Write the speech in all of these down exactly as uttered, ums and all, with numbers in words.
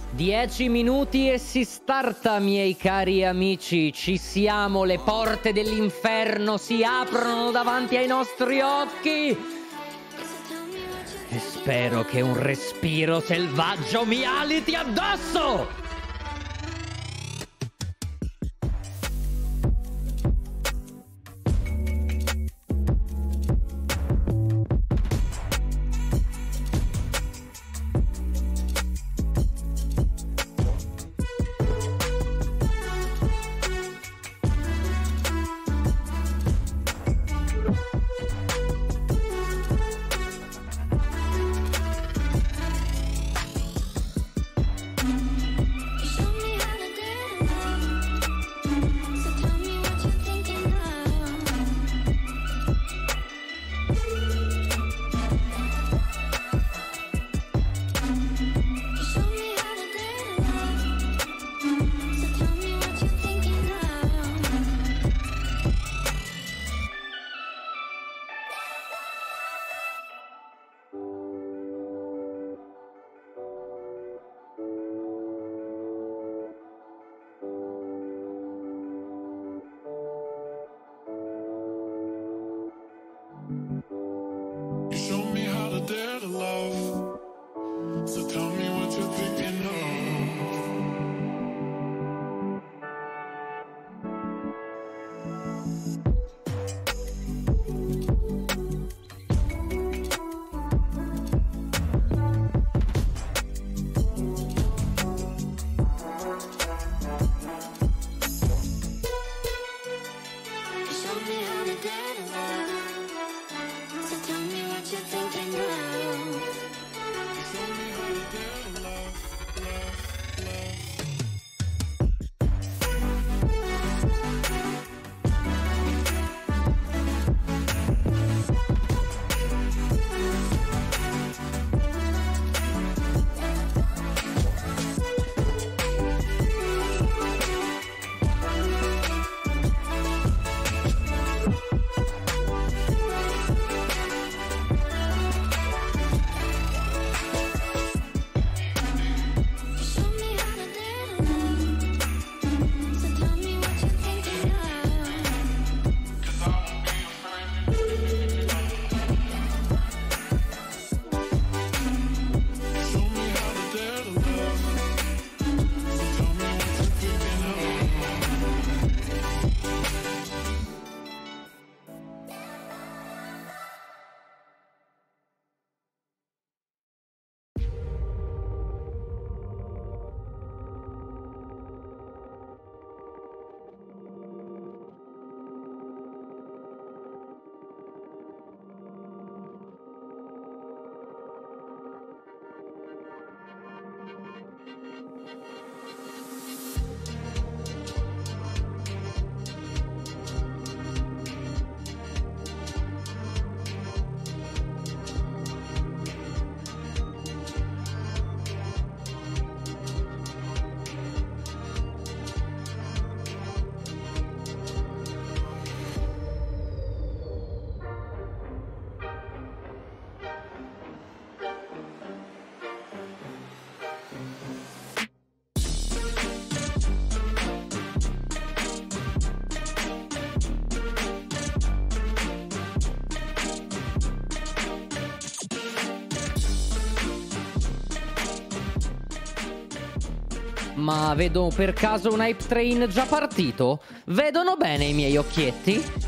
Dieci minuti e si starta, miei cari amici. Ci siamo, le porte dell'inferno si aprono davanti ai nostri occhi. E spero che un respiro selvaggio mi aliti addosso. Ma vedo per caso un hype train già partito? Vedono bene i miei occhietti?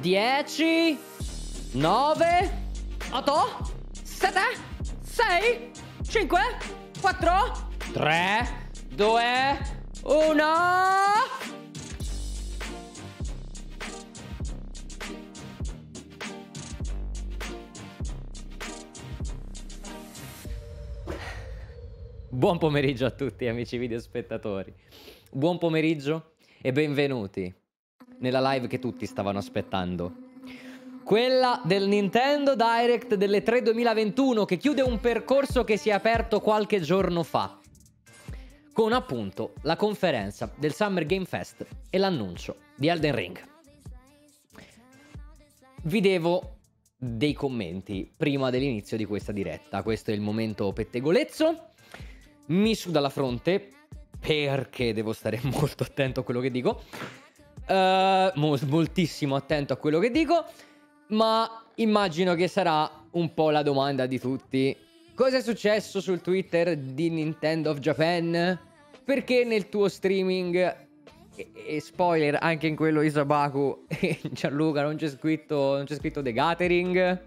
dieci, nove, otto, sette, sei, cinque, quattro, tre, due, uno. Buon pomeriggio a tutti amici videospettatori. Buon pomeriggio e benvenuti nella live che tutti stavano aspettando. Quella del Nintendo Direct delle tre duemilaventuno, che chiude un percorso che si è aperto qualche giorno fa, con appunto la conferenza del Summer Game Fest e l'annuncio di Elden Ring. Vi devo dei commenti prima dell'inizio di questa diretta. Questo è il momento pettegolezzo. Mi suda la fronte perché devo stare molto attento a quello che dico, uh, mo- moltissimo attento a quello che dico, ma immagino che sarà un po' la domanda di tutti. Cosa è successo sul Twitter di Nintendo of Japan? Perché nel tuo streaming, e, e spoiler anche in quello di Sabaku e Gianluca, non c'è scritto, non c'è scritto The Gathering?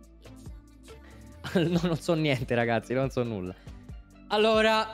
No, non so niente ragazzi, non so nulla. Allora,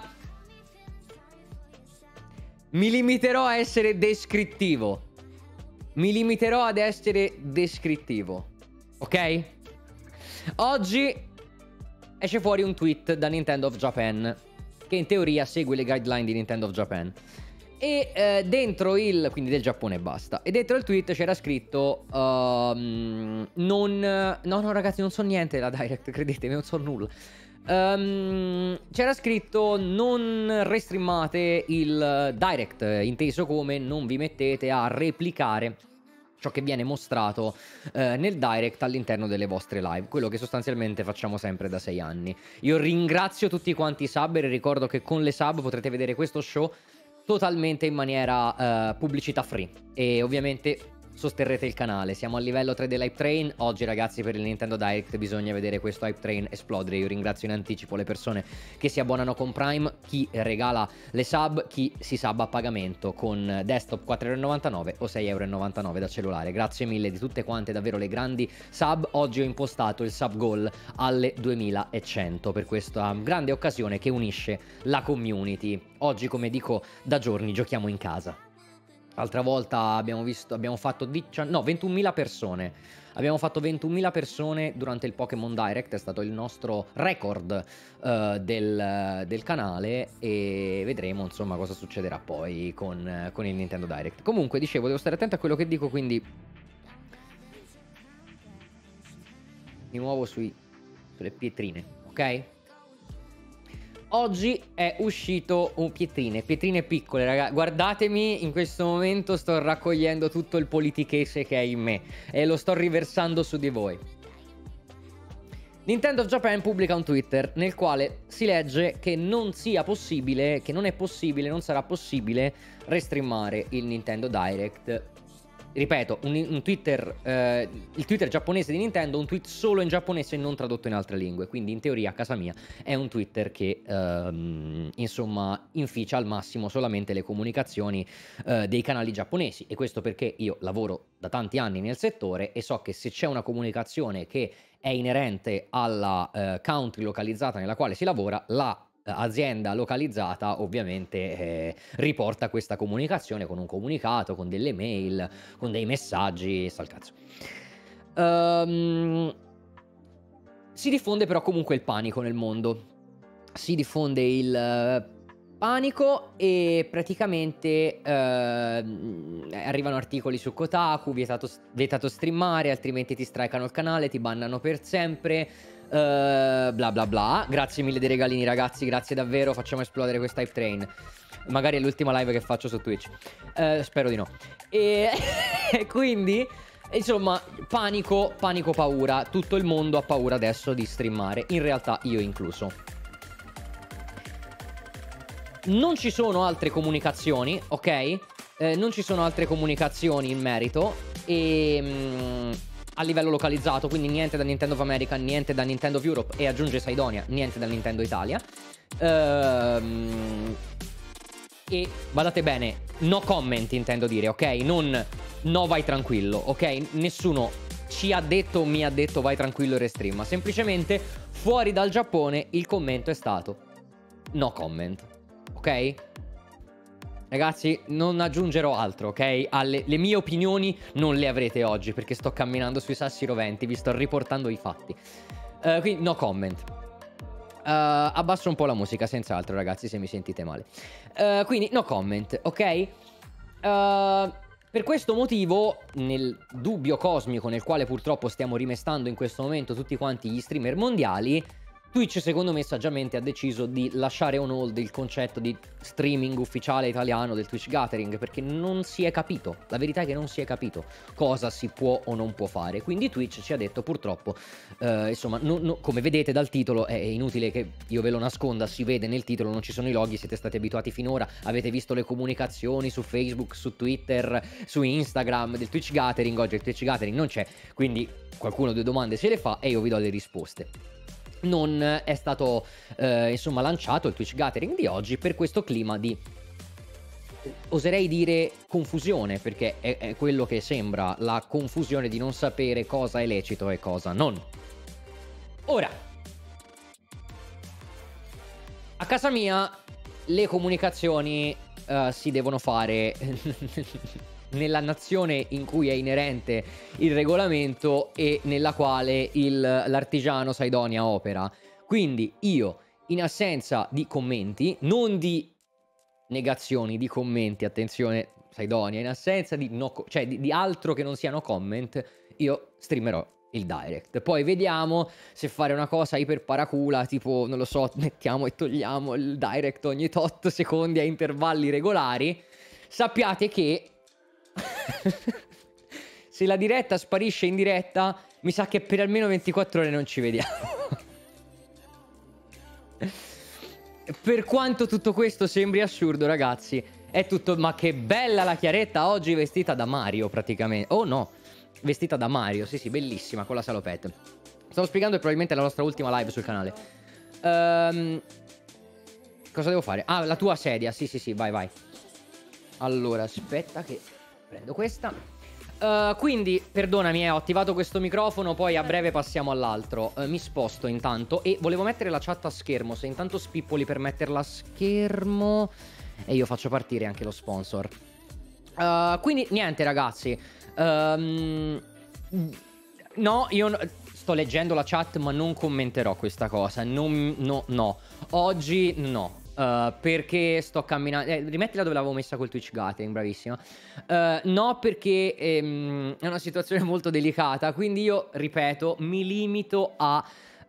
mi limiterò a essere descrittivo. Mi limiterò ad essere descrittivo. Ok? Oggi esce fuori un tweet da Nintendo of Japan, che in teoria segue le guideline di Nintendo of Japan. E eh, dentro il... quindi del Giappone e basta. E dentro il tweet c'era scritto um, non... No, no ragazzi, non so niente della Direct, credetemi, non so nulla. Um, c'era scritto non restreamate il Direct, inteso come non vi mettete a replicare ciò che viene mostrato eh, nel Direct all'interno delle vostre live, quello che sostanzialmente facciamo sempre da sei anni. Io ringrazio tutti quanti i sub e ricordo che con le sub potrete vedere questo show totalmente in maniera uh, pubblicità free e ovviamente sosterrete il canale. Siamo al livello tre dell'Hype Train. Oggi ragazzi per il Nintendo Direct bisogna vedere questo Hype Train esplodere. Io ringrazio in anticipo le persone che si abbonano con Prime, chi regala le sub, chi si sub a pagamento con desktop quattro euro e novantanove o sei euro e novantanove da cellulare. Grazie mille di tutte quante davvero le grandi sub. Oggi ho impostato il sub goal alle duemilacento per questa grande occasione che unisce la community. Oggi, come dico da giorni, giochiamo in casa. L'altra volta abbiamo visto, abbiamo fatto diciannove, no, ventunomila persone. Abbiamo fatto ventunomila persone durante il Pokémon Direct, è stato il nostro record uh, del, del canale e vedremo insomma cosa succederà poi con, con il Nintendo Direct. Comunque dicevo, devo stare attento a quello che dico, quindi mi muovo sui, sulle pietrine, ok? Oggi è uscito un pietrine, pietrine piccole, ragazzi. Guardatemi, in questo momento sto raccogliendo tutto il politichese che è in me e lo sto riversando su di voi. Nintendo of Japan pubblica un Twitter nel quale si legge che non sia possibile, che non è possibile, non sarà possibile restreamare il Nintendo Direct. Ripeto, un, un Twitter, eh, il Twitter giapponese di Nintendo, un tweet solo in giapponese e non tradotto in altre lingue. Quindi in teoria a casa mia è un Twitter che ehm, insomma inficia al massimo solamente le comunicazioni eh, dei canali giapponesi. E questo perché io lavoro da tanti anni nel settore e so che se c'è una comunicazione che è inerente alla eh, country localizzata nella quale si lavora, la azienda localizzata ovviamente eh, riporta questa comunicazione con un comunicato, con delle mail, con dei messaggi, sta al cazzo. Um, si diffonde però comunque il panico nel mondo, si diffonde il uh, panico e praticamente uh, arrivano articoli su Kotaku, vietato, vietato streamare, altrimenti ti strikano il canale, ti bannano per sempre. Uh, bla bla bla. Grazie mille dei regalini ragazzi, grazie davvero, facciamo esplodere questa Hype Train. Magari è l'ultima live che faccio su Twitch, uh, spero di no. E quindi insomma panico, panico, paura. Tutto il mondo ha paura adesso di streamare, in realtà io incluso. Non ci sono altre comunicazioni, ok? Eh, non ci sono altre comunicazioni in merito e mh, a livello localizzato, quindi niente da Nintendo of America, niente da Nintendo of Europe e aggiunge Sidonia, niente da Nintendo Italia. Ehm, E badate bene, no comment intendo dire, ok? Non no vai tranquillo, ok? Nessuno ci ha detto o mi ha detto vai tranquillo e restream, ma semplicemente fuori dal Giappone il commento è stato no comment, ok? Ragazzi, non aggiungerò altro, ok? Alle, le mie opinioni non le avrete oggi perché sto camminando sui sassi roventi, vi sto riportando i fatti. Uh, quindi no comment. Uh, abbasso un po' la musica, senz'altro, ragazzi, se mi sentite male. Uh, quindi no comment, ok? Uh, per questo motivo, nel dubbio cosmico nel quale purtroppo stiamo rimestando in questo momento tutti quanti gli streamer mondiali, Twitch secondo me saggiamente ha deciso di lasciare on hold il concetto di streaming ufficiale italiano del Twitch Gathering, perché non si è capito, la verità è che non si è capito cosa si può o non può fare. Quindi Twitch ci ha detto purtroppo, eh, insomma, no, no, come vedete dal titolo, è inutile che io ve lo nasconda, si vede nel titolo, non ci sono i loghi, siete stati abituati finora, avete visto le comunicazioni su Facebook, su Twitter, su Instagram del Twitch Gathering. Oggi il Twitch Gathering non c'è, quindi qualcuno due domande se le fa e io vi do le risposte. Non è stato eh, insomma lanciato il Twitch Gathering di oggi per questo clima di, oserei dire, confusione, perché è, è quello che sembra, la confusione di non sapere cosa è lecito e cosa non. Ora, a casa mia le comunicazioni uh, si devono fare nella nazione in cui è inerente il regolamento e nella quale l'artigiano Saidonia opera. Quindi io, in assenza di commenti, non di negazioni, di commenti, attenzione Saidonia, in assenza di, no, cioè di, di altro che non siano comment, io streamerò il direct. Poi vediamo se fare una cosa iper paracula, tipo, non lo so, mettiamo e togliamo il direct ogni tot secondi a intervalli regolari. Sappiate che se la diretta sparisce in diretta, mi sa che per almeno ventiquattro ore non ci vediamo. Per quanto tutto questo sembri assurdo, ragazzi, è tutto... Ma che bella la Chiaretta oggi vestita da Mario, praticamente. Oh no, vestita da Mario, sì sì, bellissima, con la salopette. Stavo spiegando che probabilmente è la nostra ultima live sul canale. um, Cosa devo fare? Ah, la tua sedia, sì sì sì, vai vai. Allora, aspetta che prendo questa. uh, Quindi, perdonami, eh, ho attivato questo microfono, poi a breve passiamo all'altro. uh, Mi sposto intanto e volevo mettere la chat a schermo. Se intanto spippoli per metterla a schermo, e io faccio partire anche lo sponsor. uh, Quindi, niente ragazzi. um, No, io no, sto leggendo la chat ma non commenterò questa cosa. Non, no, no. Oggi no. Uh, perché sto camminando. Eh, rimettila dove l'avevo messa col Twitch Gathering, bravissima. Uh, no, perché ehm, è una situazione molto delicata. Quindi io, ripeto, mi limito a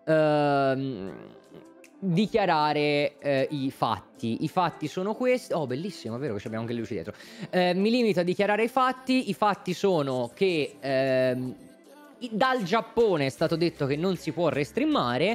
uh, dichiarare uh, i fatti. I fatti sono questi. Oh, bellissimo, è vero che abbiamo anche le luci dietro. Uh, mi limito a dichiarare i fatti. I fatti sono che uh, dal Giappone è stato detto che non si può restreamare.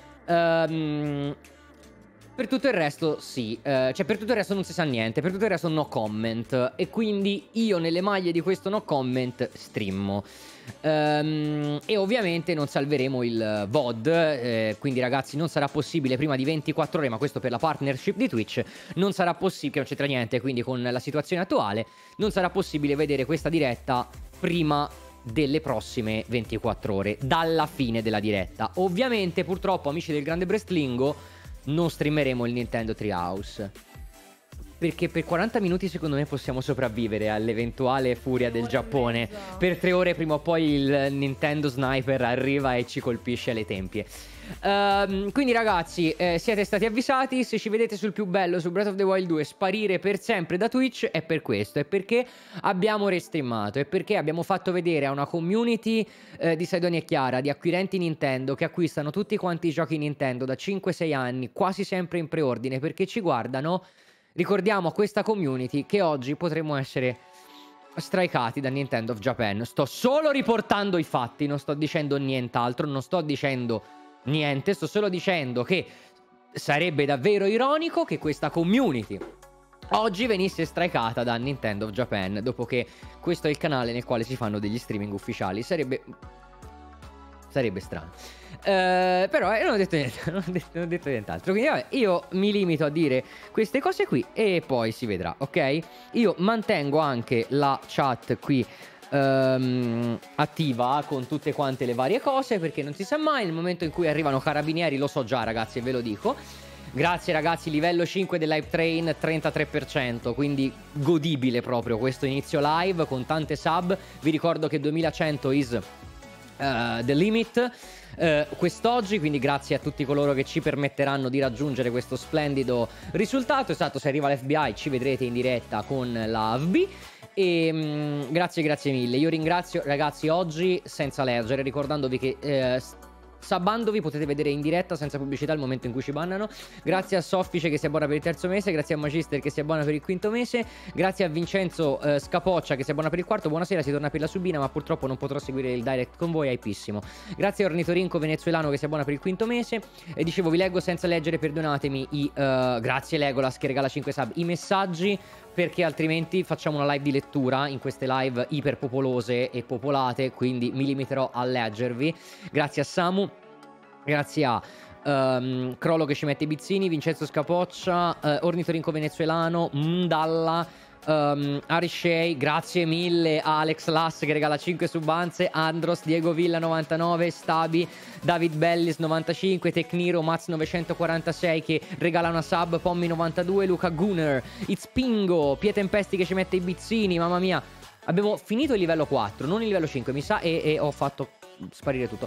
Ehm. Per tutto il resto sì, uh, cioè per tutto il resto non si sa niente, per tutto il resto no comment. E quindi io nelle maglie di questo no comment streammo. um, E ovviamente non salveremo il V O D, eh, quindi ragazzi non sarà possibile prima di ventiquattro ore, ma questo per la partnership di Twitch. Non sarà possibile, che non c'entra niente, quindi con la situazione attuale non sarà possibile vedere questa diretta prima delle prossime ventiquattro ore, dalla fine della diretta. Ovviamente purtroppo, amici del Grande Brestlingo, non streameremo il Nintendo Treehouse, perché per quaranta minuti secondo me possiamo sopravvivere all'eventuale furia del Giappone. Per tre ore prima o poi il Nintendo Sniper arriva e ci colpisce alle tempie. Um, quindi ragazzi, eh, siete stati avvisati. Se ci vedete sul più bello, su Breath of the Wild due, sparire per sempre da Twitch, è per questo. È perché abbiamo restreamato, è perché abbiamo fatto vedere a una community eh, di Saidonia e Chiara, di acquirenti Nintendo, che acquistano tutti quanti i giochi Nintendo da cinque sei anni, quasi sempre in preordine, perché ci guardano. Ricordiamo a questa community che oggi potremmo essere strikati da Nintendo of Japan. Sto solo riportando i fatti, non sto dicendo nient'altro, non sto dicendo niente, sto solo dicendo che sarebbe davvero ironico che questa community oggi venisse strikata da Nintendo of Japan, dopo che questo è il canale nel quale si fanno degli streaming ufficiali. Sarebbe sarebbe strano. Uh, però eh, non ho detto niente, non ho detto, non ho detto nient'altro. Quindi vabbè, io mi limito a dire queste cose qui e poi si vedrà, ok? Io mantengo anche la chat qui um, attiva con tutte quante le varie cose, perché non si sa mai, nel momento in cui arrivano carabinieri, lo so già ragazzi e ve lo dico. Grazie ragazzi, livello cinque dell'Hype Train trentatré per cento, quindi godibile proprio questo inizio live con tante sub. Vi ricordo che duemilacento is uh, the limit uh, quest'oggi, quindi grazie a tutti coloro che ci permetteranno di raggiungere questo splendido risultato. Esatto, se arriva l'F B I ci vedrete in diretta con la V B. E um, grazie, grazie mille. Io ringrazio ragazzi oggi senza leggere, ricordandovi che... Uh, Sabandovi potete vedere in diretta senza pubblicità al momento in cui ci bannano. Grazie a Soffice che si abbona per il terzo mese. Grazie a Magister che si abbona per il quinto mese. Grazie a Vincenzo eh, Scapoccia che si abbona per il quarto. Buonasera, si torna per la subina, ma purtroppo non potrò seguire il direct con voi, hypissimo. Grazie a Ornitorinco venezuelano che si abbona per il quinto mese. E dicevo, vi leggo senza leggere, perdonatemi i, uh, grazie Legolas che regala cinque sub, i messaggi, perché altrimenti facciamo una live di lettura in queste live iperpopolose e popolate, quindi mi limiterò a leggervi. Grazie a Samu, grazie a um, Crollo che ci mette i bizzini, Vincenzo Scapoccia, uh, Ornitorinco venezuelano, Mdalla, um, Arishei, grazie mille a Alex Lass che regala cinque subanze, Andros, Diego Villa novantanove, Stabi, David Bellis novantacinque, Tecniro, Maz novecentoquarantasei che regala una sub, Pommi novantadue, Luca Gunner, It's Pingo, Pie Tempesti che ci mette i bizzini, mamma mia. Abbiamo finito il livello quattro, non il livello cinque mi sa, e, e ho fatto sparire tutto.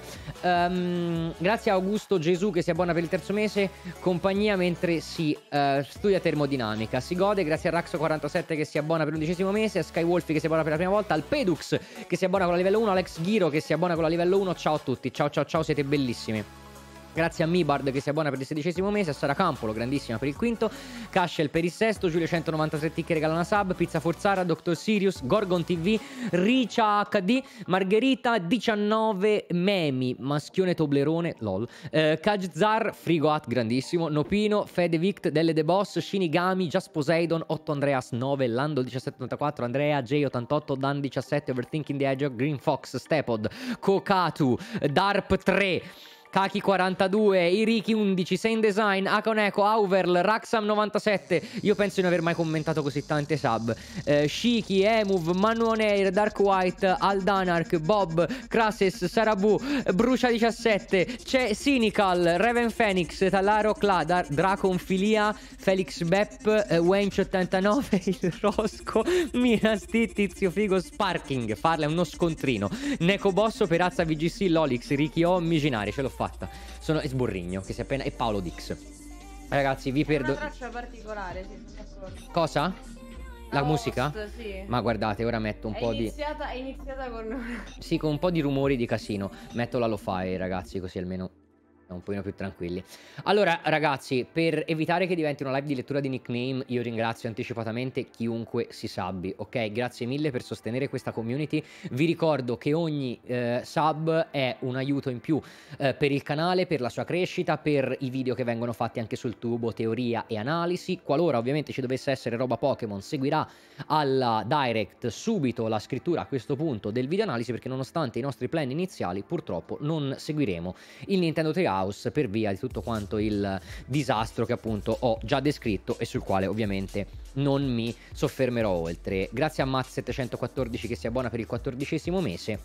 um, Grazie a Augusto Gesù che si abbona per il terzo mese, compagnia mentre si uh, studia termodinamica, si gode. Grazie a Raxo quarantasette che si abbona per l'undicesimo mese, a Skywolfi che si abbona per la prima volta, al Pedux che si abbona con la livello uno, Alex Ghiro che si abbona con la livello uno. Ciao a tutti, ciao ciao ciao, siete bellissimi. Grazie a Mibard che si abbona per il sedicesimo mese, a Sara Campolo, grandissima, per il quinto, Cashel per il sesto, Giulio centonovantatré T che regala una sub, Pizza Forzara, doctor Sirius, Gorgon T V, Ricia H D, Margherita diciannove, Memi, Maschione Toblerone, lol, eh, Kajzar, Frigo At, grandissimo, Nopino, Fede Vict, Delle The Boss, Shinigami, Just Poseidon, otto Andreas nove, Lando diciassette ottantaquattro, Andrea, J ottantotto, Dan diciassette, Overthinking the Hedgehog, Green Fox, Stepod, Kokatu, Darp tre, Kaki quarantadue, Iriki undici, Sane Design, Akoneko, Auverl, Raxam novantasette. Io penso di non aver mai commentato così tante sub. eh, Shiki, Emuv, Manuoneir, Dark White, Aldanark, Bob, Krases, Sarabu, Brucia diciassette, c'è Cynical, Raven Phoenix, Talaro Cladar, Draconfilia, Felix Bepp, eh, Wench ottantanove, il Rosco, Minas T, Tizio Figo, Sparking, farla è uno scontrino, Neko Bosso, Perazza V G C, Lolix, Riki O, Miginari, ce l'ho fatta. Sono e Sburrigno che si è appena, e Paolo Dix. Ragazzi, vi perdono. Una traccia particolare, sì, sono d'accordo. Cosa? La, La musica? host, sì. Ma guardate, ora metto un è po' iniziata, di... È iniziata con... Sì, con un po' di rumori di casino. Metto la lo-fi, ragazzi, così almeno un pochino più tranquilli. Allora ragazzi, per evitare che diventi una live di lettura di nickname, io ringrazio anticipatamente chiunque si subbi, ok? Grazie mille per sostenere questa community. Vi ricordo che ogni eh, sub è un aiuto in più eh, per il canale, per la sua crescita, per i video che vengono fatti anche sul tubo, teoria e analisi. Qualora ovviamente ci dovesse essere roba Pokémon, seguirà alla direct subito la scrittura a questo punto del video analisi, perché nonostante i nostri plan iniziali purtroppo non seguiremo il Nintendo Treehouse per via di tutto quanto il disastro che appunto ho già descritto e sul quale ovviamente non mi soffermerò oltre. Grazie a Matt settecentoquattordici che si abbona per il quattordicesimo mese.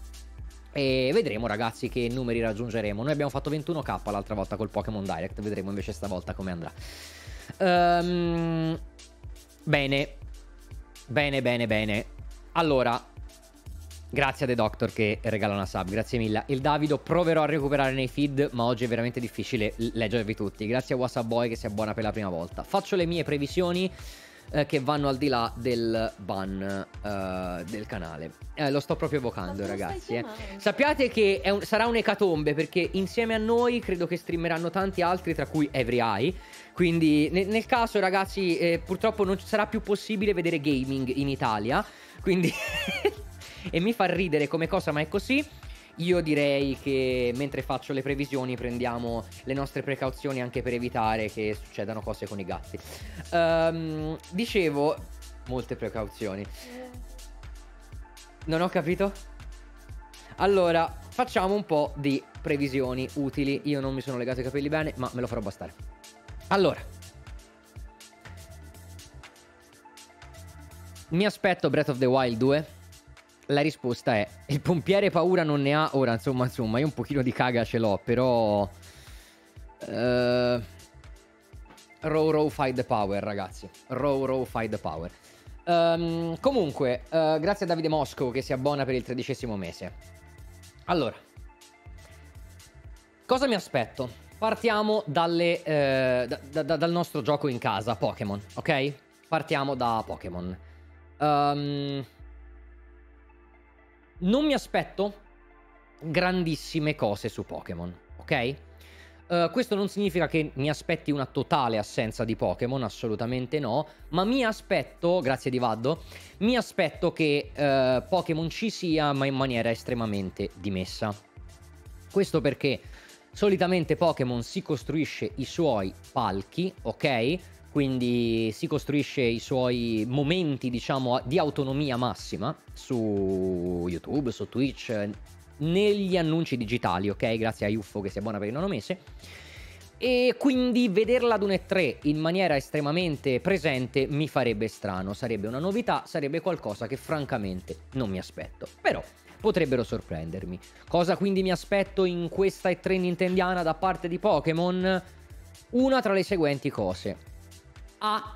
E vedremo ragazzi che numeri raggiungeremo. Noi abbiamo fatto ventuno K l'altra volta col Pokémon Direct, vedremo invece stavolta come andrà. um, Bene Bene bene bene Allora, grazie a The Doctor che regala una sub, grazie mille. Il Davido proverò a recuperare nei feed, ma oggi è veramente difficile leggervi tutti. Grazie a WhatsApp Boy che si abbona per la prima volta. Faccio le mie previsioni eh, che vanno al di là del ban eh, del canale. Eh, lo sto proprio evocando ragazzi eh. Sappiate che è un, sarà un'ecatombe, perché insieme a noi credo che streameranno tanti altri, tra cui Every Eye. Quindi ne, nel caso ragazzi eh, purtroppo non ci sarà più possibile vedere gaming in Italia. Quindi... E mi fa ridere come cosa, ma è così. Io direi che mentre faccio le previsioni prendiamo le nostre precauzioni anche per evitare che succedano cose con i gatti. um, Dicevo, molte precauzioni. Non ho capito? Allora, facciamo un po' di previsioni utili. Io non mi sono legato i capelli bene, ma me lo farò bastare. Allora, mi aspetto Breath of the Wild due. La risposta è: il pompiere paura non ne ha. Ora, insomma, insomma, io un pochino di caga ce l'ho, però uh, Row Row Fight the Power, ragazzi. Row Row Fight the Power. Um, comunque, uh, grazie a Davide Mosco che si abbona per il tredicesimo mese. Allora, cosa mi aspetto? Partiamo dalle, eh, da, da, dal nostro gioco in casa, Pokémon, ok? Partiamo da Pokémon. Um, non mi aspetto grandissime cose su Pokémon, ok? Uh, questo non significa che mi aspetti una totale assenza di Pokémon, assolutamente no, ma mi aspetto, grazie di Vaddo, mi aspetto che uh, Pokémon ci sia, ma in maniera estremamente dimessa. Questo perché solitamente Pokémon si costruisce i suoi palchi, ok? Quindi si costruisce i suoi momenti, diciamo, di autonomia massima su YouTube, su Twitch, negli annunci digitali, ok? Grazie a Yuffo che si abbona per il nono mese. E quindi vederla ad un E tre in maniera estremamente presente mi farebbe strano. Sarebbe una novità, sarebbe qualcosa che francamente non mi aspetto. Però potrebbero sorprendermi. Cosa quindi mi aspetto in questa E tre nintendiana da parte di Pokémon? Una tra le seguenti cose. A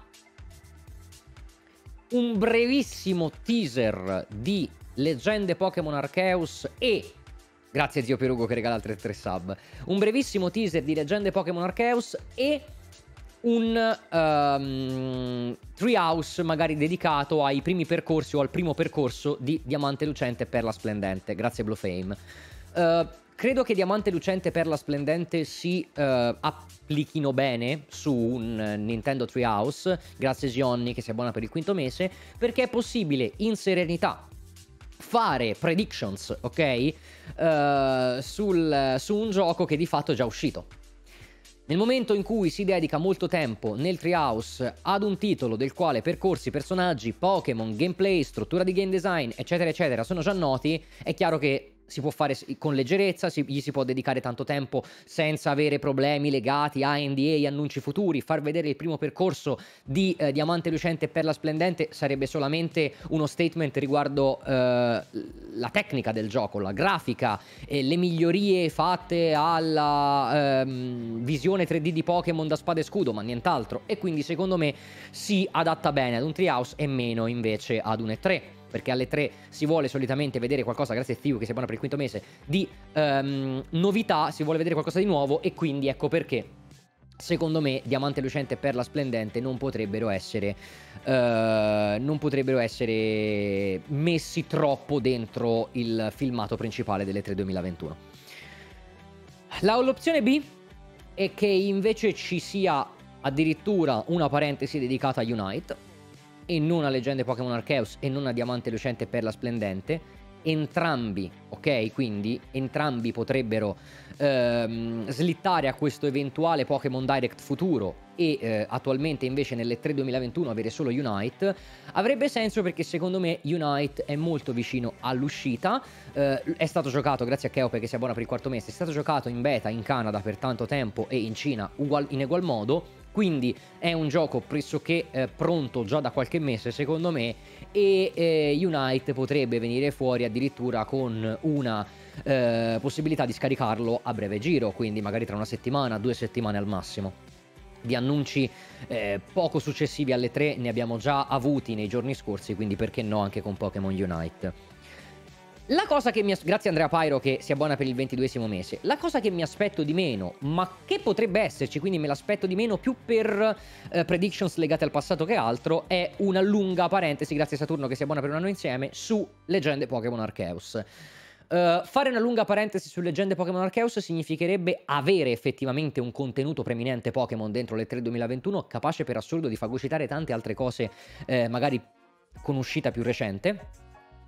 un brevissimo teaser di Leggende Pokémon Arceus e grazie zio Perugo che regala altre tre sub. Un brevissimo teaser di Leggende Pokémon Arceus e un um, treehouse magari dedicato ai primi percorsi o al primo percorso di Diamante Lucente e Perla Splendente. Grazie Bluefame. Uh, credo che Diamante Lucente e Perla Splendente si uh, applichino bene su un Nintendo Treehouse. Grazie Gionni che si abbona per il quinto mese, perché è possibile in serenità fare predictions, ok? Uh, sul, su un gioco che di fatto è già uscito. Nel momento in cui si dedica molto tempo nel Treehouse ad un titolo del quale percorsi, personaggi, Pokémon, gameplay, struttura di game design, eccetera, eccetera, sono già noti, è chiaro che si può fare con leggerezza, si, gli si può dedicare tanto tempo senza avere problemi legati a N D A, annunci futuri. Far vedere il primo percorso di eh, Diamante Lucente e Perla Splendente sarebbe solamente uno statement riguardo eh, la tecnica del gioco, la grafica e le migliorie fatte alla ehm, visione tre D di Pokémon da spada e scudo, ma nient'altro. E quindi secondo me si adatta bene ad un Treehouse e meno invece ad un E tre. Perché alle tre si vuole solitamente vedere qualcosa, grazie a Theo che si abbona per il quinto mese, di um, novità, si vuole vedere qualcosa di nuovo, e quindi ecco perché secondo me Diamante Lucente e Perla Splendente non potrebbero essere uh, non potrebbero essere messi troppo dentro il filmato principale delle tre duemilaventuno. La, l'opzione B è che invece ci sia addirittura una parentesi dedicata a Unite e non a Leggende Pokémon Arceus e non a Diamante Lucente e Perla Splendente. Entrambi, ok? Quindi entrambi potrebbero ehm, slittare a questo eventuale Pokémon Direct futuro e eh, attualmente invece nelle tre duemilaventuno avere solo Unite. Avrebbe senso perché secondo me Unite è molto vicino all'uscita. Eh, è stato giocato, grazie a Keope che si abbona per il quarto mese, è stato giocato in beta in Canada per tanto tempo e in Cina ugual, in egual modo. Quindi è un gioco pressoché eh, pronto già da qualche mese secondo me, e eh, Unite potrebbe venire fuori addirittura con una eh, possibilità di scaricarlo a breve giro, quindi magari tra una settimana, due settimane al massimo. Di annunci eh, poco successivi alle tre ne abbiamo già avuti nei giorni scorsi, quindi perché no anche con Pokémon Unite. La cosa che mi as- grazie Andrea Pyro che si abbona per il ventiduesimo mese. La cosa che mi aspetto di meno, ma che potrebbe esserci, quindi me l'aspetto di meno più per eh, predictions legate al passato che altro, è una lunga parentesi, grazie a Saturno che si abbona per un anno insieme, su Leggende Pokémon Arceus. Uh, fare una lunga parentesi su Leggende Pokémon Arceus significherebbe avere effettivamente un contenuto preminente Pokémon dentro le tre duemilaventuno, capace per assurdo di fagocitare tante altre cose, eh, magari con uscita più recente.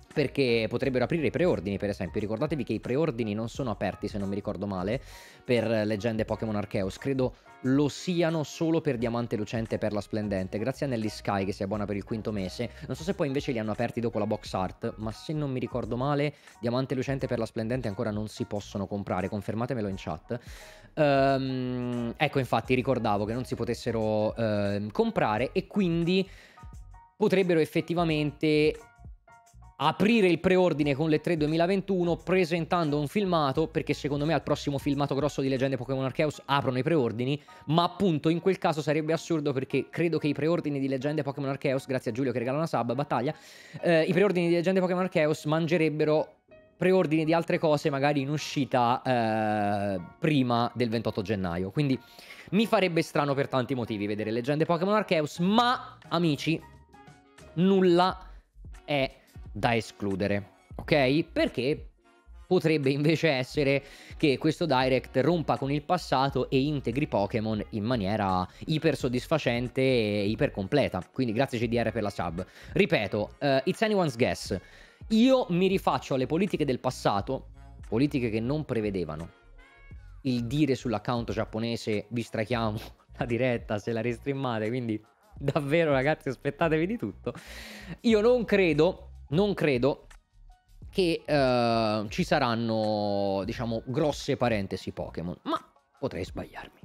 perché potrebbero aprire i preordini, per esempio. Ricordatevi che i preordini non sono aperti, se non mi ricordo male, per Leggende Pokémon Arceus. Credo lo siano solo per Diamante Lucente e Perla Splendente. Grazie a Nelly Sky che si abbona per il quinto mese. Non so se poi invece li hanno aperti dopo la box art, ma se non mi ricordo male, Diamante Lucente e Perla Splendente ancora non si possono comprare. Confermatemelo in chat. Um, ecco, infatti ricordavo che non si potessero uh, comprare, e quindi potrebbero effettivamente aprire il preordine con le tre duemilaventuno presentando un filmato, perché secondo me al prossimo filmato grosso di Leggende Pokémon Arceus aprono i preordini, ma appunto in quel caso sarebbe assurdo, perché credo che i preordini di Leggende Pokémon Arceus, grazie a Giulio che regala una sub, battaglia, eh, i preordini di Leggende Pokémon Arceus mangerebbero preordini di altre cose magari in uscita eh, prima del ventotto gennaio, quindi mi farebbe strano per tanti motivi vedere Leggende Pokémon Arceus, ma amici, nulla è da escludere, ok? Perché potrebbe invece essere che questo Direct rompa con il passato e integri Pokémon in maniera iper soddisfacente e iper completa. Quindi grazie C D R per la sub. Ripeto, uh, it's anyone's guess. Io mi rifaccio alle politiche del passato, politiche che non prevedevano il dire sull'account giapponese vi strachiamo la diretta se la restreamate, quindi davvero ragazzi aspettatevi di tutto. Io non credo Non credo che uh, ci saranno, diciamo, grosse parentesi Pokémon, ma potrei sbagliarmi.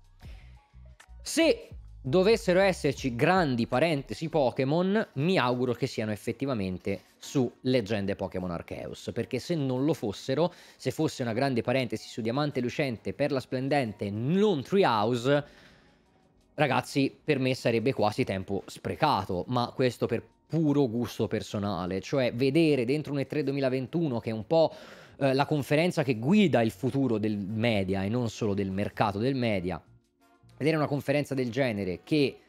Se dovessero esserci grandi parentesi Pokémon, mi auguro che siano effettivamente su Leggende Pokémon Arceus, perché se non lo fossero, se fosse una grande parentesi su Diamante Lucente, Perla Splendente, non Treehouse, ragazzi, per me sarebbe quasi tempo sprecato, ma questo per puro gusto personale, cioè vedere dentro un E tre duemilaventuno, che è un po' eh, la conferenza che guida il futuro del media e non solo del mercato del media, vedere una conferenza del genere che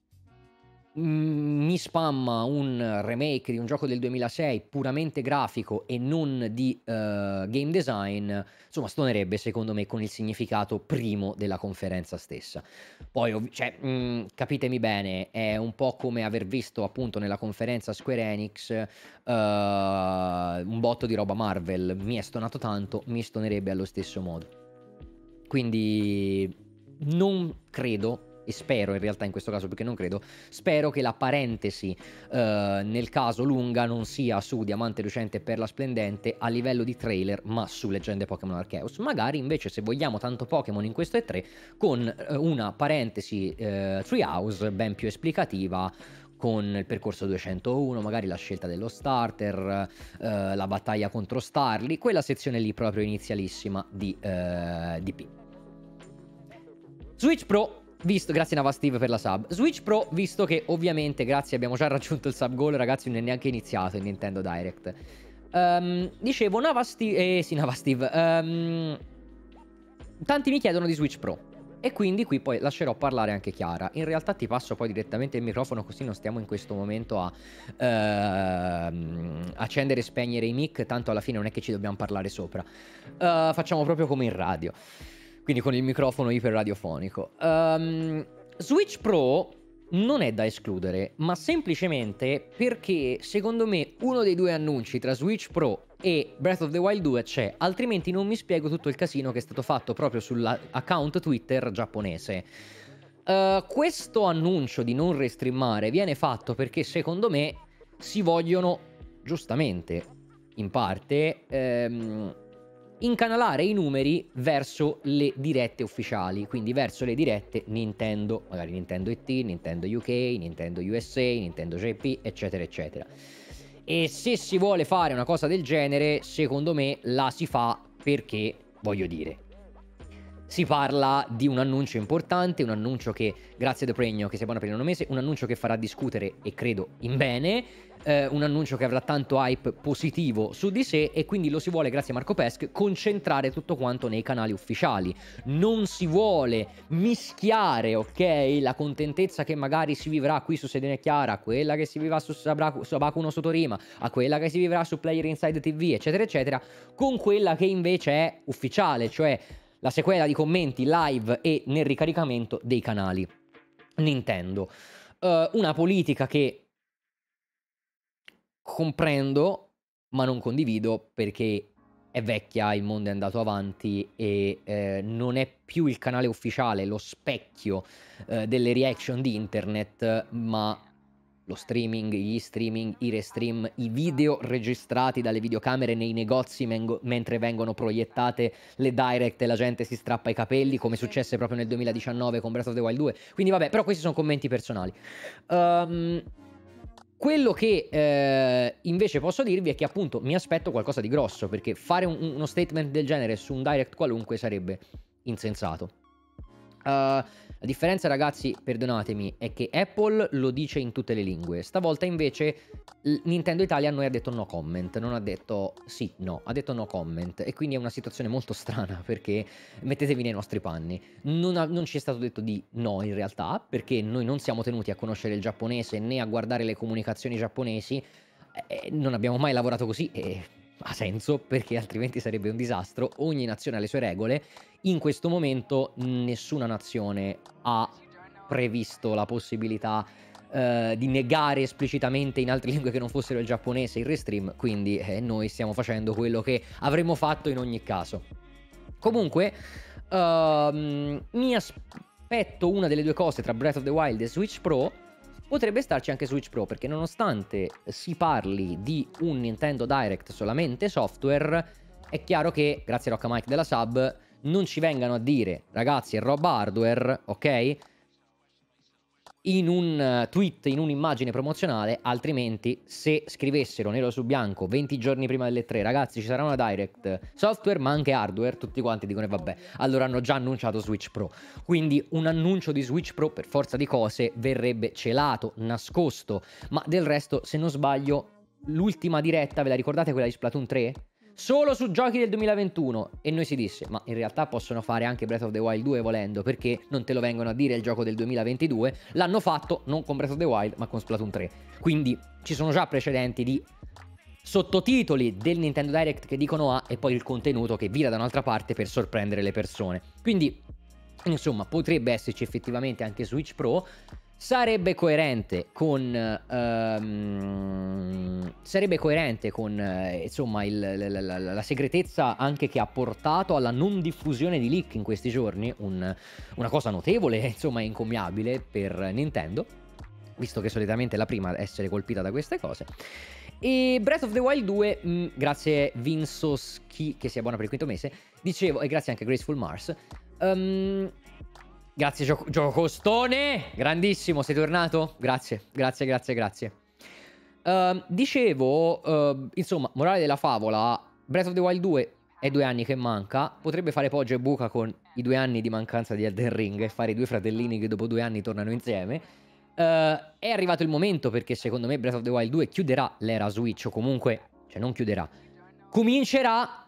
mi spamma un remake di un gioco del duemilasei puramente grafico e non di uh, game design, insomma stonerebbe secondo me con il significato primo della conferenza stessa. Poi cioè, mh, capitemi bene, è un po' come aver visto appunto nella conferenza Square Enix uh, un botto di roba Marvel. Mi è stonato tanto, mi stonerebbe allo stesso modo. Quindi non credo, e spero in realtà in questo caso, perché non credo, spero che la parentesi eh, nel caso lunga non sia su Diamante Lucente e Perla Splendente a livello di trailer, ma su Leggende Pokémon Arceus. Magari invece, se vogliamo tanto Pokémon in questo E tre, con eh, una parentesi eh, Treehouse ben più esplicativa, con il percorso duecentouno, magari la scelta dello starter, eh, la battaglia contro Starly, quella sezione lì proprio inizialissima di eh, D P. Switch Pro, visto, grazie Navastive per la sub. Switch Pro, visto che ovviamente, grazie, abbiamo già raggiunto il sub goal, ragazzi, non è neanche iniziato il Nintendo Direct. Um, dicevo, Navastive, eh sì, Navastive, um, tanti mi chiedono di Switch Pro, e quindi qui poi lascerò parlare anche Chiara. In realtà ti passo poi direttamente il microfono, così non stiamo in questo momento a uh, accendere e spegnere i mic, tanto alla fine non è che ci dobbiamo parlare sopra. Uh, facciamo proprio come in radio, quindi con il microfono iperradiofonico. Um, Switch Pro non è da escludere, ma semplicemente perché secondo me uno dei due annunci tra Switch Pro e Breath of the Wild due c'è, altrimenti non mi spiego tutto il casino che è stato fatto proprio sull'account Twitter giapponese. Uh, questo annuncio di non restreamare viene fatto perché secondo me si vogliono, giustamente, in parte, ehm, incanalare i numeri verso le dirette ufficiali, quindi verso le dirette Nintendo, magari Nintendo E T, Nintendo U K, Nintendo U S A, Nintendo J P, eccetera eccetera. E se si vuole fare una cosa del genere, secondo me la si fa perché, voglio dire, si parla di un annuncio importante, un annuncio che, grazie a The Pregno che si abbona per il nono mese, un annuncio che farà discutere, e credo in bene, eh, un annuncio che avrà tanto hype positivo su di sé, e quindi lo si vuole, grazie a Marco Pesk, concentrare tutto quanto nei canali ufficiali. Non si vuole mischiare, ok, la contentezza che magari si vivrà qui su Sedene Chiara, a quella che si vivrà su Sabaku no Sotorima, a quella che si vivrà su Player Inside T V, eccetera eccetera, con quella che invece è ufficiale, cioè la sequela di commenti live e nel ricaricamento dei canali Nintendo. Uh, una politica che comprendo, ma non condivido perché è vecchia, il mondo è andato avanti e eh, non è più il canale ufficiale, lo specchio eh, delle reaction di internet, ma lo streaming, gli streaming, i restream, i video registrati dalle videocamere nei negozi mengo- mentre vengono proiettate le direct e la gente si strappa i capelli, come successe proprio nel duemiladiciannove con Breath of the Wild due. Quindi vabbè, però questi sono commenti personali. Um, quello che eh, invece posso dirvi è che appunto mi aspetto qualcosa di grosso, perché fare un- uno statement del genere su un direct qualunque sarebbe insensato. Uh, la differenza, ragazzi, perdonatemi, è che Apple lo dice in tutte le lingue. Stavolta invece l- Nintendo Italia a noi ha detto no comment, non ha detto sì, no, ha detto no comment. E quindi è una situazione molto strana, perché mettetevi nei nostri panni. Non, ha- non ci è stato detto di no in realtà, perché noi non siamo tenuti a conoscere il giapponese né a guardare le comunicazioni giapponesi. Eh, non abbiamo mai lavorato così e ha senso, perché altrimenti sarebbe un disastro. Ogni nazione ha le sue regole. In questo momento nessuna nazione ha previsto la possibilità eh, di negare esplicitamente in altre lingue che non fossero il giapponese il restream, quindi eh, noi stiamo facendo quello che avremmo fatto in ogni caso. Comunque ehm, mi aspetto una delle due cose tra Breath of the Wild e Switch Pro. Potrebbe starci anche Switch Pro, perché nonostante si parli di un Nintendo Direct solamente software, è chiaro che, grazie a Rocca Mike della sub, non ci vengano a dire, ragazzi, è roba hardware, ok? In un tweet, in un'immagine promozionale, altrimenti se scrivessero nero su bianco venti giorni prima delle tre, ragazzi, ci sarà una direct software ma anche hardware, tutti quanti dicono e vabbè, allora hanno già annunciato Switch Pro. Quindi un annuncio di Switch Pro per forza di cose verrebbe celato, nascosto, ma del resto, se non sbaglio, l'ultima diretta, ve la ricordate quella di Splatoon tre? Solo su giochi del duemilaventuno, e noi si disse ma in realtà possono fare anche Breath of the Wild due volendo, perché non te lo vengono a dire il gioco del duemilaventidue. L'hanno fatto non con Breath of the Wild ma con Splatoon tre, quindi ci sono già precedenti di sottotitoli del Nintendo Direct che dicono A e poi il contenuto che vira da un'altra parte per sorprendere le persone. Quindi insomma potrebbe esserci effettivamente anche Switch Pro. Sarebbe coerente con ehm, sarebbe coerente con eh, insomma il, la, la, la segretezza anche che ha portato alla non diffusione di leak in questi giorni, un, una cosa notevole, insomma incommiabile per Nintendo, visto che solitamente è la prima a essere colpita da queste cose. E Breath of the Wild due, mh, grazie Vinsoschi che si abbona per il quinto mese, dicevo, e grazie anche a Graceful Mars. Um, Grazie Gio- Giocostone, grandissimo, sei tornato? Grazie, grazie, grazie, grazie. Uh, dicevo, uh, insomma, morale della favola, Breath of the Wild due è due anni che manca, potrebbe fare Poggio e Buca con i due anni di mancanza di Elden Ring e fare i due fratellini che dopo due anni tornano insieme. Uh, è arrivato il momento, perché secondo me Breath of the Wild due chiuderà l'era Switch, o comunque, cioè non chiuderà, comincerà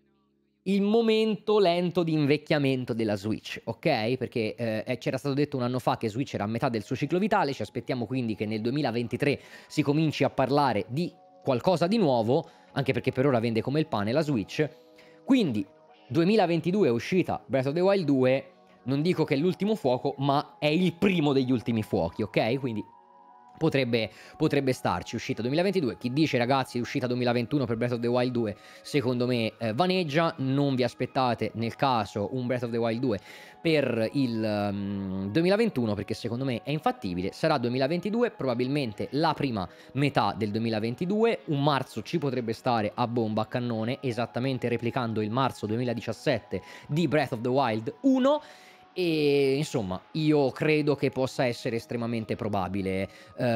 il momento lento di invecchiamento della Switch, ok? Perché eh, c'era stato detto un anno fa che Switch era a metà del suo ciclo vitale, ci aspettiamo quindi che nel duemilaventitré si cominci a parlare di qualcosa di nuovo, anche perché per ora vende come il pane la Switch. Quindi duemilaventidue è uscita Breath of the Wild due, non dico che è l'ultimo fuoco, ma è il primo degli ultimi fuochi, ok? Quindi Potrebbe, potrebbe starci, uscita duemilaventidue. Chi dice ragazzi uscita duemilaventuno per Breath of the Wild due, secondo me eh, vaneggia. Non vi aspettate nel caso un Breath of the Wild due per il um, duemilaventuno, perché secondo me è infattibile. Sarà duemilaventidue, probabilmente la prima metà del duemilaventidue. Un marzo ci potrebbe stare a bomba a cannone, esattamente replicando il marzo duemiladiciassette di Breath of the Wild uno. E insomma, io credo che possa essere estremamente probabile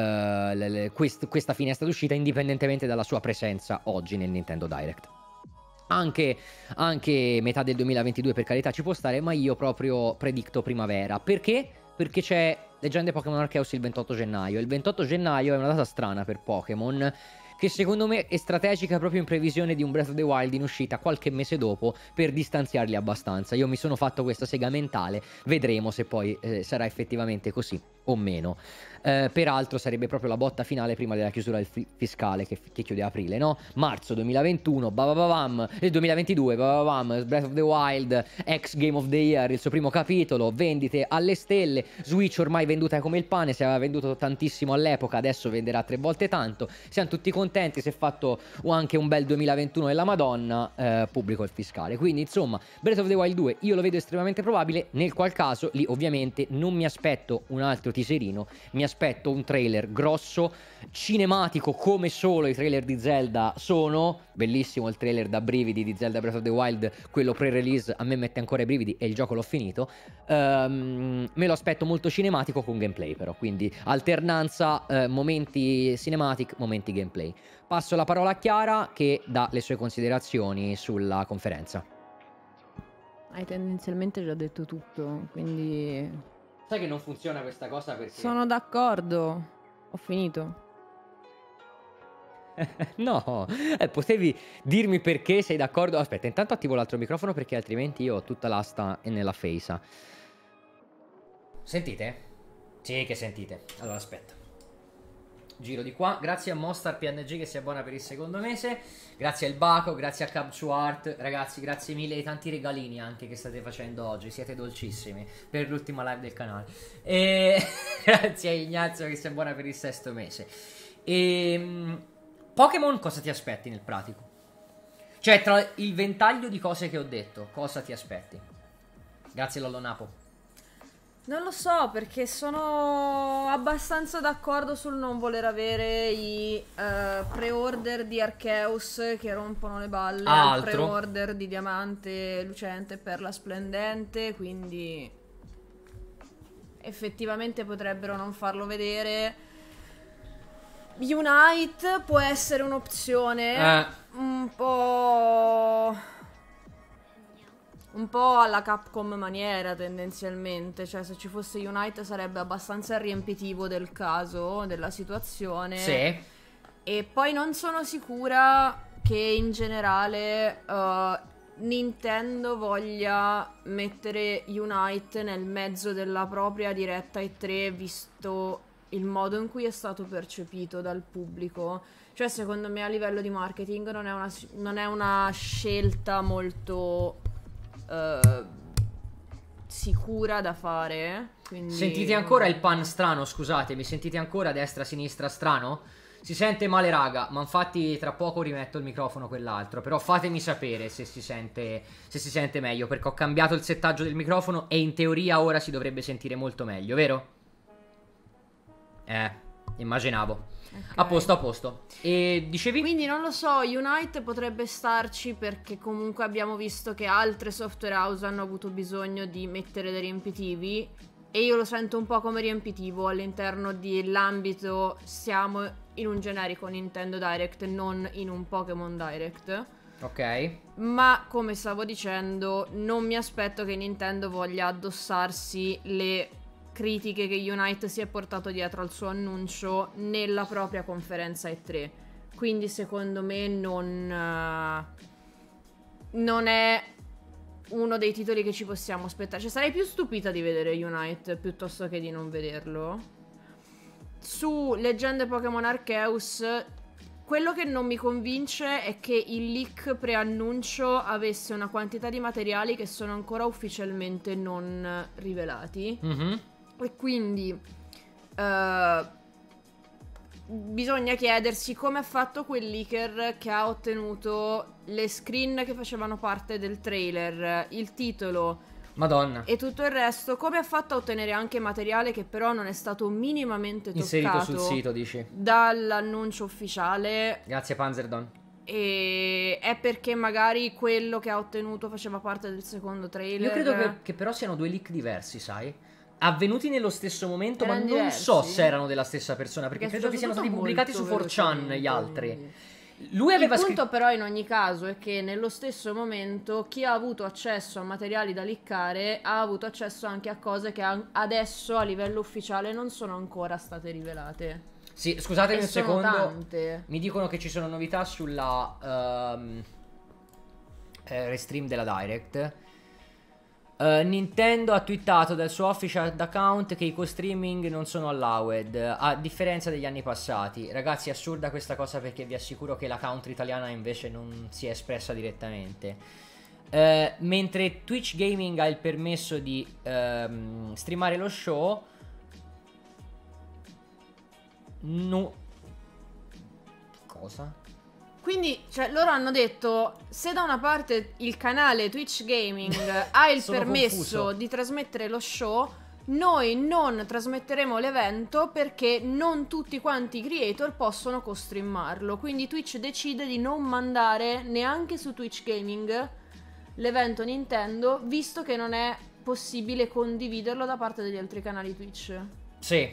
uh, quest- questa finestra d'uscita, indipendentemente dalla sua presenza oggi nel Nintendo Direct. Anche, anche metà del duemilaventidue per carità ci può stare, ma io proprio predicto primavera. Perché? Perché c'è Leggende Pokémon Arceus il ventotto gennaio. Il ventotto gennaio è una data strana per Pokémon, che secondo me è strategica proprio in previsione di un Breath of the Wild in uscita qualche mese dopo, per distanziarli abbastanza. Io mi sono fatto questa sega mentale, vedremo se poi eh, sarà effettivamente così. o meno. Eh, peraltro sarebbe proprio la botta finale prima della chiusura del fi- fiscale che, che chiude aprile, no? Marzo duemilaventuno, bababam, e duemilaventidue, bababam, Breath of the Wild, ex Game of the Year, il suo primo capitolo, vendite alle stelle, Switch ormai venduta come il pane, si aveva venduto tantissimo all'epoca, adesso venderà tre volte tanto, siamo tutti contenti, si è fatto anche un bel duemilaventuno della Madonna, eh, pubblico il fiscale. Quindi insomma, Breath of the Wild due io lo vedo estremamente probabile, nel qual caso lì ovviamente non mi aspetto un altro teaserino, mi aspetto un trailer grosso, cinematico come solo i trailer di Zelda sono. Bellissimo il trailer da brividi di Zelda Breath of the Wild, quello pre-release, a me mette ancora i brividi e il gioco l'ho finito. Um, me lo aspetto molto cinematico con gameplay però, quindi alternanza, eh, momenti cinematic, momenti gameplay. Passo la parola a Chiara che dà le sue considerazioni sulla conferenza. Hai tendenzialmente già detto tutto, quindi... Sai che non funziona questa cosa perché... Sono d'accordo. Ho finito. No, eh, potevi dirmi perché sei d'accordo. Aspetta, intanto attivo l'altro microfono perché altrimenti io ho tutta l'asta nella face. Sentite? Sì, che sentite. Allora, aspetta. Giro di qua. Grazie a Mostar P N G che si abbona per il secondo mese. Grazie al Baco, grazie a Cab to Art. Ragazzi, grazie mille di tanti regalini anche che state facendo oggi. Siete dolcissimi per l'ultima live del canale. E grazie a Ignazio che si abbona per il sesto mese. E Pokémon cosa ti aspetti nel pratico? Cioè, tra il ventaglio di cose che ho detto, cosa ti aspetti? Grazie Lollo Napo. Non lo so, perché sono abbastanza d'accordo sul non voler avere i eh, pre-order di Arceus che rompono le balle al Altro. pre-order di Diamante Lucente per la Splendente, quindi effettivamente potrebbero non farlo vedere. Unite può essere un'opzione Eh. un po'... un po' alla Capcom maniera tendenzialmente, cioè se ci fosse Unite sarebbe abbastanza riempitivo del caso, della situazione. Sì. E poi non sono sicura che in generale uh, Nintendo voglia mettere Unite nel mezzo della propria diretta E tre, visto il modo in cui è stato percepito dal pubblico. Cioè secondo me a livello di marketing non è una, non è una scelta molto... Uh, sicura da fare, quindi... Sentite ancora il pan strano, scusate, mi sentite ancora destra, sinistra strano? Si sente male raga, ma infatti tra poco rimetto il microfono quell'altro, però fatemi sapere se si sente se si sente meglio, perché ho cambiato il settaggio del microfono e in teoria ora si dovrebbe sentire molto meglio, vero? Eh, immaginavo. Okay. A posto, a posto. E dicevi? Quindi non lo so, Unite potrebbe starci perché comunque abbiamo visto che altre software house hanno avuto bisogno di mettere dei riempitivi e io lo sento un po' come riempitivo all'interno dell'ambito, siamo in un generico Nintendo Direct, non in un Pokémon Direct. Ok. Ma come stavo dicendo, non mi aspetto che Nintendo voglia addossarsi le critiche che Unite si è portato dietro al suo annuncio nella propria conferenza E tre. Quindi secondo me non uh, non è uno dei titoli che ci possiamo aspettare. Cioè sarei più stupita di vedere Unite piuttosto che di non vederlo. Su Leggende Pokémon Arceus, quello che non mi convince è che il leak preannuncio avesse una quantità di materiali che sono ancora ufficialmente non rivelati. Mm-hmm. E quindi uh, bisogna chiedersi come ha fatto quel leaker che ha ottenuto le screen che facevano parte del trailer, il titolo, Madonna, e tutto il resto, come ha fatto a ottenere anche materiale che però non è stato minimamente inserito toccato sul sito, dici? dall'annuncio ufficiale. Grazie Panzerdon. E è perché magari quello che ha ottenuto faceva parte del secondo trailer. Io credo che, che però siano due leak diversi, sai? Avvenuti nello stesso momento, Erano ma non diversi? so se erano della stessa persona, perché, Perché è credo che siano successo stati tutto pubblicati su molto four chan velocemente, gli altri. quindi. Lui aveva Il punto scritto... però in ogni caso è che nello stesso momento chi ha avuto accesso a materiali da liccare ha avuto accesso anche a cose che adesso a livello ufficiale non sono ancora state rivelate. Sì, scusatemi E un sono secondo. tante. Mi dicono che ci sono novità sulla um, eh, restream della Direct. Uh, Uh, Nintendo ha twittato dal suo official account che i co-streaming non sono allowed, a differenza degli anni passati. Ragazzi, è assurda questa cosa, perché vi assicuro che l'account italiana invece non si è espressa direttamente. Uh, mentre Twitch Gaming ha il permesso di uh, streamare lo show, no. Cosa? Quindi, cioè, loro hanno detto, se da una parte il canale Twitch Gaming ha il permesso confuso. di trasmettere lo show, noi non trasmetteremo l'evento perché non tutti quanti i creator possono co-streamarlo. Quindi Twitch decide di non mandare neanche su Twitch Gaming l'evento Nintendo, visto che non è possibile condividerlo da parte degli altri canali Twitch. Sì.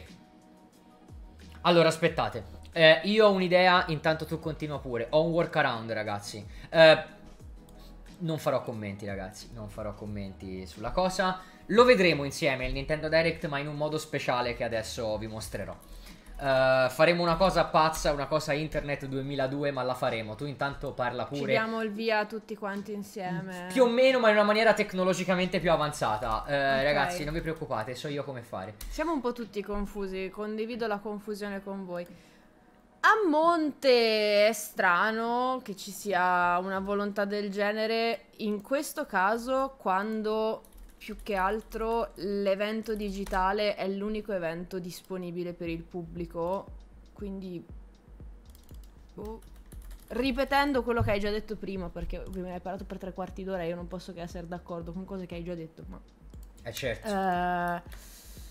Allora, aspettate. Eh, io ho un'idea, intanto tu continua pure. Ho un workaround, ragazzi. Eh, non farò commenti, ragazzi. Non farò commenti sulla cosa. Lo vedremo insieme il Nintendo Direct, ma in un modo speciale che adesso vi mostrerò. Uh, faremo una cosa pazza, una cosa internet duemiladue, ma la faremo. Tu intanto parla pure. Ci diamo il via tutti quanti insieme. Più o meno, ma in una maniera tecnologicamente più avanzata. uh, Okay. Ragazzi, non vi preoccupate, so io come fare. Siamo un po' tutti confusi, condivido la confusione con voi. A monte è strano che ci sia una volontà del genere, in questo caso quando più che altro l'evento digitale è l'unico evento disponibile per il pubblico, quindi boh. Ripetendo quello che hai già detto prima, perché me ne hai parlato per tre quarti d'ora e io non posso che essere d'accordo con cose che hai già detto, ma Eh certo. eh,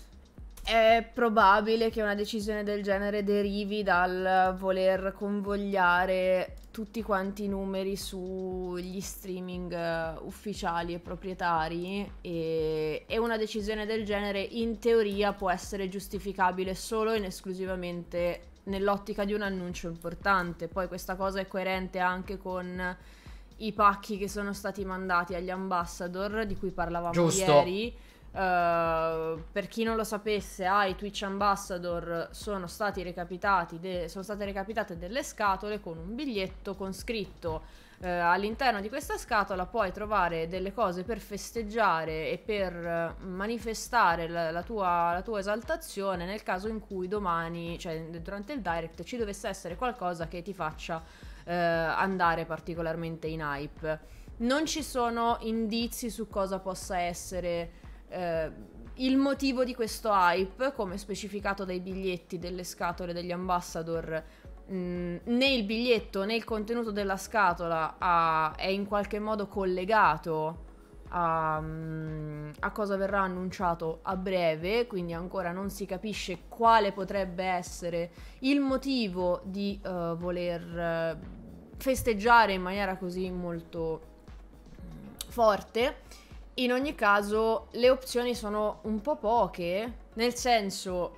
è probabile che una decisione del genere derivi dal voler convogliare tutti quanti i numeri sugli streaming uh, ufficiali e proprietari, e, e una decisione del genere in teoria può essere giustificabile solo ed esclusivamente nell'ottica di un annuncio importante. Poi questa cosa è coerente anche con i pacchi che sono stati mandati agli ambassador di cui parlavamo Giusto. ieri. Uh, per chi non lo sapesse, ai Twitch Ambassador sono stati recapitati de- sono state recapitate delle scatole con un biglietto con scritto uh, all'interno di questa scatola puoi trovare delle cose per festeggiare e per uh, manifestare la, la, tua, la tua esaltazione nel caso in cui domani, cioè durante il direct, ci dovesse essere qualcosa che ti faccia uh, andare particolarmente in hype. Non ci sono indizi su cosa possa essere Uh, il motivo di questo hype, come specificato dai biglietti delle scatole degli ambassador. Mh, né il biglietto né il contenuto della scatola ha, è in qualche modo collegato a, mh, a cosa verrà annunciato a breve, quindi ancora non si capisce quale potrebbe essere il motivo di uh, voler uh, festeggiare in maniera così molto mh, forte. In ogni caso le opzioni sono un po' poche, nel senso,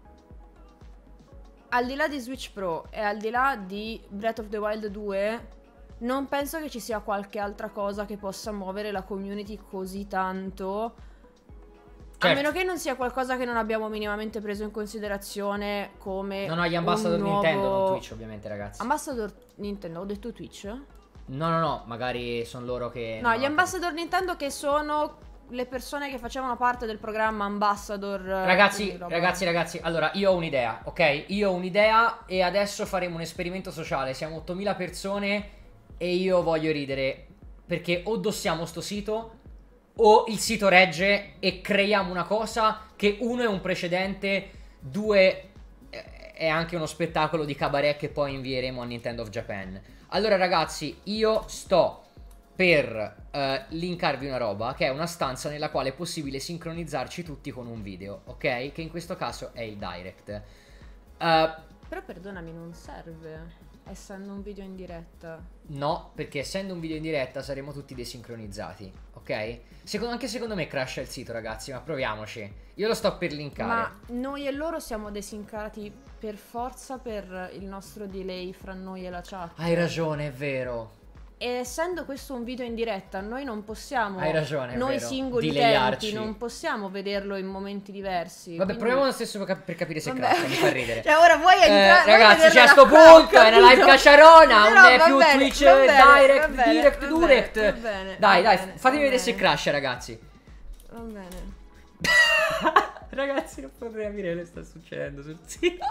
al di là di Switch Pro e al di là di Breath of the Wild due, non penso che ci sia qualche altra cosa che possa muovere la community così tanto, certo. A meno che non sia qualcosa che non abbiamo minimamente preso in considerazione come No, no, gli ambassador un nuovo... Nintendo, non Twitch ovviamente, ragazzi. Ambassador Nintendo, ho detto Twitch? No, no, no, magari sono loro che... No, non gli ho ambassador Nintendo che sono le persone che facevano parte del programma Ambassador. Ragazzi, ragazzi, ragazzi, allora io ho un'idea, ok? Io ho un'idea e adesso faremo un esperimento sociale. Siamo ottomila persone e io voglio ridere, perché o dossiamo sto sito o il sito regge e creiamo una cosa che uno è un precedente, due è anche uno spettacolo di cabaret che poi invieremo a Nintendo of Japan. Allora ragazzi, io sto per uh, linkarvi una roba che è una stanza nella quale è possibile sincronizzarci tutti con un video, ok? Che in questo caso è il direct. Uh, Però perdonami, non serve, essendo un video in diretta. No, perché essendo un video in diretta saremo tutti desincronizzati, ok? Secondo, anche secondo me crasha il sito, ragazzi, ma proviamoci. Io lo sto per linkare. Ma noi e loro siamo desincati per forza per il nostro delay fra noi e la chat. Hai ragione, è vero. E essendo questo un video in diretta, noi non possiamo, Hai ragione, è noi vero. singoli Delayarci. utenti, non possiamo vederlo in momenti diversi. Vabbè, quindi... proviamo lo stesso per, cap- per capire se Vabbè. crasha, mi fa ridere. Cioè, ora vuoi Eh, entrare, ragazzi, c'è a a sto punto, è una live cacciarona, Però non è va più bene, Twitch va bene, direct, va bene, direct, va bene, direct. va bene, Dai, va dai, bene, fatemi va vedere se bene. crasha, ragazzi. Va bene. Ragazzi, non potrei capire che sta succedendo sul sito.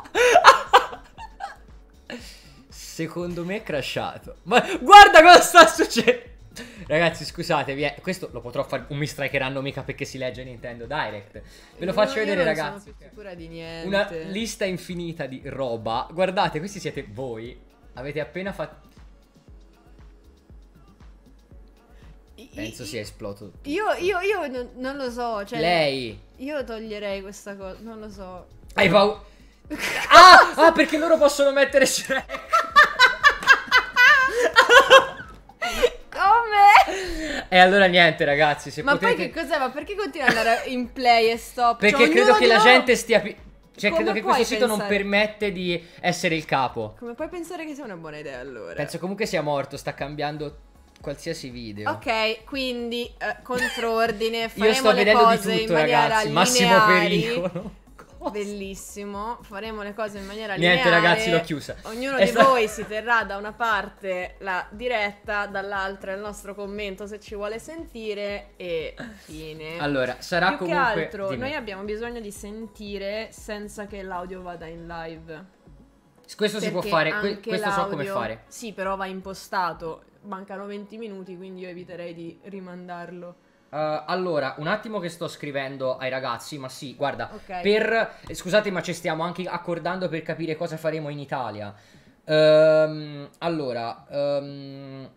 Secondo me è crashato. Ma guarda cosa sta succedendo. Ragazzi, scusatevi, eh. Questo lo potrò fare. Non mi strikeranno mica perché si legge Nintendo Direct. Ve lo faccio No, vedere, io non ragazzi. sono più sicura di niente. Una lista infinita di roba. Guardate, questi siete voi. Avete appena fatto. Penso sia esploso. Io, io, io non, non lo so. Cioè, Lei. Io toglierei questa cosa. Non lo so. Hai paura. Ah, ah, perché loro possono mettere Shrek. Come? E allora niente, ragazzi, se Ma potete... poi che cos'è? Ma perché continua ad andare in play e stop? Perché Cioè, credo ognuno che di la loro- gente stia... pi- Cioè, Come credo che puoi questo sito non pensare? permette di essere il capo. Come puoi pensare che sia una buona idea allora? Penso comunque sia morto, sta cambiando qualsiasi video. Ok, quindi eh, controordine, faremo Io sto le vedendo di cose in tutto, maniera ragazzi. Massimo lineari. pericolo. Cosa? Bellissimo, faremo le cose in maniera Niente, lineare. ragazzi, l'ho chiusa. Ognuno È di sta- voi si terrà da una parte la diretta, dall'altra il nostro commento se ci vuole sentire e fine. Allora, sarà Più comunque... che altro, dimmi. noi abbiamo bisogno di sentire senza che l'audio vada in live. Questo si può Perché fare, que- anche questo so come l'audio- fare. Sì, però va impostato. Mancano venti minuti, quindi io eviterei di rimandarlo. Uh, allora, un attimo che sto scrivendo ai ragazzi, ma sì, guarda, Ok. per... eh, scusate, ma ci stiamo anche accordando per capire cosa faremo in Italia. Ehm, allora, ehm,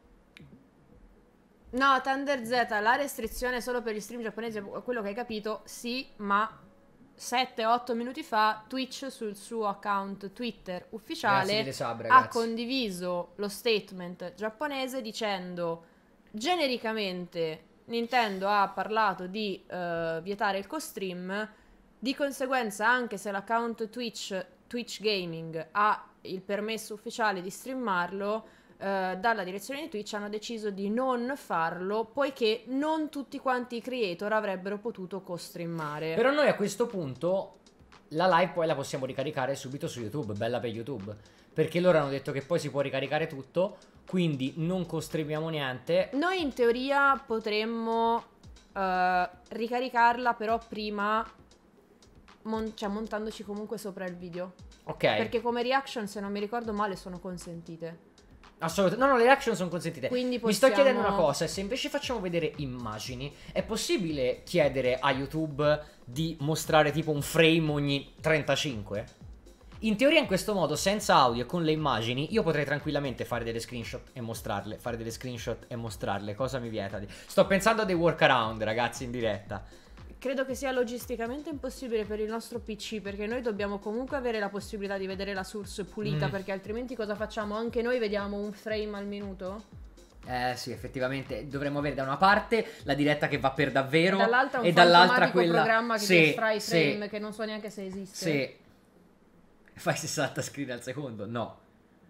No, Thunder Z, la restrizione è solo per gli stream giapponesi, quello che hai capito, sì, ma sette otto minuti fa Twitch sul suo account Twitter grazie ufficiale mille sub, ha ragazzi. condiviso lo statement giapponese dicendo genericamente Nintendo ha parlato di eh, vietare il co-stream, di conseguenza anche se l'account Twitch, Twitch Gaming ha il permesso ufficiale di streamarlo, eh, dalla direzione di Twitch hanno deciso di non farlo poiché non tutti quanti i creator avrebbero potuto co-streamare. Però noi a questo punto la live poi la possiamo ricaricare subito su YouTube, bella per YouTube. Perché loro hanno detto che poi si può ricaricare tutto, quindi non costriviamo niente. Noi in teoria potremmo eh, ricaricarla però prima mon- cioè montandoci comunque sopra il video. Ok. Perché come reaction, se non mi ricordo male, sono consentite. Assolutamente. No, no, le reaction sono consentite. Quindi Mi sto possiamo- chiedendo una cosa, se invece facciamo vedere immagini, è possibile chiedere a YouTube di mostrare tipo un frame ogni trentacinque? In teoria in questo modo, senza audio e con le immagini, io potrei tranquillamente fare delle screenshot e mostrarle, fare delle screenshot e mostrarle, cosa mi vieta di... Sto pensando a dei workaround, ragazzi, in diretta. Credo che sia logisticamente impossibile per il nostro P C, perché noi dobbiamo comunque avere la possibilità di vedere la source pulita, Mm. perché altrimenti cosa facciamo? Anche noi vediamo un frame al minuto? Eh sì, effettivamente dovremmo avere da una parte la diretta che va per davvero E dall'altra un e dall'altra fantomatico quella... programma che Sì, ti estrae i sì, frame, che non so neanche se esiste. sì. Fai sessanta screen al secondo? No.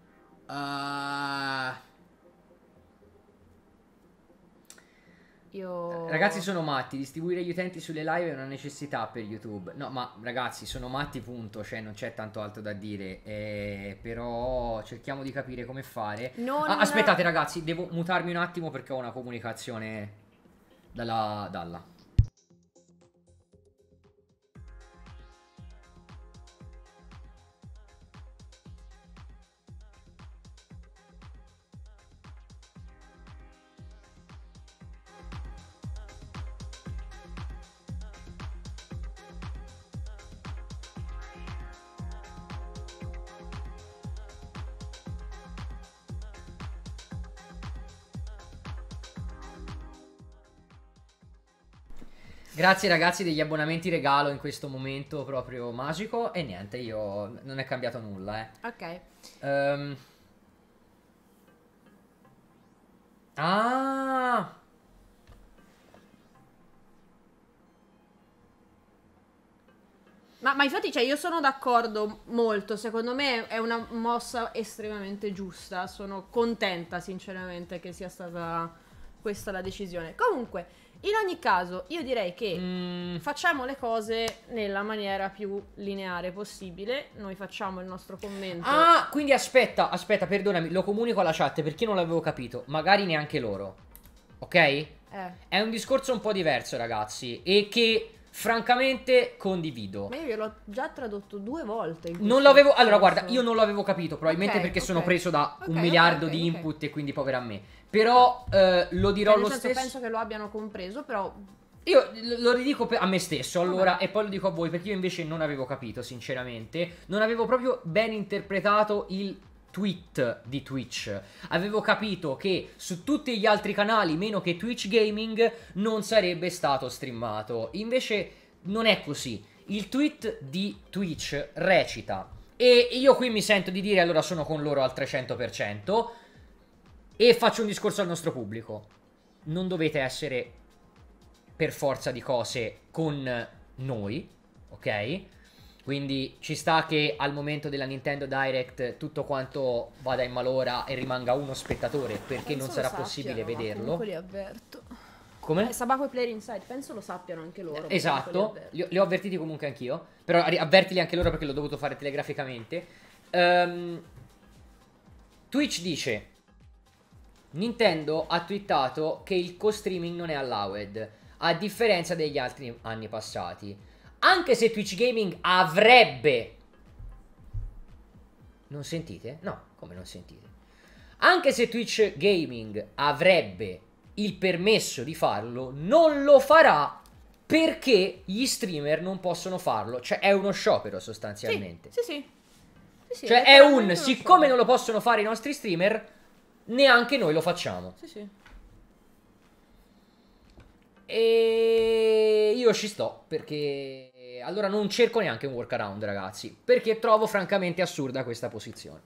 Ah... Io... Ragazzi, sono matti. Distribuire gli utenti sulle live è una necessità per YouTube. No, ma ragazzi, sono matti, punto. Cioè, non c'è tanto altro da dire. Eh, però cerchiamo di capire come fare. Non... Ah, aspettate, ragazzi, devo mutarmi un attimo perché ho una comunicazione dalla Dalla. Grazie ragazzi degli abbonamenti regalo in questo momento proprio magico. E niente, io non è cambiato nulla, eh. Ok. Ehm. Ah. Ma, ma infatti, cioè, io sono d'accordo molto. Secondo me è una mossa estremamente giusta. Sono contenta, sinceramente, che sia stata questa la decisione. Comunque, in ogni caso, io direi che Mm, facciamo le cose nella maniera più lineare possibile. Noi facciamo il nostro commento. Ah, quindi aspetta, aspetta, perdonami, lo comunico alla chat perché non l'avevo capito. Magari neanche loro. Ok? Eh. È un discorso un po' diverso, ragazzi, e che francamente condivido. Ma io l'ho già tradotto due volte. in Non questo l'avevo. Allora, senso. guarda, io non l'avevo capito, probabilmente Ok, perché sono ok. preso da Ok, un ok, miliardo ok, di ok. input e quindi povera a me. Però eh, lo dirò Cioè, nel lo senso, stesso. penso che lo abbiano compreso, però Io l- lo ridico per- a me stesso allora Vabbè. e poi lo dico a voi perché io invece non avevo capito sinceramente, non avevo proprio ben interpretato il tweet di Twitch. Avevo capito che su tutti gli altri canali meno che Twitch Gaming non sarebbe stato streamato. Invece non è così. Il tweet di Twitch recita e io qui mi sento di dire allora sono con loro al trecento per cento e faccio un discorso al nostro pubblico. Non dovete essere per forza di cose con noi, ok? Quindi ci sta che al momento della Nintendo Direct tutto quanto vada in malora e rimanga uno spettatore perché penso non sarà lo possibile sappiano, ma vederlo. comunque li avverto. Come? Eh, Sabaco e Player Inside, penso lo sappiano anche loro. comunque li Esatto, avverto. li ho, li ho avvertiti comunque anch'io, però ri- avvertili anche loro perché l'ho dovuto fare telegraficamente. Ehm, Twitch dice: Nintendo ha twittato che il co-streaming non è allowed, a differenza degli altri anni passati. Anche se Twitch Gaming avrebbe... Non sentite? No, come non sentite? Anche se Twitch Gaming avrebbe il permesso di farlo, non lo farà perché gli streamer non possono farlo. Cioè è uno sciopero sostanzialmente. Sì, sì, sì. Sì, sì, Cioè è un, letteralmente uno siccome sciopero. non lo possono fare i nostri streamer, neanche noi lo facciamo. Sì, sì. E io ci sto, perché allora non cerco neanche un workaround, ragazzi, perché trovo francamente assurda questa posizione.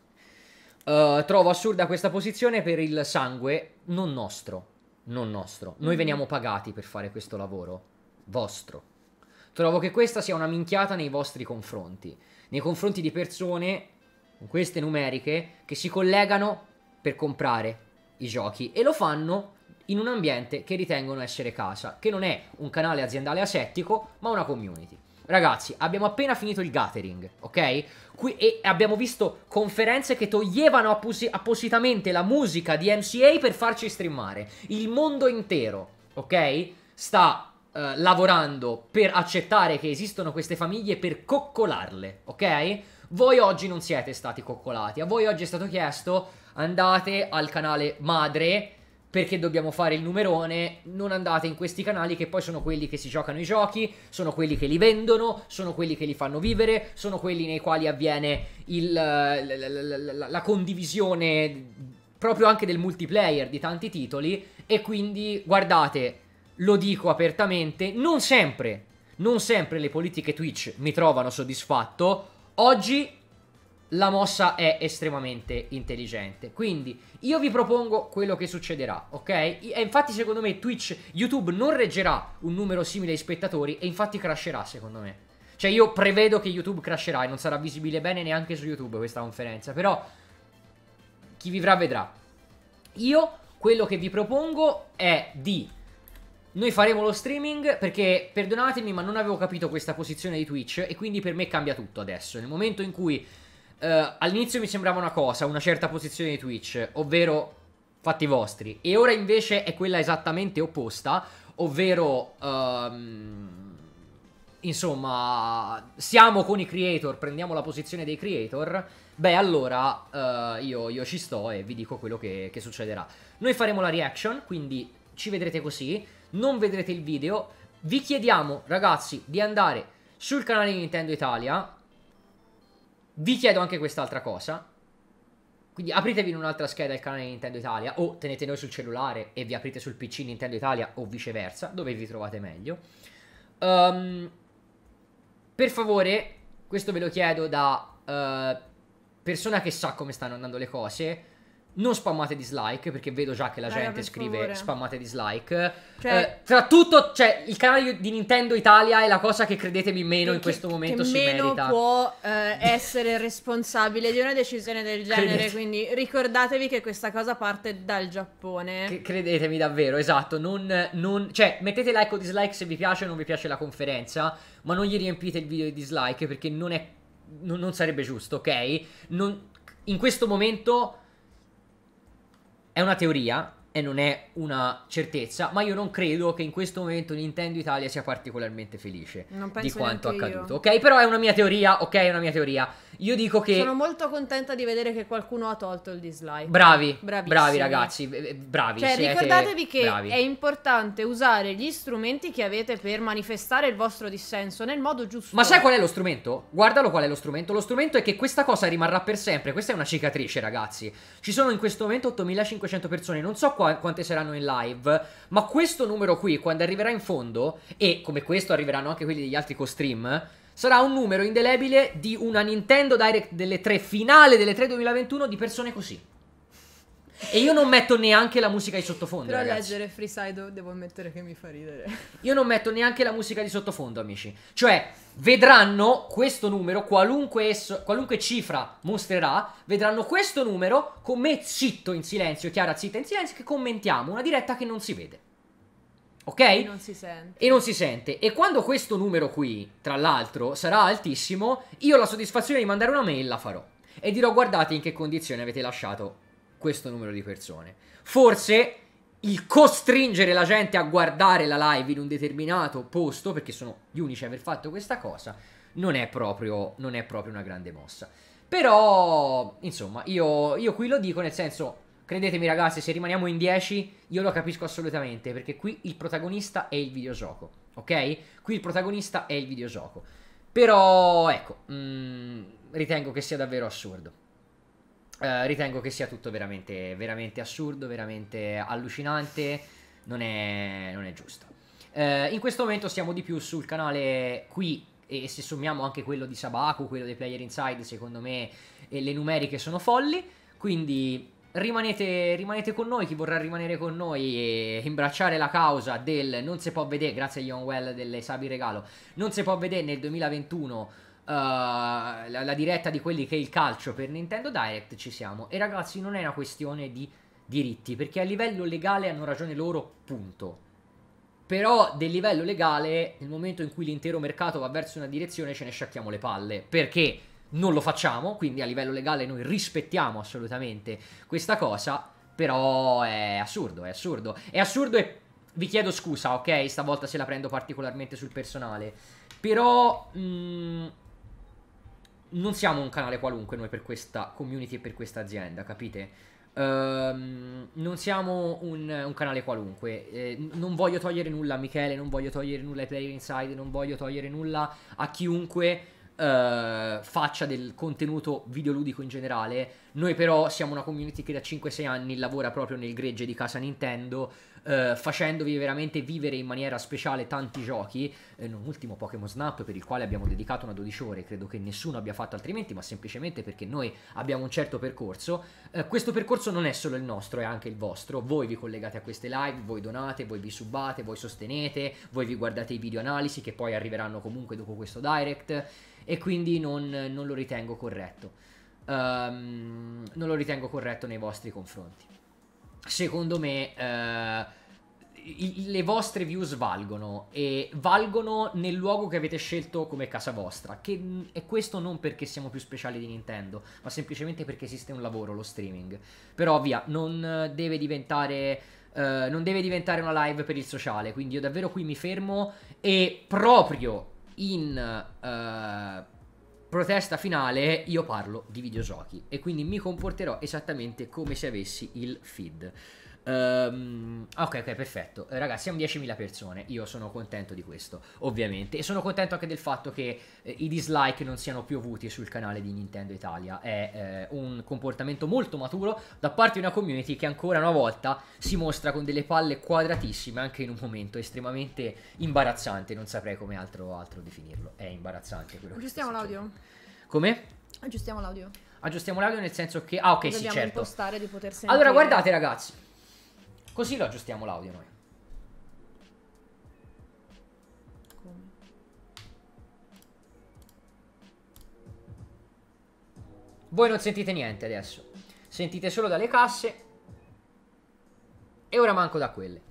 Uh, trovo assurda questa posizione per il sangue non nostro, non nostro. Noi Mhm. veniamo pagati per fare questo lavoro, vostro. Trovo che questa sia una minchiata nei vostri confronti, nei confronti di persone con queste numeriche che si collegano per comprare i giochi e lo fanno in un ambiente che ritengono essere casa, che non è un canale aziendale asettico, ma una community. Ragazzi, abbiamo appena finito il gathering, ok? Qui, e abbiamo visto conferenze che toglievano apposi- appositamente la musica di M C A per farci streamare. Il mondo intero, ok? Sta eh, lavorando per accettare che esistono queste famiglie, per coccolarle, ok? Voi oggi non siete stati coccolati, a voi oggi è stato chiesto andate al canale madre perché dobbiamo fare il numerone, non andate in questi canali che poi sono quelli che si giocano i giochi, sono quelli che li vendono, sono quelli che li fanno vivere, sono quelli nei quali avviene il, la, la, la, la, la condivisione proprio anche del multiplayer di tanti titoli e quindi guardate, lo dico apertamente, non sempre, non sempre le politiche Twitch mi trovano soddisfatto, oggi la mossa è estremamente intelligente. Quindi io vi propongo quello che succederà, ok? E infatti secondo me Twitch, YouTube non reggerà un numero simile di spettatori e infatti crasherà secondo me. Cioè io prevedo che YouTube crasherà e non sarà visibile bene neanche su YouTube questa conferenza. Però chi vivrà vedrà. Io quello che vi propongo è di... Noi faremo lo streaming perché, perdonatemi, ma non avevo capito questa posizione di Twitch e quindi per me cambia tutto adesso. Nel momento in cui... Uh, all'inizio mi sembrava una cosa, una certa posizione di Twitch, ovvero fatti vostri, e ora invece è quella esattamente opposta, ovvero um, insomma siamo con i creator, prendiamo la posizione dei creator. Beh allora uh, io, io ci sto e vi dico quello che, che succederà. Noi faremo la reaction, quindi ci vedrete così, non vedrete il video. Vi chiediamo ragazzi di andare sul canale di Nintendo Italia. Vi chiedo anche quest'altra cosa. Quindi apritevi in un'altra scheda il canale di Nintendo Italia o tenete noi sul cellulare e vi aprite sul P C Nintendo Italia o viceversa, dove vi trovate meglio. um, Per favore, questo ve lo chiedo da uh, persona che sa come stanno andando le cose. Non spammate dislike, perché vedo già che la Raga, gente per scrive favore. spammate dislike. Cioè- Eh, tra tutto, cioè, il canale di Nintendo Italia è la cosa che credetemi meno Che- in questo che- momento che si meno merita. può eh, essere responsabile di una decisione del genere. Credete. Quindi ricordatevi che questa cosa parte dal Giappone. Che- credetemi davvero, esatto. Non, non- cioè, mettete like o dislike se vi piace o non vi piace la conferenza, ma non gli riempite il video di dislike perché non è. Non, non sarebbe giusto, ok? Non, in questo momento. È una teoria, e non è una certezza, ma io non credo che in questo momento Nintendo Italia sia particolarmente felice Non di penso quanto neanche accaduto, io. ok? Però è una mia teoria, ok? È una mia teoria. Io dico che... Sono molto contenta di vedere che qualcuno ha tolto il dislike. Bravi, Bravissimi. bravi ragazzi, eh, eh, bravi. Cioè, siete ricordatevi che bravi. è importante usare gli strumenti che avete per manifestare il vostro dissenso nel modo giusto. Ma sai qual è lo strumento? Guardalo qual è lo strumento. Lo strumento è che questa cosa rimarrà per sempre. Questa è una cicatrice, ragazzi. Ci sono in questo momento ottomilacinquecento persone. Non so qua quante saranno in live, ma questo numero qui, quando arriverà in fondo, e come questo arriveranno anche quelli degli altri co-stream, sarà un numero indelebile di una Nintendo Direct delle tre, finale delle tre duemilaventuno, di persone così. E io non metto neanche la musica di sottofondo, Però ragazzi. leggere Freeside devo ammettere che mi fa ridere. Io non metto neanche la musica di sottofondo, amici. Cioè, vedranno questo numero, qualunque, esso, qualunque cifra mostrerà, vedranno questo numero con me zitto in silenzio, Chiara zitta in silenzio, che commentiamo una diretta che non si vede. Ok? E non si sente. E non si sente. E quando questo numero qui, tra l'altro, sarà altissimo, io la soddisfazione di mandare una mail la farò. E dirò: guardate in che condizioni avete lasciato questo numero di persone. Forse il costringere la gente a guardare la live in un determinato posto, perché sono gli unici a aver fatto questa cosa, non è proprio, non è proprio una grande mossa. Però, insomma, io, io qui lo dico, nel senso, credetemi ragazzi, se rimaniamo in dieci, io lo capisco assolutamente, perché qui il protagonista è il videogioco, ok? Qui il protagonista è il videogioco. Però, ecco, mh, ritengo che sia davvero assurdo. Uh, ritengo che sia tutto veramente, veramente assurdo, veramente allucinante, non è, non è giusto. Uh, in questo momento siamo di più sul canale qui, e se sommiamo anche quello di Sabaku, quello dei Player Inside, secondo me eh, le numeriche sono folli, quindi rimanete, rimanete con noi, chi vorrà rimanere con noi e imbracciare la causa del non si può vedere, grazie a Ion Well delle Sabi Regalo, non si può vedere nel duemilaventuno Uh, la, la diretta di quelli che è il calcio per Nintendo Direct, ci siamo. E ragazzi, non è una questione di diritti, perché a livello legale hanno ragione loro, punto. Però del livello legale, nel momento in cui l'intero mercato va verso una direzione, ce ne sciacchiamo le palle, perché non lo facciamo. Quindi a livello legale noi rispettiamo assolutamente questa cosa, però è assurdo, è assurdo. È assurdo e vi chiedo scusa, ok? Stavolta se la prendo particolarmente sul personale, però mh, non siamo un canale qualunque noi per questa community e per questa azienda, capite? Um, non siamo un, un canale qualunque. eh, Non voglio togliere nulla a Michele, non voglio togliere nulla ai Player Inside, non voglio togliere nulla a chiunque uh, faccia del contenuto videoludico in generale. Noi però siamo una community che da cinque sei anni lavora proprio nel gregge di casa Nintendo, Uh, facendovi veramente vivere in maniera speciale tanti giochi, eh, non ultimo Pokémon Snap, per il quale abbiamo dedicato una dodici ore, credo che nessuno abbia fatto altrimenti, ma semplicemente perché noi abbiamo un certo percorso. Uh, questo percorso non è solo il nostro, è anche il vostro. Voi vi collegate a queste live, voi donate, voi vi subate, voi sostenete, voi vi guardate i video analisi che poi arriveranno comunque dopo questo direct, e quindi non, non lo ritengo corretto. Um, non lo ritengo corretto nei vostri confronti. Secondo me uh, i, le vostre views valgono, e valgono nel luogo che avete scelto come casa vostra, che è questo non perché siamo più speciali di Nintendo, ma semplicemente perché esiste un lavoro, lo streaming. Però via, non deve diventare uh, non deve diventare una live per il sociale, quindi io davvero qui mi fermo, e proprio in uh, protesta finale io parlo di videogiochi, e quindi mi comporterò esattamente come se avessi il feed. Um, ok, ok, perfetto. Eh, ragazzi, siamo diecimila persone. Io sono contento di questo, ovviamente. E sono contento anche del fatto che eh, i dislike non siano piovuti sul canale di Nintendo Italia. È eh, un comportamento molto maturo da parte di una community che ancora una volta si mostra con delle palle quadratissime, anche in un momento estremamente imbarazzante. Non saprei come altro, altro definirlo. È imbarazzante quello che Aggiustiamo sta l'audio. succedendo. Come? Aggiustiamo l'audio. Aggiustiamo l'audio nel senso che... Ah, ok, sì, Dobbiamo certo. impostare di poter sentire. Allora, guardate ragazzi, così lo aggiustiamo l'audio noi. Come? Voi non sentite niente adesso. Sentite solo dalle casse. E ora manco da quelle.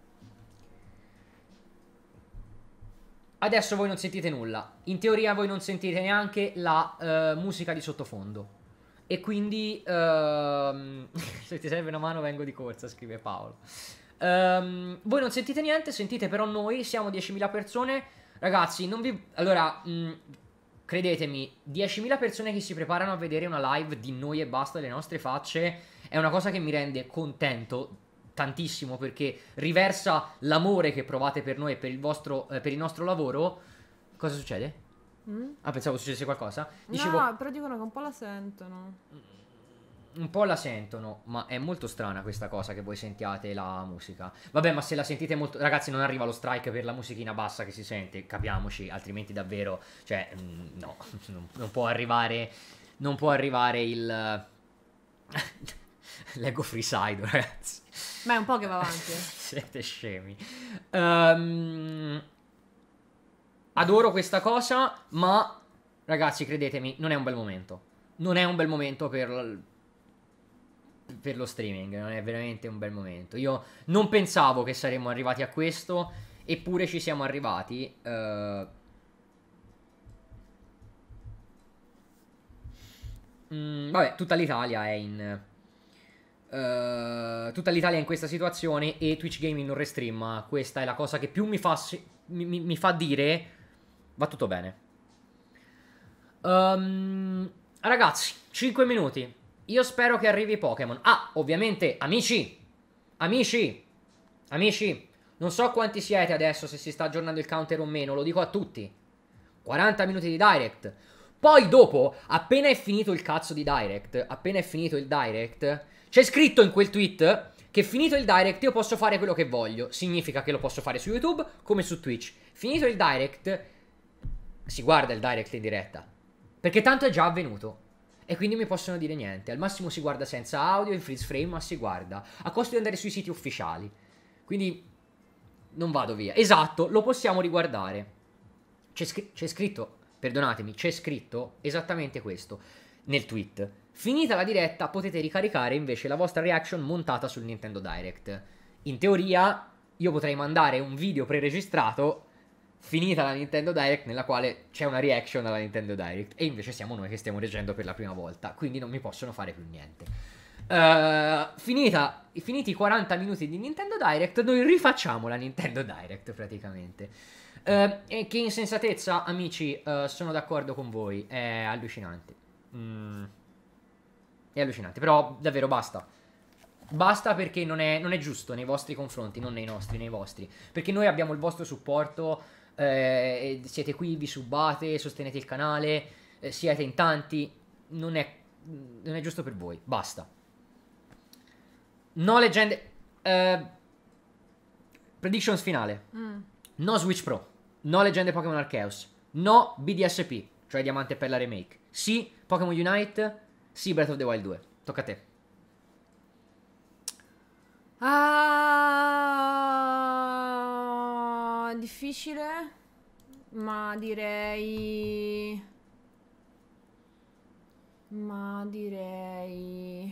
Adesso voi non sentite nulla. In teoria voi non sentite neanche la uh, musica di sottofondo. E quindi ehm, se ti serve una mano vengo di corsa, scrive Paolo. Ehm, voi non sentite niente, sentite però noi, siamo diecimila persone. Ragazzi, non vi... Allora, mh, credetemi, diecimila persone che si preparano a vedere una live di noi e basta, le nostre facce, è una cosa che mi rende contento tantissimo, perché riversa l'amore che provate per noi e per il vostro, eh, per il nostro lavoro. Cosa succede? Mm? Ah, pensavo succedesse qualcosa. Dicevo, No, però dicono che un po' la sentono. un po' la sentono, ma è molto strana questa cosa che voi sentiate la musica. Vabbè, ma se la sentite molto... Ragazzi, non arriva lo strike per la musichina bassa che si sente, capiamoci, altrimenti davvero... Cioè, mm, no, non, non può arrivare... Non può arrivare il... Leggo Freeside, ragazzi. Ma è un po' che va avanti. Siete scemi. Ehm, adoro questa cosa, ma... Ragazzi, credetemi, non è un bel momento. Non è un bel momento per... per lo streaming, non è veramente un bel momento. Io non pensavo che saremmo arrivati a questo, eppure ci siamo arrivati. Uh... Mm, vabbè, tutta l'Italia è in... Uh, tutta l'Italia è in questa situazione e Twitch Gaming non restreama. Questa è la cosa che più mi fa, mi, mi, mi fa dire va tutto bene. Um, ragazzi, cinque minuti. Io spero che arrivi Pokémon. Ah, ovviamente, amici, amici, amici, non so quanti siete adesso, se si sta aggiornando il counter o meno, lo dico a tutti. quaranta minuti di direct. Poi dopo, appena è finito il cazzo di direct, appena è finito il direct, c'è scritto in quel tweet che finito il direct io posso fare quello che voglio. Significa che lo posso fare su YouTube come su Twitch. Finito il direct, si guarda il direct in diretta, perché tanto è già avvenuto. E quindi mi possono dire niente. Al massimo si guarda senza audio, in freeze frame, ma si guarda. A costo di andare sui siti ufficiali. Quindi non vado via. Esatto, lo possiamo riguardare. C'è, scr- c'è scritto, perdonatemi, c'è scritto esattamente questo nel tweet. Finita la diretta potete ricaricare invece la vostra reaction montata sul Nintendo Direct. In teoria io potrei mandare un video preregistrato finita la Nintendo Direct nella quale c'è una reaction alla Nintendo Direct, e invece siamo noi che stiamo reggendo per la prima volta, quindi non mi possono fare più niente. Uh, finita, finiti i quaranta minuti di Nintendo Direct, noi rifacciamo la Nintendo Direct praticamente. Uh, e che insensatezza, amici, uh, sono d'accordo con voi, è allucinante. Mm, è allucinante, però davvero basta. Basta, perché non è, non è giusto nei vostri confronti, non nei nostri, nei vostri. Perché noi abbiamo il vostro supporto. Eh, siete qui, vi subate, sostenete il canale, eh, siete in tanti, non è, non è giusto per voi, basta. No leggende, eh, predictions finale, Mm. no Switch Pro, no leggende Pokémon Arceus, no B D S P, cioè Diamante e Perla Remake, sì Pokémon Unite, sì Breath of the Wild due, tocca a te. Ah, difficile, ma direi... Ma direi...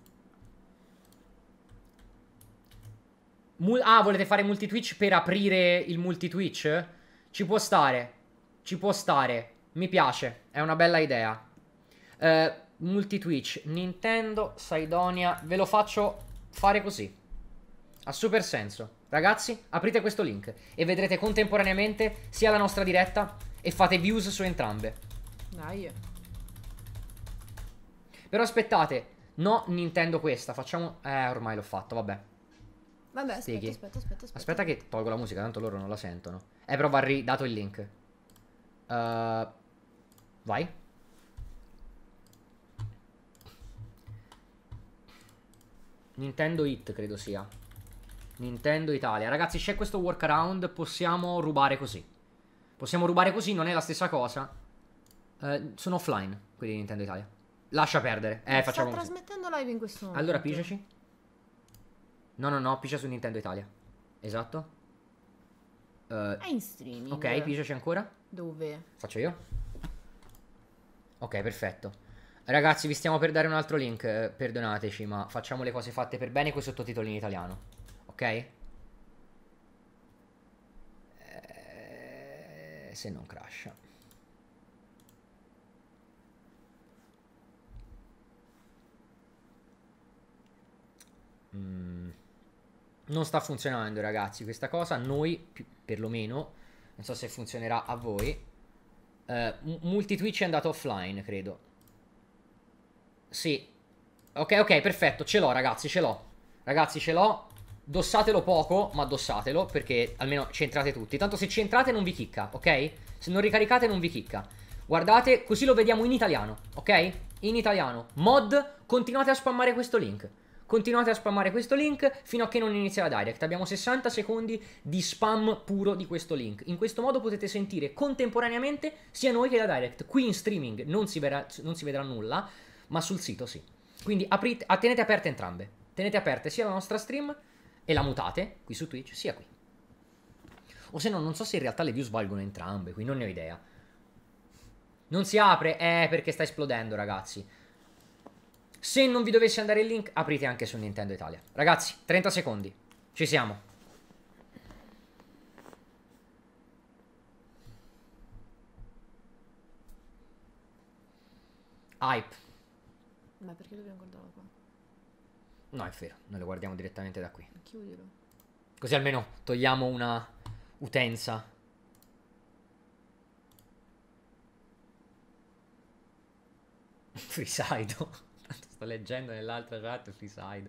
Mul- ah, volete fare multi-Twitch per aprire il multi-Twitch? Ci può stare, ci può stare, mi piace, è una bella idea. Eh, multi-Twitch, Nintendo, Saidonia, ve lo faccio fare così. Ha super senso. Ragazzi, aprite questo link e vedrete contemporaneamente sia la nostra diretta e fate views su entrambe. Dai. Però aspettate, no Nintendo questa, facciamo... Eh, ormai l'ho fatto, vabbè. Vabbè, aspetta, Stighi. aspetta, aspetta, aspetta. Aspetta che tolgo la musica, tanto loro non la sentono. Eh, però va ridato il link. Uh, vai. Nintendo It, credo sia. Nintendo Italia. Ragazzi, c'è questo workaround, possiamo rubare così. Possiamo rubare così, non è la stessa cosa. Uh, sono offline, quelli di Nintendo Italia. Lascia perdere. Eh, Sta facciamo così. trasmettendo live in questo momento. Allora, pigiaci. No, no, no, pigia su Nintendo Italia. Esatto. Uh, È in streaming. ok, pigiaci ancora. Dove? Faccio io. Ok, perfetto. Ragazzi, vi stiamo per dare un altro link. eh, Perdonateci, ma facciamo le cose fatte per bene con i sottotitoli in italiano. Ok? Eh, se non crasha. mm, non sta funzionando, ragazzi, questa cosa. Noi, più, perlomeno, non so se funzionerà a voi. Uh, Multi-Twitch è andato offline, credo. Sì. Ok, ok, perfetto. Ce l'ho, ragazzi, ce l'ho. Ragazzi, ce l'ho. Dossatelo poco, ma dossatelo, perché almeno ci entrate tutti. Tanto se ci entrate non vi chicca, ok? Se non ricaricate non vi chicca. Guardate, così lo vediamo in italiano, ok? In italiano. Mod, continuate a spammare questo link. Continuate a spammare questo link fino a che non inizia la direct. Abbiamo sessanta secondi di spam puro di questo link. In questo modo potete sentire contemporaneamente sia noi che la direct. Qui in streaming non si, verrà, non si vedrà nulla, ma sul sito sì. Quindi aprite, tenete aperte entrambe. Tenete aperte sia la nostra stream e la mutate qui su Twitch, sia qui. O se no, non so se in realtà le views valgono entrambe, qui non ne ho idea. Non si apre? Eh, perché sta esplodendo, ragazzi. Se non vi dovesse andare il link, aprite anche su Nintendo Italia. Ragazzi, trenta secondi. Ci siamo. Hype. Ma perché dobbiamo guardarlo qua? No, è vero, noi lo guardiamo direttamente da qui. Chiudilo. Così almeno togliamo una utenza. Freeside. Sto leggendo nell'altra chat Freeside.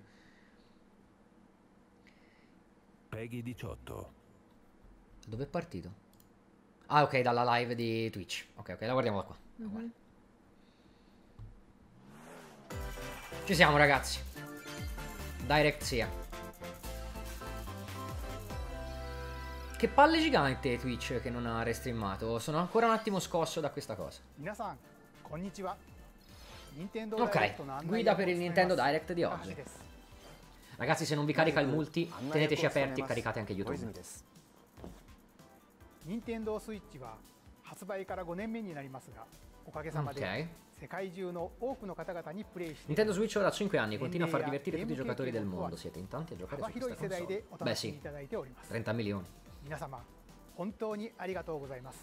Peggy diciotto. Dove è partito? Ah, ok, dalla live di Twitch. Ok, ok, la guardiamo da qua. Mm-hmm. Ci siamo, ragazzi. Direct sia. Che palle gigante Twitch che non ha restreamato. Sono ancora un attimo scosso da questa cosa. Ok, guida per il Nintendo Direct di oggi. Ragazzi, se non vi carica il multi, teneteci aperti e caricate anche YouTube. Nintendo Switch は発売からごねんめになりますが、おかげさまで Ok. 世界中の多くの方々にプレイして Nintendo Switch ora ha cinque anni e continua a far divertire tutti i giocatori del mondo. Siete in tanti a giocare 幅 su 広い questa 世代で console. お Beh 楽しみい sì, ただいております。 trenta milioni. 皆様本当にありがとうございます。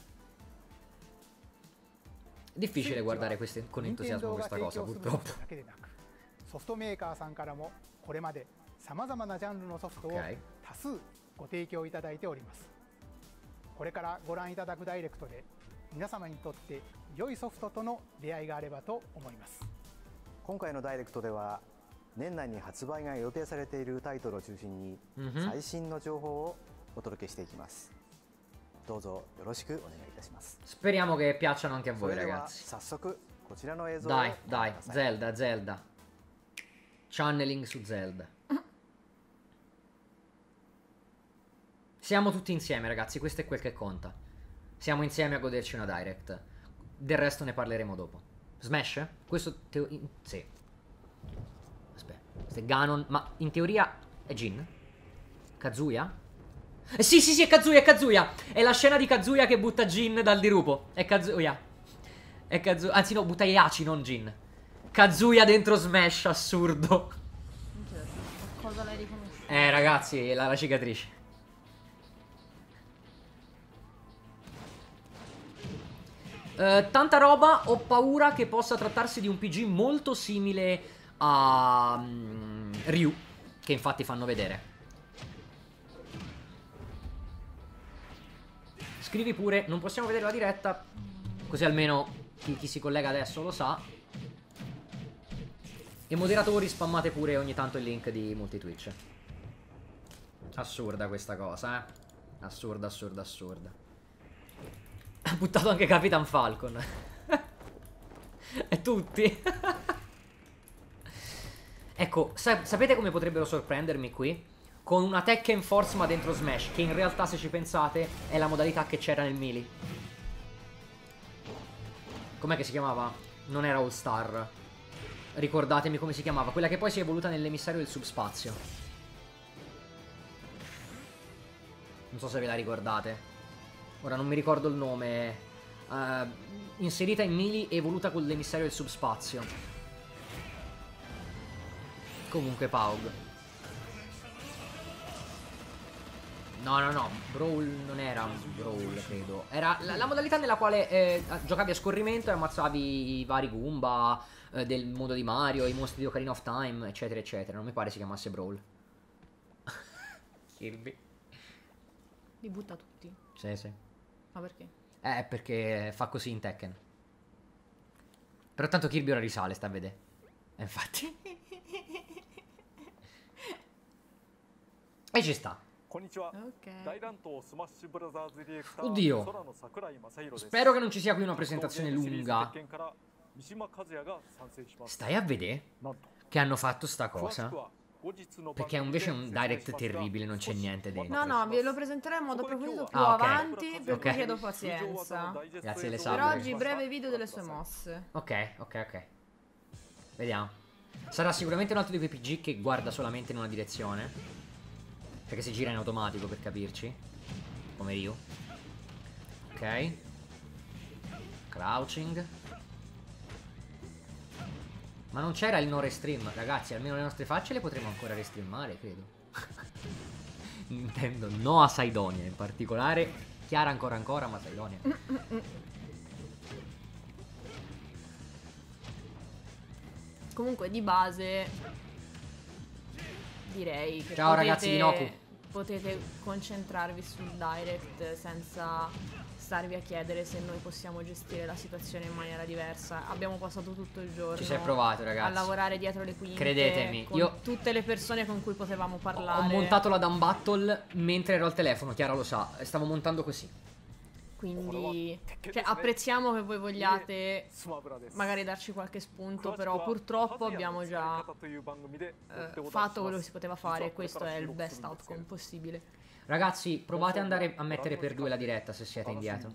Difficile guardare queste, con entusiasmo questa cosa, purtroppo. だけでなく、ソフトメーカーさんからもこれまでさまざまなジャンルのソフトを Ok. 多数ご提供いただいております。これからご覧いただくダイレクトで皆様にとって良いソフトとの出会いがあればと思います。 今回のダイレクトでは年内に発売が予定されているタイトルを中心に Mhm. 最新の情報をお届けしていきます。どうぞよろしくお願いいたします。 Speriamo che piacciono anche a そ voi, れでは ragazzi. 早速こちらの映像を Dai, ご覧 dai, ください。 Zelda, Zelda. Channeling su Zelda. Siamo tutti insieme, ragazzi, questo è quel che conta. Siamo insieme a goderci una direct. Del resto ne parleremo dopo. Smash? Questo teo- in- sì. Aspetta, questo è Ganon, ma in teoria è Jin? Kazuya? Eh, sì, sì, sì, è Kazuya, è Kazuya. È la scena di Kazuya che butta Jin dal dirupo. È Kazuya. È Kazuya. Anzi, no, butta Yachi, non Jin. Kazuya dentro Smash, assurdo. Cosa l'hai riconosciuto? Eh, ragazzi, la, la cicatrice. Eh, tanta roba, ho paura che possa trattarsi di un P G molto simile a mm, Ryu, che infatti fanno vedere. Scrivi pure, non possiamo vedere la diretta, così almeno chi, chi si collega adesso lo sa. E moderatori, spammate pure ogni tanto il link di MultiTwitch. Assurda questa cosa, eh. Assurda, assurda, assurda. Ha buttato anche Capitan Falcon. E tutti. Ecco, sa sapete come potrebbero sorprendermi qui? Con una Tekken Force ma dentro Smash, che in realtà, se ci pensate, è la modalità che c'era nel Melee. Com'è che si chiamava? Non era All Star. Ricordatemi come si chiamava. Quella che poi si è evoluta nell'emissario del subspazio. Non so se ve la ricordate. Ora non mi ricordo il nome. uh, Inserita in Melee e evoluta con l'emissario del subspazio. Comunque Paug. No, no, no, Brawl non era un Brawl, credo. Era la, la modalità nella quale eh, giocavi a scorrimento e ammazzavi i vari Goomba eh, del mondo di Mario, i mostri di Ocarina of Time, eccetera, eccetera. Non mi pare si chiamasse Brawl. Kirby. Li butta tutti. Sì, sì. Ma perché? Eh, perché fa così in Tekken. Però tanto Kirby ora risale, sta a vedere. E infatti. E ci sta. Ok. Oddio. Spero che non ci sia qui una presentazione lunga. Stai a vedere che hanno fatto sta cosa? Perché invece è un direct terribile, non c'è niente dentro. No, no, ve lo presenterò in modo approfondito più Ah, ok. avanti, per cui Ok. chiedo pazienza. Grazie delle Per sabbie. oggi breve video delle sue mosse. Ok, ok, ok. Vediamo. Sarà sicuramente un altro di quei P G che guarda solamente in una direzione. Perché si gira in automatico, per capirci. Come Ryu. Ok. Crouching. Ma non c'era il no restream. Ragazzi, almeno le nostre facce le potremo ancora restreamare, credo. Nintendo no a Saidonia. In particolare Chiara ancora ancora, ma Saidonia. Comunque di base direi che Ciao, potete, ragazzi di Noku. potete concentrarvi sul direct senza starvi a chiedere se noi possiamo gestire la situazione in maniera diversa. Abbiamo passato tutto il giorno Ci si è provato, ragazzi. a lavorare dietro le quinte. Credetemi, con io- tutte le persone con cui potevamo Ho parlare. montato la Down Battle mentre ero al telefono, Chiara lo sa. E stavo montando così. Quindi cioè, apprezziamo che voi vogliate magari darci qualche spunto, però purtroppo abbiamo già eh, fatto quello che si poteva fare e questo è il best outcome possibile. Ragazzi, provate ad andare a mettere per due la diretta se siete indietro.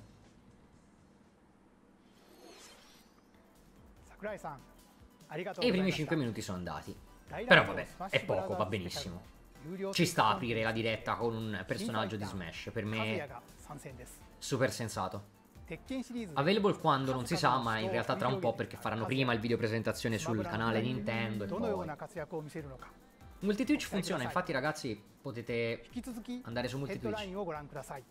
桜井さんありがとう E ご i ざい primi ました cinque minuti sono andati. 大乱闘 Però vabbè, スマッシ è ュブラザー poco, ズ va スペシャル benissimo. 有料 Ci sta 追加 aprire la diretta con un personaggio di Smash. Per 和也 me が参戦です super sensato. 鉄拳シリーズで Available quando non si sa, ma in realtà tra un po' perché faranno prima il video presentazione sul canale Nintendo e どのよう poi. な活躍を見せるのか Multitwitch funziona, infatti ragazzi potete 引き続き andare su ヘッドライ Multitwitch. ンをご覧ください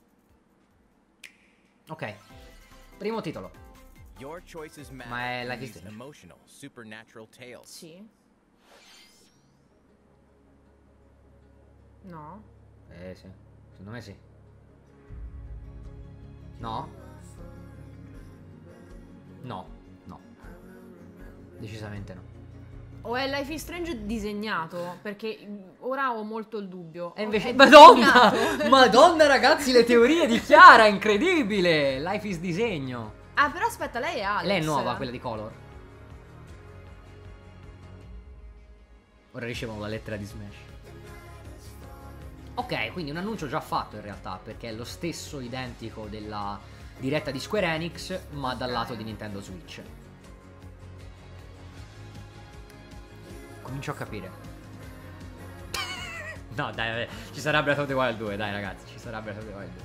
Ok. Primo titolo. Your choices matter Ma è in Life is these Strange. emotional, supernatural tales. Sì. No. Eh sì, secondo me sì. No? No, no. Decisamente no. O è Life is Strange disegnato? Perché mm, ora ho molto il dubbio. E invece... È Madonna! disegnato? Madonna ragazzi, le teorie di Chiara, incredibile! Life is disegno. Ah, però aspetta, lei è Alex. Lei è nuova, quella di Color. Ora ricevono la lettera di Smash. Ok, quindi un annuncio già fatto in realtà, perché è lo stesso identico della diretta di Square Enix, ma dal lato di Nintendo Switch. Comincio a capire. No, dai, vabbè, ci sarà Breath of the Wild due, dai ragazzi, ci sarà Breath of the Wild due.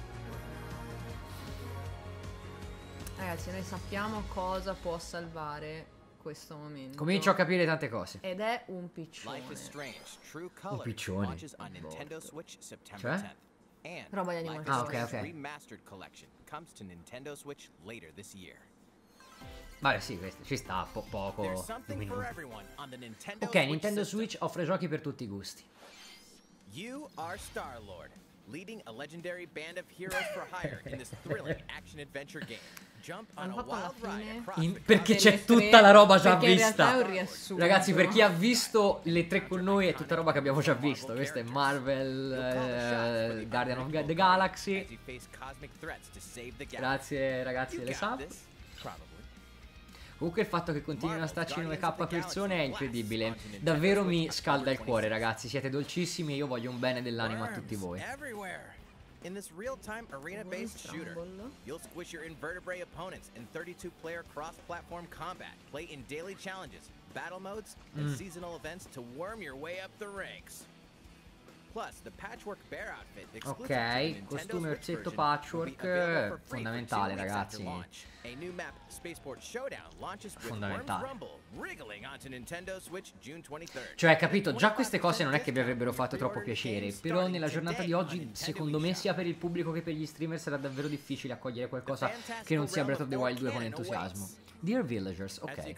Ragazzi, noi sappiamo cosa può salvare questo momento. Comincio a capire tante cose. Ed è un piccione. Life is Strange True Colors piccione. launches on Nintendo Switch September Cioè? tenth. And Roba di Life is animazione. Ah, ok, Strange ok. Remastered Collection comes to Nintendo Switch later this year. Vabbè sì, questo ci sta, po- poco. There's due something minuti. for everyone on the Nintendo Ok, Switch Nintendo system. Switch offre giochi per tutti i gusti. You are Star-Lord, leading a legendary band of heroes for hire in this thrilling action-adventure game. Jump on Hanno a fatto alla wild ride fine? across In- the perché cosmic c'è tutta la roba già Perché in vista. realtà è un riassunto. Ragazzi, per chi ha visto le tre con noi è tutta roba che abbiamo già visto. Questo è Marvel, eh, Guardian of the Galaxy. as you face cosmic threats to save the galaxy. Grazie ragazzi You delle got sub. this? Probably. Comunque il fatto che continuino a starci nove K persone è incredibile. Davvero mi scalda il cuore ragazzi. Siete dolcissimi e io voglio un bene dell'anima a tutti voi. Everywhere. In this real-time arena-based shooter, Scramble. you'll squish your invertebrate opponents in thirty-two player cross-platform combat, play in daily challenges, battle modes, and Mm. seasonal events to worm your way up the ranks. Plus, the Patchwork Bear outfit exclusive to Ok, the Nintendo costume Switch orsetto version patchwork, will be available for free for fondamentale, two weeks after ragazzi. launch. A new map, Spaceport Showdown, launches with Worms Fondamentale. Rumble, wriggling onto Nintendo Switch June twenty-third. Cioè, capito, già queste cose non è che vi avrebbero fatto troppo piacere, però nella giornata di oggi, secondo me, sia per il pubblico che per gli streamer sarà davvero difficile accogliere qualcosa che non sia Breath of the Wild due con entusiasmo. Dear Villagers, ok.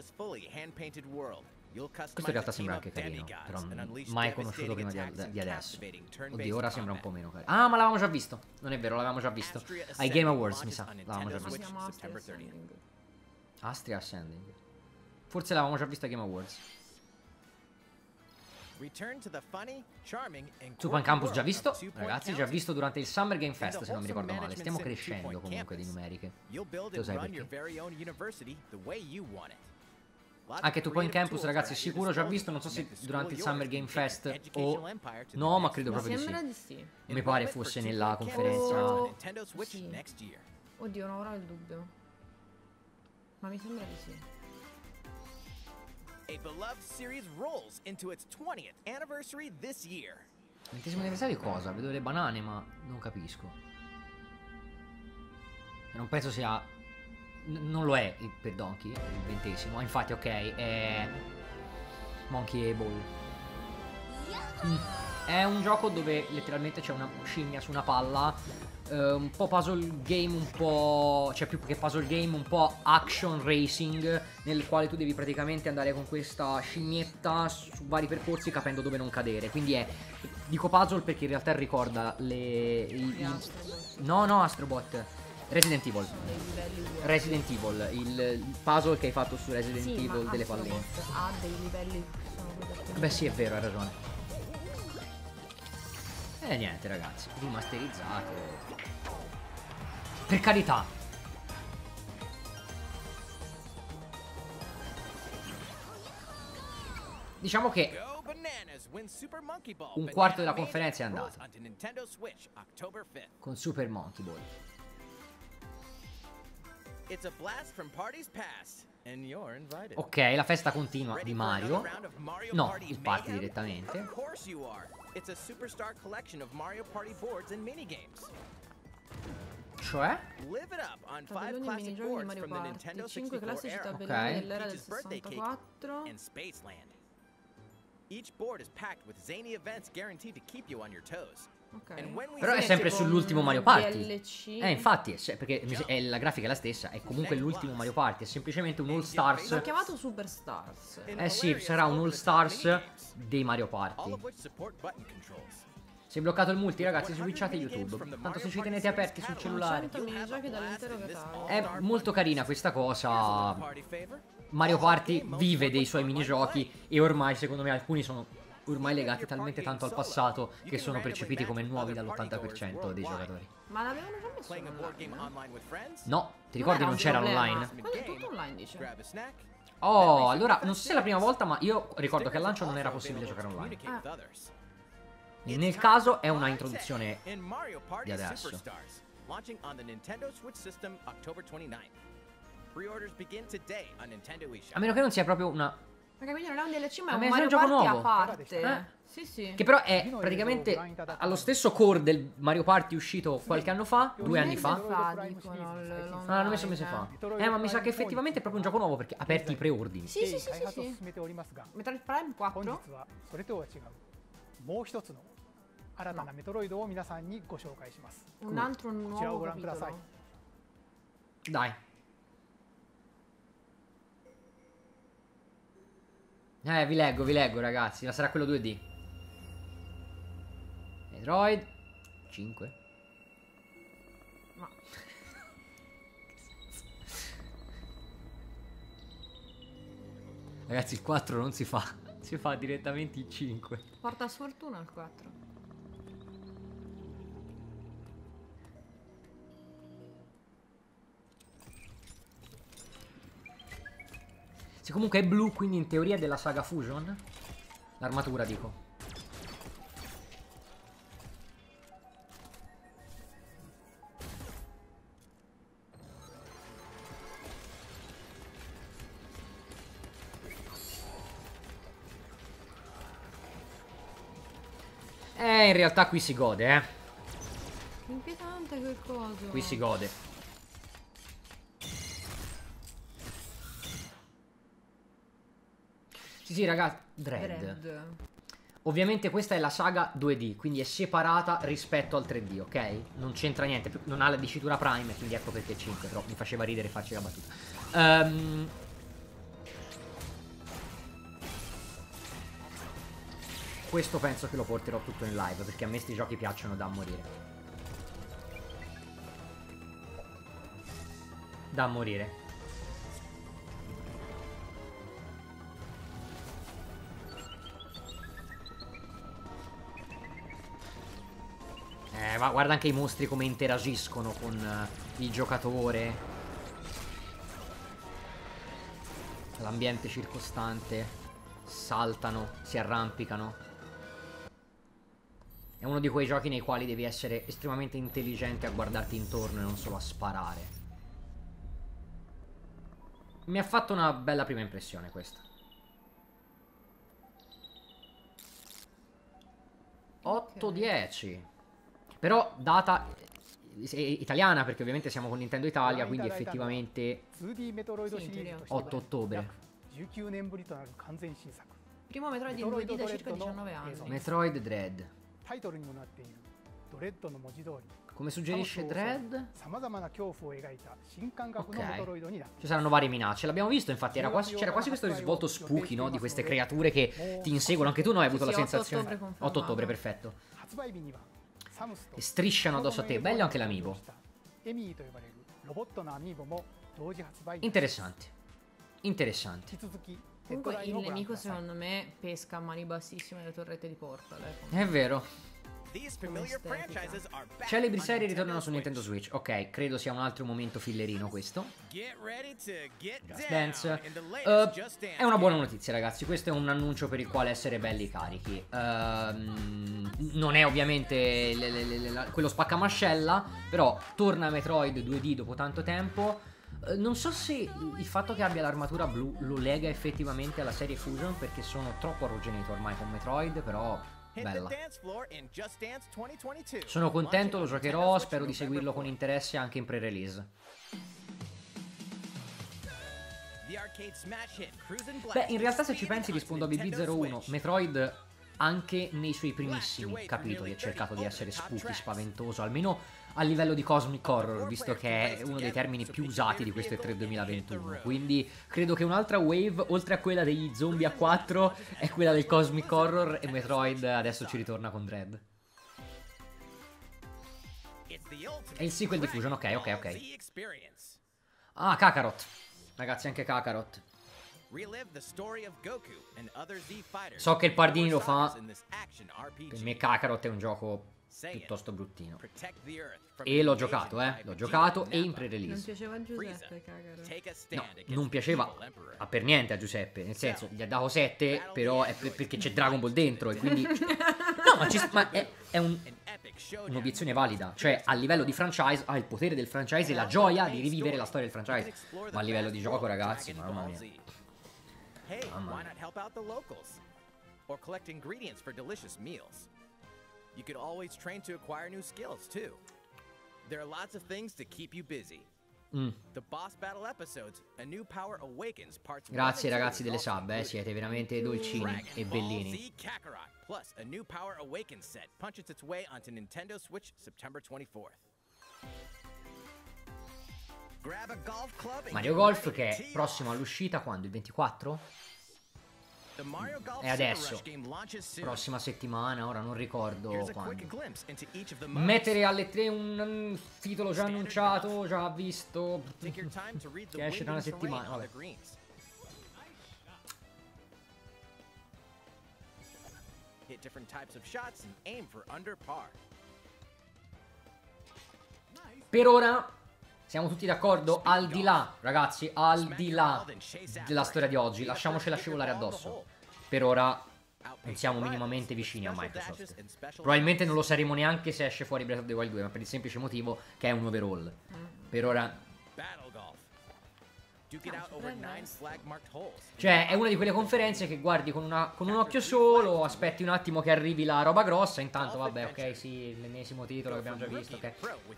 Questo in realtà sembra anche carino, però mai conosciuto prima di, di adesso. Oddio, ora sembra un po' meno carino. Ah, ma l'avevamo già visto. Non è vero, l'avevamo già visto. Ai Game Awards, mi sa. L'avevamo già visto. Siamo Astria Ascending. Astria Ascending. Forse l'avevamo già visto ai Game Awards. Super Campus già visto? Ragazzi, già visto durante il Summer Game Fest, se non mi ricordo male. Stiamo crescendo comunque di numeriche. Lo sai perché? Anche Two Point Campus, ragazzi, sicuro già visto, non so se durante il Summer Game Fest o... No, ma credo proprio di Sembra sì. di sì. Mi pare fosse nella conferenza... Oh, sì. Oddio, non avrò il dubbio. Ma mi sembra di sì. A beloved series rolls into its twentieth anniversary this year. Ventesimo anniversario cosa? Vedo le banane, ma non capisco. E non penso sia... N non lo è il, per Donkey, il ventesimo. Infatti, ok, è... Monkey Ball. Mm. È un gioco dove letteralmente c'è una scimmia su una palla. eh, Un po' puzzle game, un po'... Cioè più che puzzle game, un po' action racing, nel quale tu devi praticamente andare con questa scimmietta su vari percorsi capendo dove non cadere. Quindi è... Dico puzzle perché in realtà ricorda le... I, i... No, no, Astrobot. Resident Evil. Resident Evil, il, il puzzle che hai fatto su Resident Sì, Evil ma delle palline. Astrobot ha dei livelli che sono quelli. Beh sì, è vero, hai ragione. E niente ragazzi, rimasterizzate. Per carità. Diciamo che un quarto della conferenza è andato con Super Monkey Ball. Ok, la festa continua di Mario. No, il party direttamente. Cioè? Tabelloni e minigiochi di Mario Party. cinque classici tabelloni dell'era del sessantaquattro. Each board is packed with zany events guaranteed to keep you on your toes. Okay. Però è Sì, sempre tipo sull'ultimo un Mario Party. D L C. Eh infatti, è- perché è- la grafica è la stessa. È comunque l'ultimo Mario Party. È semplicemente un All L'ho Stars. chiamato Superstars. Eh sì, sarà un All Stars dei Mario All Party. of which support button controls. Se è bloccato il multi, ragazzi, switchate YouTube. Tanto se ci tenete aperti sul cellulare. cento minigiochi dall'intero catalogo. È molto carina questa cosa. Party favor? Mario Party vive dei suoi minigiochi. E ormai, secondo me, alcuni sono ormai legati talmente tanto al passato che sono percepiti come nuovi dall'ottanta per cento dei giocatori. Ma l'avevano già messo Playing a board game online? online with friends? No, ti ricordi non c'era problema. online? Quello è tutto online, dice. Grab a snack. Oh, allora, non so se è la prima volta, ma io ricordo che al lancio non era possibile giocare online. Communicate with others. E nel caso è una introduzione In Mario Party di adesso. Superstars, launching on the Nintendo Switch system October twenty-ninth. Pre-orders begin today on Nintendo A eShop. meno che non sia proprio una... Perché quindi non è un D L C, ma Ma è mi un sa Mario un gioco Party nuovo. a parte. Eh? Sì, sì. Che però è praticamente allo stesso core del Mario Party uscito qualche anno fa, due anni fa. Fa, dicono, l- Ah, l'hanno messo un mese fa. Eh, ma mi sa che effettivamente è proprio un gioco nuovo perché aperti i preordini. Sì, sì, sì, 開 sì, 発を sì. 進めておりますが Metroid Prime 本日 quattro? はそれとは違うもう一つの新たなメトロイドを皆さんにご紹介します Un altro こちらを nuovo ご覧ください capitolo. Dai. Eh, vi leggo, vi leggo, ragazzi. Ma sarà quello due D. Metroid cinque. Ma Ragazzi, il quattro non si fa. Si fa direttamente il cinque. porta sfortuna al quattro. Se comunque è blu, quindi in teoria è della saga Fusion. L'armatura, dico. Eh, in realtà qui si gode, eh. Inquietante quel coso. Qui si gode. Sì, sì, ragazzi. Dread. Dread. Ovviamente questa è la saga due D, quindi è separata rispetto al tre D, ok? Non c'entra niente, non ha la dicitura Prime, quindi ecco perché cinque, però mi faceva ridere farci la battuta. Ehm... Questo penso che lo porterò tutto in live, perché a me sti giochi piacciono da morire. Da morire. Eh, ma guarda anche i mostri come interagiscono con uh, il giocatore. L'ambiente circostante. Saltano, si arrampicano. È uno di quei giochi nei quali devi essere estremamente intelligente a guardarti intorno e non solo a sparare. Mi ha fatto una bella prima impressione questa. otto dieci. Però data italiana, perché ovviamente siamo con Nintendo Italia, quindi effettivamente otto ottobre. Primo Metroid in due D da circa diciannove anni. Metroid Dread. Come suggerisce Dread? Ok. Ci saranno varie minacce. L'abbiamo visto, infatti, era quasi, c'era quasi questo risvolto spooky, no? Di queste creature che ti inseguono. Anche tu no, hai avuto Sì, la sì, sensazione. otto ottobre, perfetto. E strisciano addosso a te. Bello anche l'amiibo. Interessanti. Interessanti. Comunque il nemico secondo me pesca a mani bassissime le torrette di Portal. Eh. È vero. These familiar franchises are back Celebri on serie Nintendo ritornano su Nintendo Switch. Switch. Ok, credo sia un altro momento fillerino questo. Get ready to get Just down Dance. in the Uh, latest Just Dance è una buona game. notizia, ragazzi. Questo è un annuncio per il quale essere belli carichi. Ehm, non è ovviamente le- le- le- la- quello spaccamascella, però torna Metroid due D dopo tanto tempo. Eh, non so se il fatto che abbia l'armatura blu lo lega effettivamente alla serie Fusion, perché sono troppo arrugginito ormai con Metroid, però Hit the bella. dance floor in Just Dance duemilaventidue. Sono contento, lo Launching on giocherò, Nintendo spero di Switch seguirlo con November interesse anche in pre-release. fourth. The arcade smash hit Cruisin' Blast Beh, in realtà se ci speeding pensi onto rispondo a B B Nintendo zero uno. Switch. Metroid anche nei suoi primissimi capitoli ha cercato di essere spooky, spaventoso, almeno a livello di Cosmic Horror, visto che è uno dei termini più usati di questo E tre duemilaventuno. Quindi credo che un'altra wave, oltre a quella degli zombie a quattro, è quella del Cosmic Horror, e Metroid adesso ci ritorna con Dread. È il sequel di Fusion, ok, ok, ok. Ah, Kakarot. Ragazzi, anche Kakarot. So che il Pardini lo fa. Per me Kakarot è un gioco piuttosto bruttino. E l'ho giocato, eh. L'ho giocato e in Non pre-release. piaceva a Giuseppe, cagaro. No, non piaceva a per niente a Giuseppe. Nel senso, gli ha dato sette, però è per- perché c'è Dragon Ball dentro e quindi... No, ma, ci, ma è, è un, un'obiezione valida. Cioè, a livello di franchise, ha il potere del franchise e la gioia di rivivere la storia del franchise. Ma a livello di gioco, ragazzi, mamma mia. Hey, Mamma why mia. not help out the locals? Or collect ingredients for delicious meals. You could always train to acquire new skills, too. There are lots of things to keep you busy. Mm. The boss battle episodes, A New Power Awakens parts Grazie one and two ragazzi is delle also sub, eh. included. Siete veramente dolcini Dragon e Ball bellini. Z Kakarot, plus A New Power Awakens set punches its way onto Nintendo Switch September twenty-fourth. Grab a golf club and Mario get Golf, ready che to è tee prossimo off. all'uscita quando? Il ventiquattro? The Mario Golf È adesso. Super Rush game launches soon. Prossima settimana, ora non ricordo Here's a quick quando. glimpse into each of the modes. Mettere alle tre un, un titolo già annunciato, già visto, Take your time to read the che esce wind tra una and terrain settimana, on vabbè. the greens. Hit different types of shots and aim for under par. Per ora siamo tutti d'accordo, al di là, ragazzi, al di là della storia di oggi, lasciamocela scivolare addosso. Per ora non siamo minimamente vicini a Microsoft. Probabilmente non lo saremo neanche se esce fuori Breath of the Wild due, ma per il semplice motivo che è un overall. Per ora Battle Golf. duke it out over nine flag-marked holes. Cioè, è una di quelle conferenze che guardi con, una, con un occhio solo, aspetti un attimo che arrivi la roba grossa, intanto vabbè, ok, sì, l'ennesimo titolo che abbiamo già visto, ok.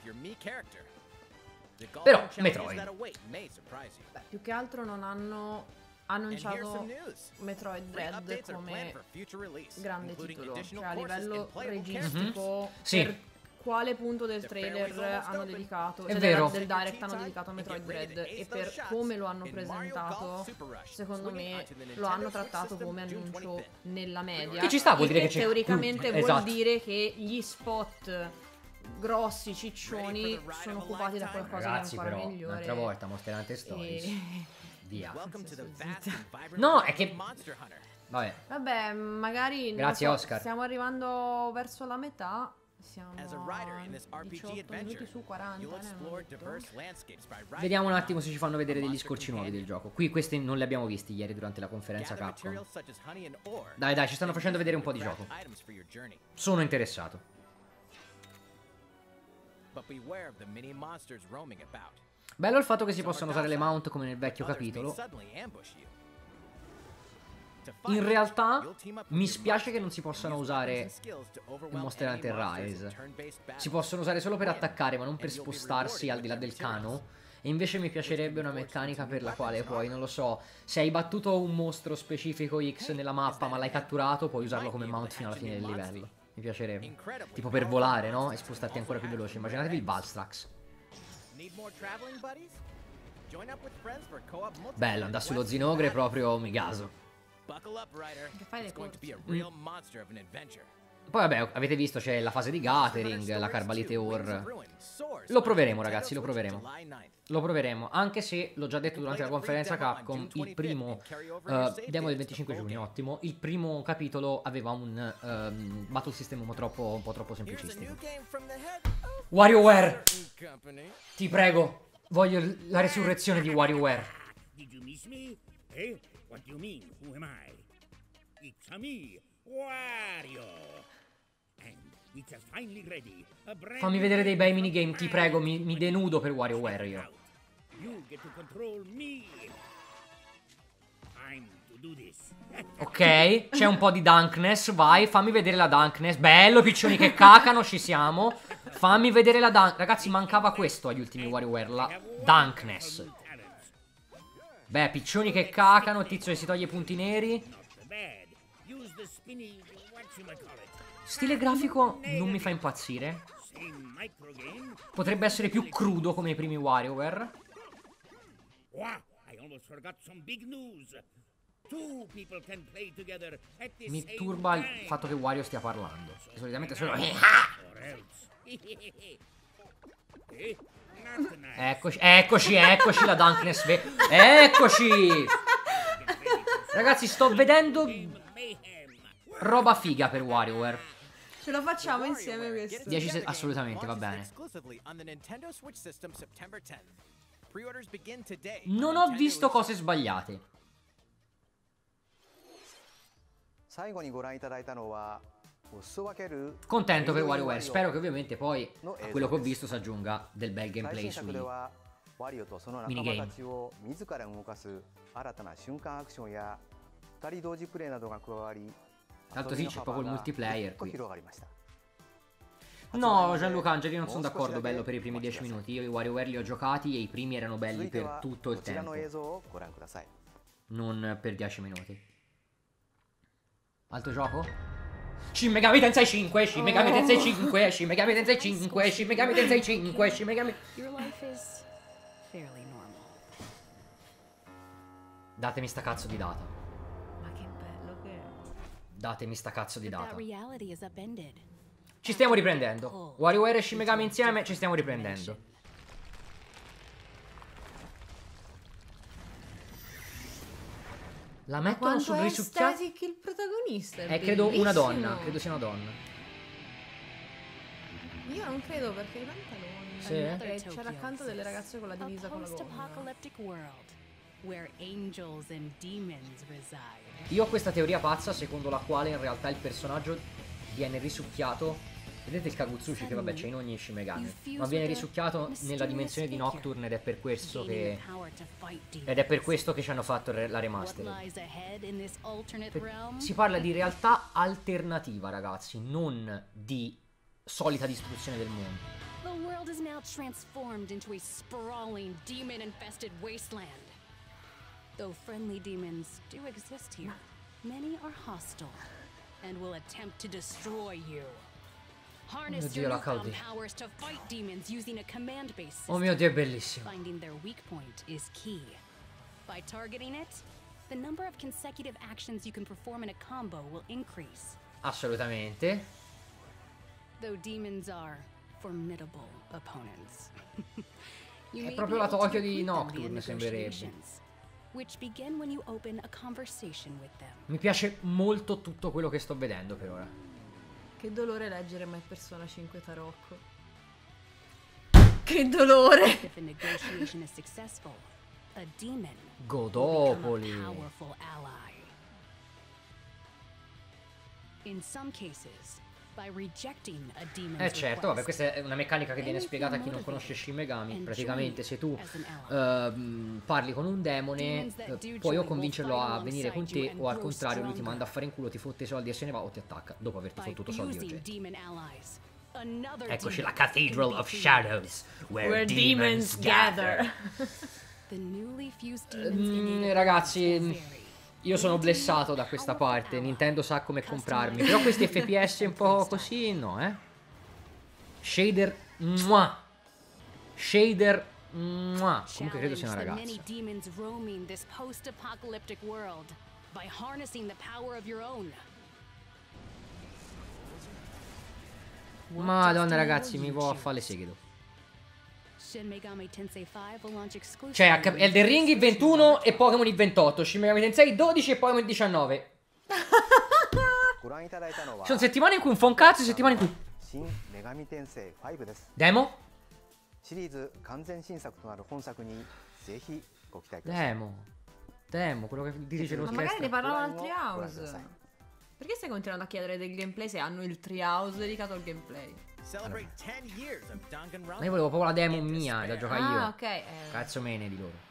Però, Metroid. Beh, più che altro non hanno annunciato Metroid Dread come grande titolo, cioè a livello registico, mm-hmm. Sì. per quale punto del trailer hanno dedicato, è cioè vero. del, del direct hanno dedicato a Metroid Dread, e per come lo hanno presentato, secondo me lo hanno trattato come annuncio nella media, che ci sta, vuol dire che c'è teoricamente mm, vuol esatto. dire che gli spot grossi ciccioni sono occupati da qualcosa Ragazzi, di ancora però, migliore. un'altra volta Monster Hunter Stories. E... Via. No, No, è che vabbè. Vabbè, magari non Grazie, so, Oscar. stiamo arrivando verso la metà. Siamo As a rider in this a R P G diciotto minuti adventure, su quaranta. you'll ne explore hanno detto. diverse landscapes by riding Vediamo un around attimo se ci fanno vedere a degli monster scorci nuovi del companion. gioco. Qui questi non li abbiamo visti ieri durante la conferenza Gather Capcom. materials such as honey and ore, Dai, dai, ci stanno and facendo use vedere them un po' di to gioco. craft items for your journey. Sono interessato. But beware of the mini monsters roaming about. Bello il fatto che si Some are possono usare le docile, mount come nel vecchio but others may capitolo. suddenly ambush you. To In fight, realtà you'll team up with mi your spiace monster che non si possano and use usare weapons and skills to in overwhelm Monster enemy Hunter monsters in Rise. turn-based battle. Si possono usare solo per Win, attaccare, ma non per and you'll be spostarsi al rewarded di là with del their materials. cano. E invece mi piacerebbe una meccanica per la quale puoi, non lo so, se hai battuto un mostro specifico X nella mappa ma l'hai catturato, puoi usarlo come mount fino alla fine del livello. Mi piacerebbe. Tipo per volare, no? E spostarti ancora più veloce. Immaginatevi il Valstrax. Need more traveling buddies? Join up with friends for co-op multiplayer Bello, andare sullo quests and Zinogre battles. proprio mi gaso. Buckle up, Ryder. Che fai le It's going to be a corse. real monster of an adventure. Poi vabbè, avete visto c'è la fase di Gathering, la Carbalite Ore. Lo proveremo ragazzi, lo proveremo. Lo proveremo, anche se l'ho già detto durante la conferenza Capcom, il primo uh, demo del venticinque giugno, ottimo. Il primo capitolo aveva un um, battle system un po' troppo, un po' troppo semplicistico. WarioWare! Ti prego, voglio la resurrezione di WarioWare. Did you miss me? Eh? What do you mean? Who am I? It's a me, Wario. And it's a finally ready. A brand Fammi vedere dei bei minigame, ti prego, mi, mi denudo per WarioWare io. You get to control me. Time to do this. Ok, c'è un po' di Dunkness, vai, fammi vedere la Dunkness. Bello, piccioni che cacano, ci siamo. Fammi vedere la Dunk... Ragazzi, mancava questo agli ultimi WarioWare, la Dunkness. Beh, piccioni che cacano, il tizio che si toglie i punti neri. Stile grafico non mi fa impazzire. Potrebbe essere più crudo come i primi WarioWare. Mi turba il fatto che Wario stia parlando. Che solitamente sono... Eccoci, eccoci, eccoci la Dunkness. Eccoci! Ragazzi, sto vedendo roba figa per WarioWare. Ce lo facciamo insieme questo. dieci se... Assolutamente, va bene. Non ho visto cose sbagliate. Contento per WarioWare. Spero che ovviamente poi a quello che ho visto si aggiunga del bel gameplay sui minigame. Tanto sì, c'è proprio il multiplayer qui. No, Gianluca Angeli, non sono d'accordo, bello per i primi dieci minuti. Io i WarioWare li ho giocati e i primi erano belli per tutto il tempo, non per dieci minuti. Altro gioco? Shin Megami Tensei cinque, Shin Megami Tensei cinque, Shin Megami Tensei cinque, Shin Megami Tensei cinque, Shin Megami... Datemi sta cazzo di data. Ma che bello che è. Datemi sta cazzo di data. Ci stiamo riprendendo. WarioWare e Shin Megami insieme, ci stiamo riprendendo. La mettono sul risucchiato. È il protagonista. È Eh, credo una bellissimo. donna. Credo sia una donna. Io non credo perché i pantaloni. Sì? Eh, c'era accanto delle ragazze con la divisa con la gonna. Io ho questa teoria pazza secondo la quale in realtà il personaggio viene risucchiato Vedete il Kagutsushi che vabbè c'è in ogni Shin Megami, ma viene risucchiato nella dimensione di Nocturne ed è per questo che ed è per questo che ci hanno fatto la remaster. Si parla di realtà alternativa, ragazzi, non di solita distruzione del mondo. The world is now transformed into a sprawling, demon-infested wasteland. Though friendly demons do exist here, many are hostile and will attempt to destroy you. Harness Dio, your la newfound Claudi. powers to fight demons using a command-based system. Oh mio Dio, è bellissimo. Finding their weak point is key. By targeting it, the number of consecutive actions you can perform in a combo will increase. Assolutamente. Though demons are formidable opponents. You È may proprio be la able to Tokyo di equip them via Nocturne, sembrerebbe. negotiations, which begin when you open a conversation with them. Mi piace molto tutto quello che sto vedendo per ora. Che dolore leggere mai Persona cinque Tarocco. Che dolore! If a negotiation is successful, a demon Godopoli. will become a powerful ally. In some cases, by rejecting a demon's Eh certo, vabbè, request, questa è una meccanica che viene spiegata a chi non conosce Shin Megami. Praticamente se tu ehm, parli con un demone, eh, puoi o convincerlo a venire con te o al contrario lui ti manda a fare in culo, ti fotte i soldi e se ne va o ti attacca dopo averti by fottuto soldi e using oggetti. demon allies, another Eccoci demon la Cathedral can of be Shadows, where, Where demons, demons gather. gather. The newly fused demons Mm, in the ragazzi, will vary. io sono blessato da questa parte, Nintendo sa come comprarmi, però questi F P S un po' così no, eh. Shader, mua. Shader, mua. Comunque credo sia una Challenge the ragazza. many demons roaming this post-apocalyptic world by harnessing the power of your own. Madonna ragazzi, mi vo' a fare le seghe dopo. Shin Megami Tensei cinque will launch exclusively. Cioè, H- Elden Ring il ventuno e Pokémon il ventotto, Shin Megami Tensei dodici e Pokémon il diciannove. Ci sono settimane in cui un fa un cazzo e settimane in cui... 新女神転生ごです Demo? シリーズ完全新作となる本作にぜひご期待ください Demo. Demo, quello che dice lo Ma magari ne stesso. parlano al Guarda, Treehouse. sai. Perché stai continuando a chiedere del gameplay se hanno il Treehouse dedicato al gameplay? Celebrate ten years of Danganronpa. Ma io volevo proprio la demo mia da giocare io. Ah, ok. eh. Cazzo mene di loro.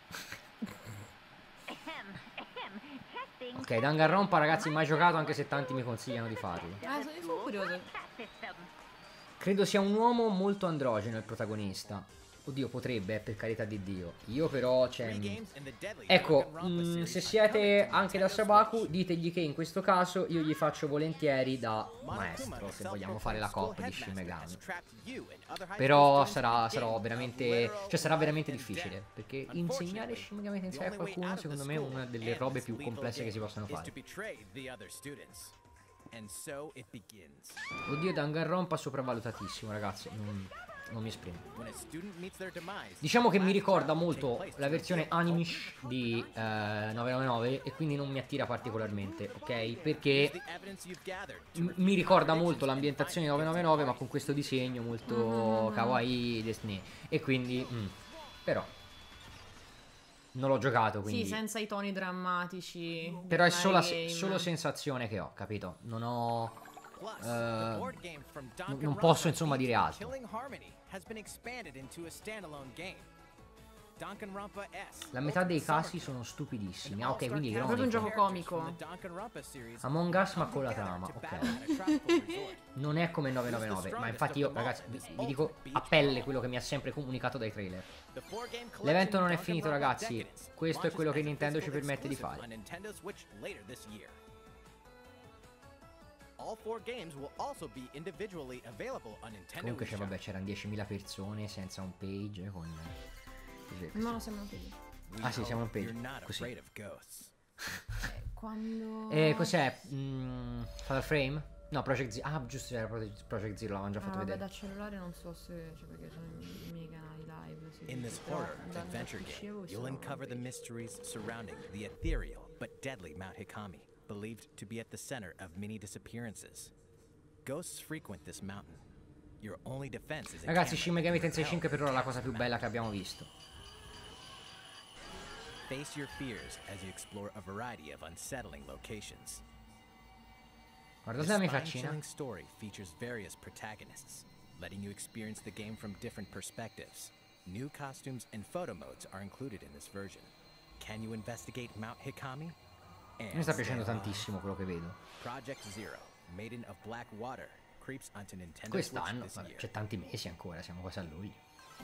Ok, Danganronpa ragazzi mai giocato anche se tanti mi consigliano di farlo. Ah, sono, sono curioso. Credo sia un uomo molto androgeno il protagonista. Oddio potrebbe, eh, per carità di Dio. Io però cioè, Three games in the deadly ecco, Danganronpa mm, series se on siete Nintendo anche da Switch. Sabaku, ditegli che in questo caso io gli faccio volentieri da Monokuma, maestro, the se vogliamo fare la self-proclaimed coppia di school Shin headmaster, Megami. has trapped you and other high Però school students sarà, in a sarà game veramente, of literal cioè sarà veramente life and difficile, death. perché insegnare Shin Megami Tensei a The only way qualcuno out of the secondo me è school una delle and robe this più lethal complesse che si game possono is to fare. betray the other students. And so it begins. Oddio, Danganronpa sopravvalutatissimo ragazzi, non, non mi esprimo. When a student meets their demise, Diciamo che mi last ricorda trial will molto take place la to versione reveal Animish di eh, novecentonovantanove e quindi non mi attira particolarmente, ok? Use Perché the evidence you've gathered to m- refute mi ricorda contradictions molto and l'ambientazione di find evidence novecentonovantanove of ma con questo disegno molto kawaii Disney e quindi mm, però non l'ho giocato quindi Sì, senza i toni drammatici. però è Mary solo, Game. solo sensazione che ho, capito? Non ho Plus, Eh, the board game from non Danganronpa posso, insomma, dire featuring altro. Killing Harmony has been expanded into a standalone game. Danganronpa S. La metà dei casi sono stupidissimi. Ah, ok, quindi È proprio un gioco comico. Among Us ma con la trama, ok. Non è come novecentonovantanove, ma infatti io, ragazzi, vi, vi dico a pelle quello che mi ha sempre comunicato dai trailer. L'evento non è finito, ragazzi. Questo è quello che Nintendo ci permette di fare. Comunque, cioè, vabbè, c'erano diecimila persone senza un page con... No, no, siamo qui. Ah sì, siamo un page. Così. Quando... E cos'è? Mm, Fatal Frame? No, Project Zero. Ah, giusto, era Project Project Zero, l'avevamo già Ah, fatto vabbè, vedere. da cellulare non so se... Cioè, perché sono i miei canali live. Sì, In this però horror da- adventure da- game, dicevo, you'll sono uncover the qui. mysteries surrounding the ethereal but deadly Mount Hikami, believed to be at the center of many disappearances. Ghosts frequent this mountain. Your only defense is a Ragazzi, camera Shin Megami in your Tensei cinque hell. per ora è la cosa più bella che abbiamo visto. Face your fears as you explore a variety of unsettling locations. Guardate la mia faccina. spine-chilling story features various protagonists, letting you experience the game from different perspectives. New costumes and photo modes are included in this version. Can you investigate Mount Hikami? Mi sta piacendo tantissimo quello che vedo. Project Zero, Maiden of Black Water, creeps onto Nintendo Quest'anno, Switch this c'è year. tanti mesi ancora, siamo quasi a luglio.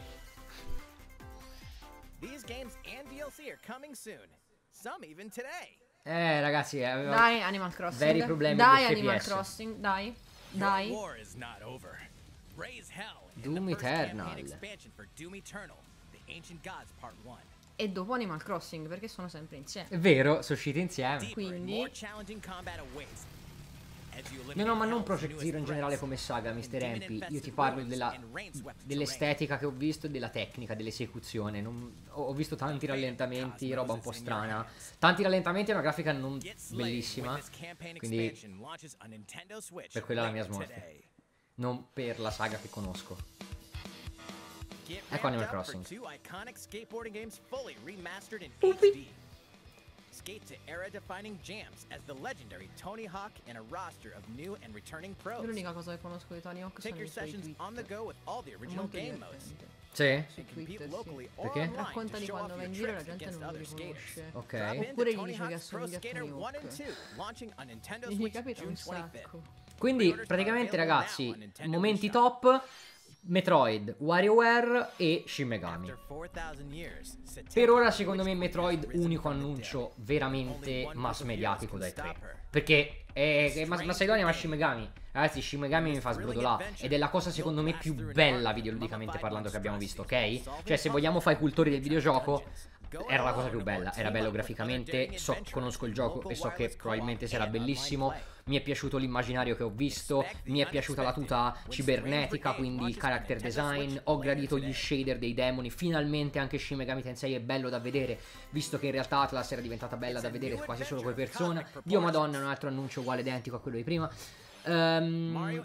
These games and D L C are coming soon. Some even today. Eh ragazzi, aveva Dai Animal Crossing. veri problemi Dai di Animal F P S. Crossing, dai. Your Dai. war is not over. Raise hell in Doom the first Eternal. campaign expansion for Doom Eternal, The Ancient Gods Part one. E dopo Animal Crossing, perché sono sempre insieme. È vero, sono usciti insieme. Deeper and Quindi- more challenging combat awaits. As you No, eliminate no, ma non hell's Project newest Zero in generale threats, come saga, mister and Empi. Io ti demon-infested parlo ruins della, and rain-swept dell'estetica che ho visto e della tecnica, dell'esecuzione. Non- ho ho visto tanti rallentamenti, roba un po' strana. Tanti rallentamenti e una grafica non Get slayed bellissima. when this campaign Quindi expansion launches on Nintendo Switch per quella la mia late smorfia. today. Non per la saga che conosco. Get Ecco Animal ramped up for Crossing. two iconic skateboarding games fully remastered in H D. Skate to era-defining jams as the legendary Tony Hawk and a roster of new and returning pros. L'unica cosa che conosco di Tony Hawk Take sono your i suoi sessions tweet. on the go with all the È original molto game modes. divertente. Sì? And compete Twitter, sì. locally or Perché? online Racconta to di show quando off va your in giro e la tricks gente against non lo other skaters. riconosce. Ok. Drop in Oppure to gli Tony dice che Hawk's Pro assomiglia a Skater Tony one and Hawk. two, launching on Nintendo Mi Switch capita June un twenty-fifth. sacco. Quindi praticamente ragazzi, momenti top, Metroid, WarioWare e Shin Megami. After four thousand years, Per ora secondo me Metroid unico annuncio veramente mass mediatico dai tre. Perché è, è Mas- Maceddonia ma Shin Megami. Ragazzi, Shin Megami mi fa sbrodolare. Ed è la cosa secondo me più bella videoludicamente parlando che abbiamo visto, ok? Cioè se vogliamo fare i cultori del videogioco, era la cosa più bella. Era bello graficamente, so, conosco il gioco e so che probabilmente sarà bellissimo. Mi è piaciuto l'immaginario che ho visto, mi è piaciuta la tuta cibernetica, quindi il character design, ho gradito gli shader dei demoni, finalmente anche Shin Megami Tensei è bello da vedere, visto che in realtà Atlas era diventata bella da vedere quasi solo con persone. Dio madonna, un altro annuncio uguale identico a quello di prima. Ehm,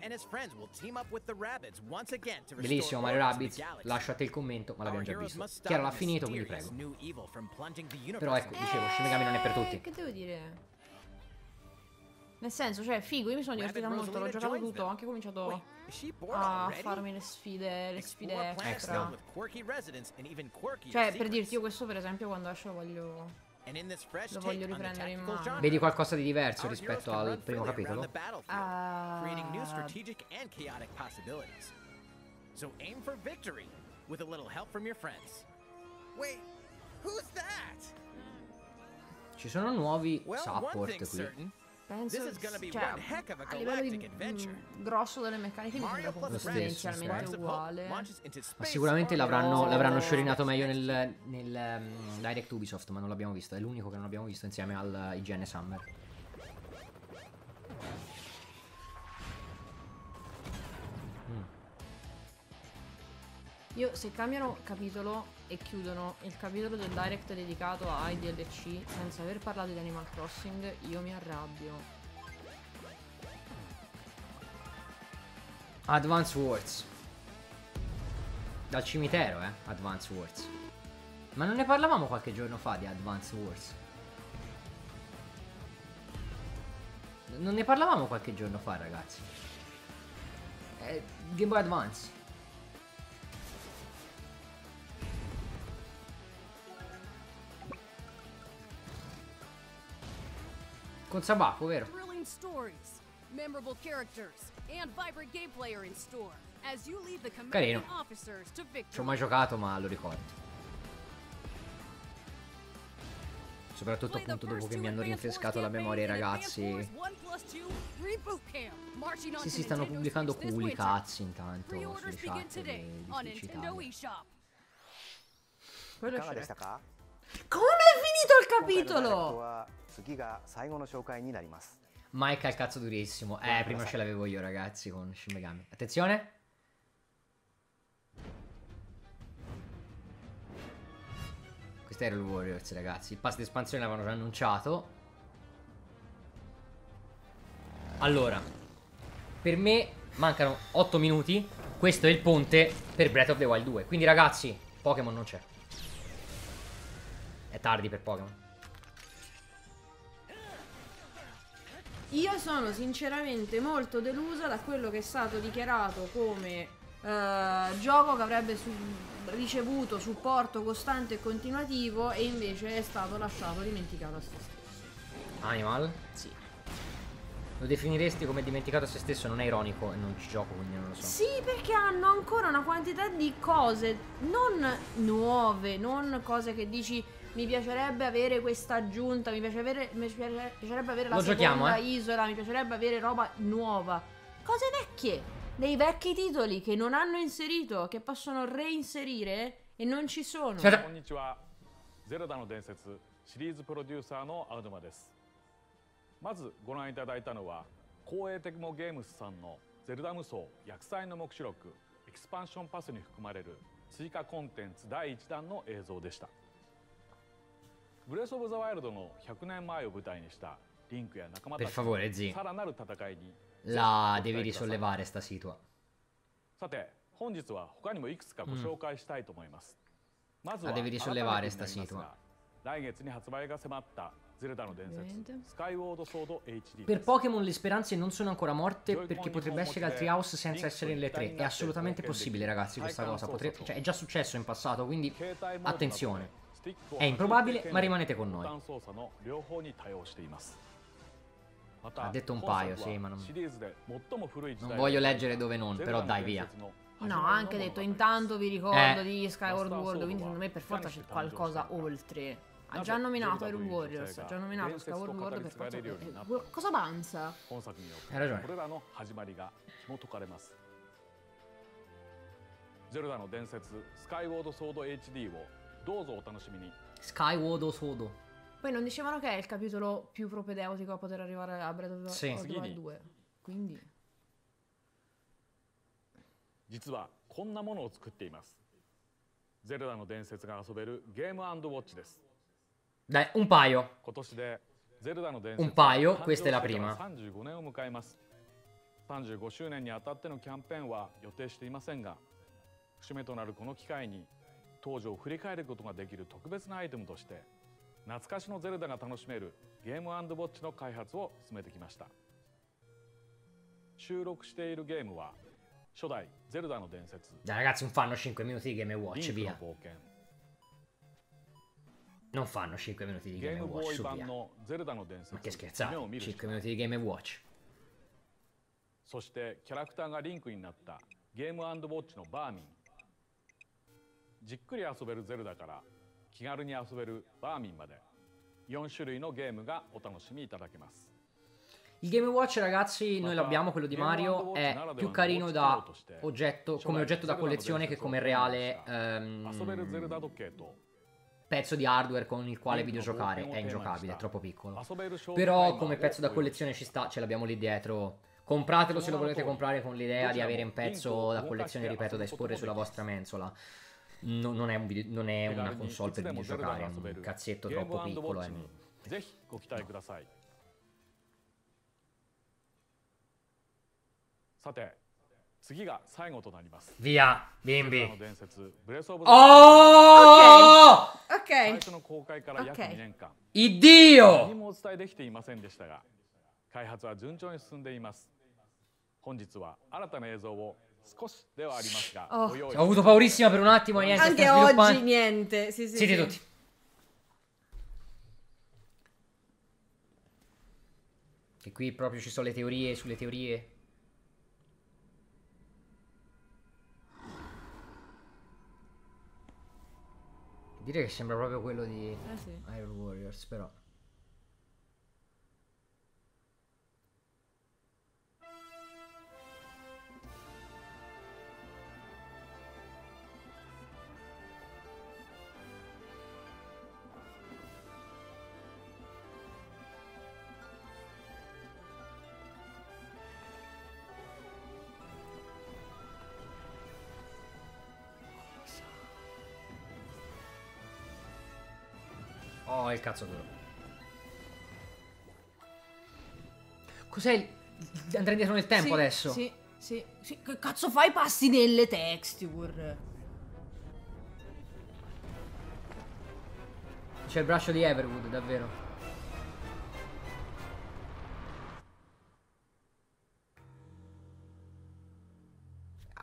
Bellissimo Mario Rabbids, lascio a te il commento, ma l'abbiamo già visto. Chiaro l'ha finito, quindi prego. Però ecco, dicevo, Shin Megami non è per tutti. Eh, che devo dire? Nel senso, cioè, figo, io mi sono divertita molto, l'ho giocato tutto, ho anche cominciato a farmi le sfide, le sfide extra. Cioè, per dirti, io questo per esempio quando esce lo voglio, lo voglio riprendere in mano. Vedi qualcosa di diverso rispetto al primo capitolo? Ah, So aim for victory with a little help from your friends. Wait, who's that? Ci sono nuovi Well, one support thing's qui. certain. penso, This is gonna be cioè, one heck of a a livello di galactic adventure. mm, grosso delle meccaniche mi sembra comunque stesso, tendenzialmente sì. uguale. Ma sicuramente l'avranno, l'avranno sciorinato meglio nel, nel um, Direct Ubisoft, ma non l'abbiamo visto. È l'unico che non abbiamo visto insieme al I G N Summer. Mm. Io se cambiano capitolo e chiudono il capitolo del Direct dedicato ai D L C senza aver parlato di Animal Crossing, io mi arrabbio. Advance Wars. Dal cimitero, eh? Advance Wars. Ma non ne parlavamo qualche giorno fa di Advance Wars? Non ne parlavamo qualche giorno fa, ragazzi. Eh, Game Boy Advance. Con Sabacco, vero? Thrilling stories, memorable characters, and vibrant gameplay are in store as you lead the commanding Carino. officers to Ci ho victory. mai giocato, ma lo ricordo. Soprattutto appunto dopo che mi hanno rinfrescato la memoria i ragazzi. Sì, si stanno pubblicando culi cazzi intanto sulle chat di Twitch Italia. Quello いかがで c'è. したか Come è finito il 今回のダイレクト capitolo? は次が最後の紹介になります Mike al cazzo durissimo. Eh, prima ce l'avevo io, ragazzi, con Shin Megami. Attenzione. Questo era il Warriors, ragazzi. Il pass d'espansione l'avevano già annunciato. Allora, per me mancano otto minuti. Questo è il ponte per Breath of the Wild due. Quindi, ragazzi, Pokémon non c'è. È tardi per Pokémon. io sono sinceramente molto delusa da quello che è stato dichiarato come uh, gioco che avrebbe su ricevuto supporto costante e continuativo e invece è stato lasciato dimenticato a se stesso. Animal? Sì. Lo definiresti come dimenticato a se stesso? Non è ironico e non ci gioco, quindi non lo so. Sì, perché hanno ancora una quantità di cose non nuove, non cose che dici mi piacerebbe avere questa aggiunta, mi, piace avere, mi piacerebbe avere la Lo seconda giochiamo, eh? isola, mi piacerebbe avere roba nuova. Cose vecchie, dei vecchi titoli che non hanno inserito, che possono reinserire e non ci sono. Aspetta. こんにちは。ゼルダの伝説シリーズプロデューサーのアウドマです。まずご覧いただいたのは光栄テクモゲームスさんのゼルダ無双薬剤の黙示録エクスパンションパスに含まれる追加コンテンツだいいちだんの映像でした。ブレスオブザワイルドのひゃくねんまえを舞台にしたリンクや仲間たち Per favore, Zi. さらなる戦いに La devi risollevare sta situa. さて本日は他にもいくつかご紹介したいと思います。まず La は devi 改めてに risollevare なり sta ます situa. が来月に発売が迫ったゼルダの伝説スカイウォードソード エイチディー で Per す。 Pokémon le speranze non sono ancora morte perché potrebbe essere al Treehouse senza essere nelle tre. È assolutamente possibile, ragazzi, questa cosa. Potre- cioè, è già successo in passato, quindi 携帯モードなどで attenzione. スティックを È improbabile, ma rimanete con ボ noi. タン操作の両方に対応しています。また Ha detto un 本 paio, 作 sì, は ma non, シリーズで最も古い時代 non voglio leggere dove non, ゼル però ダの dai 伝 via. 説の No, ha anche detto intanto vi ricordo Eh. di Skyward World, quindi secondo me per forza c'è qualcosa oltre. Ha già nominato Hyrule Warriors, ha già nominato Skyward World, per forza. Eh, cosa avanza? 本作によって Hai ragione. これらの始まりが紐解かれます。ゼルダの伝説スカイウォードソード エイチディー をどうぞお楽しみに。 Skyward o Sodo. Poi non dicevano che è il capitolo più propedeutico a poter arrivare a Breath of the Sì. Wild due. Quindi 実はこんなものを作っています。ゼルダの伝説が遊べるゲーム&ウォッチです。 Dai, un paio. 今年でゼルダの伝 Un 説は paio, 誕 questa 生 è la してから prima. さんじゅうごねんを迎えます。さんじゅうごしゅうねんにあたってのキャンペーンは予定していませんが、節目となるこの機会に当時を振り返ることができる特別なアイテムとして懐かしのゼルダが楽しめるゲーム&ウォッチの開発を進めてきました。収録しているゲームは初代ゼルダの伝説 Dai, ragazzi, non fanno cinque minuti di Game リ Watch, ンクの via. 冒険 Non fanno cinque minuti di ゲー Game ムボ Watch, ーイ su 版 via. のゼルダの伝 Ma che 説夢を見 scherzate? るしか cinque minuti di Game Watch. そしてキャラクターがリンクになったゲーム&ウォッチのバーミン。じっくり遊べるゼルダから気軽に遊べるバーミンまでよん種類のゲームがお楽しみいただけます。 Il Game Watch, ragazzi, noi l'abbiamo, quello di Mario, è più carino da oggetto, come oggetto da collezione che come reale ehm, 遊べるゼルダ時計と pezzo di hardware con il quale videogiocare. È ingiocabile, è troppo piccolo. 遊べるショートタイマー Però を come pezzo da ご用意し collezione ci sta, ce l'abbiamo lì dietro. Compratelo se lo volete comprare con l'idea di avere un pezzo da collezione, ripeto, da esporre sulla vostra mensola. No- non, è un video- non è una console per videogiocare, è un cazzetto troppo piccolo. È... ぜひご期待ください。さて、次が最後となります。 Via, ゼルダ bimbi. の伝説ブレスオブザワイルド Oh! 最 Ok. 初の公開から約 Ok. にねんかん、 Iddio! 何もお伝えできていませんでしたが、開発は順調に進んでいます。本日は新たな映像を少しではありますが、 Oh. ご用意 Ho avuto paurissima per un attimo, niente, Anche sta oggi sviluppando. niente. Sì, sì, Zitti sì. tutti. Che qui proprio ci sono le teorie sulle teorie. Direi che sembra proprio quello di Eh sì. Hyrule Warriors, però. Oh, il cazzo duro. Cos'è il... Andrei indietro nel tempo Sì, adesso? Sì, sì, sì. Che cazzo fai passi nelle texture? C'è il braccio di Everwood, davvero.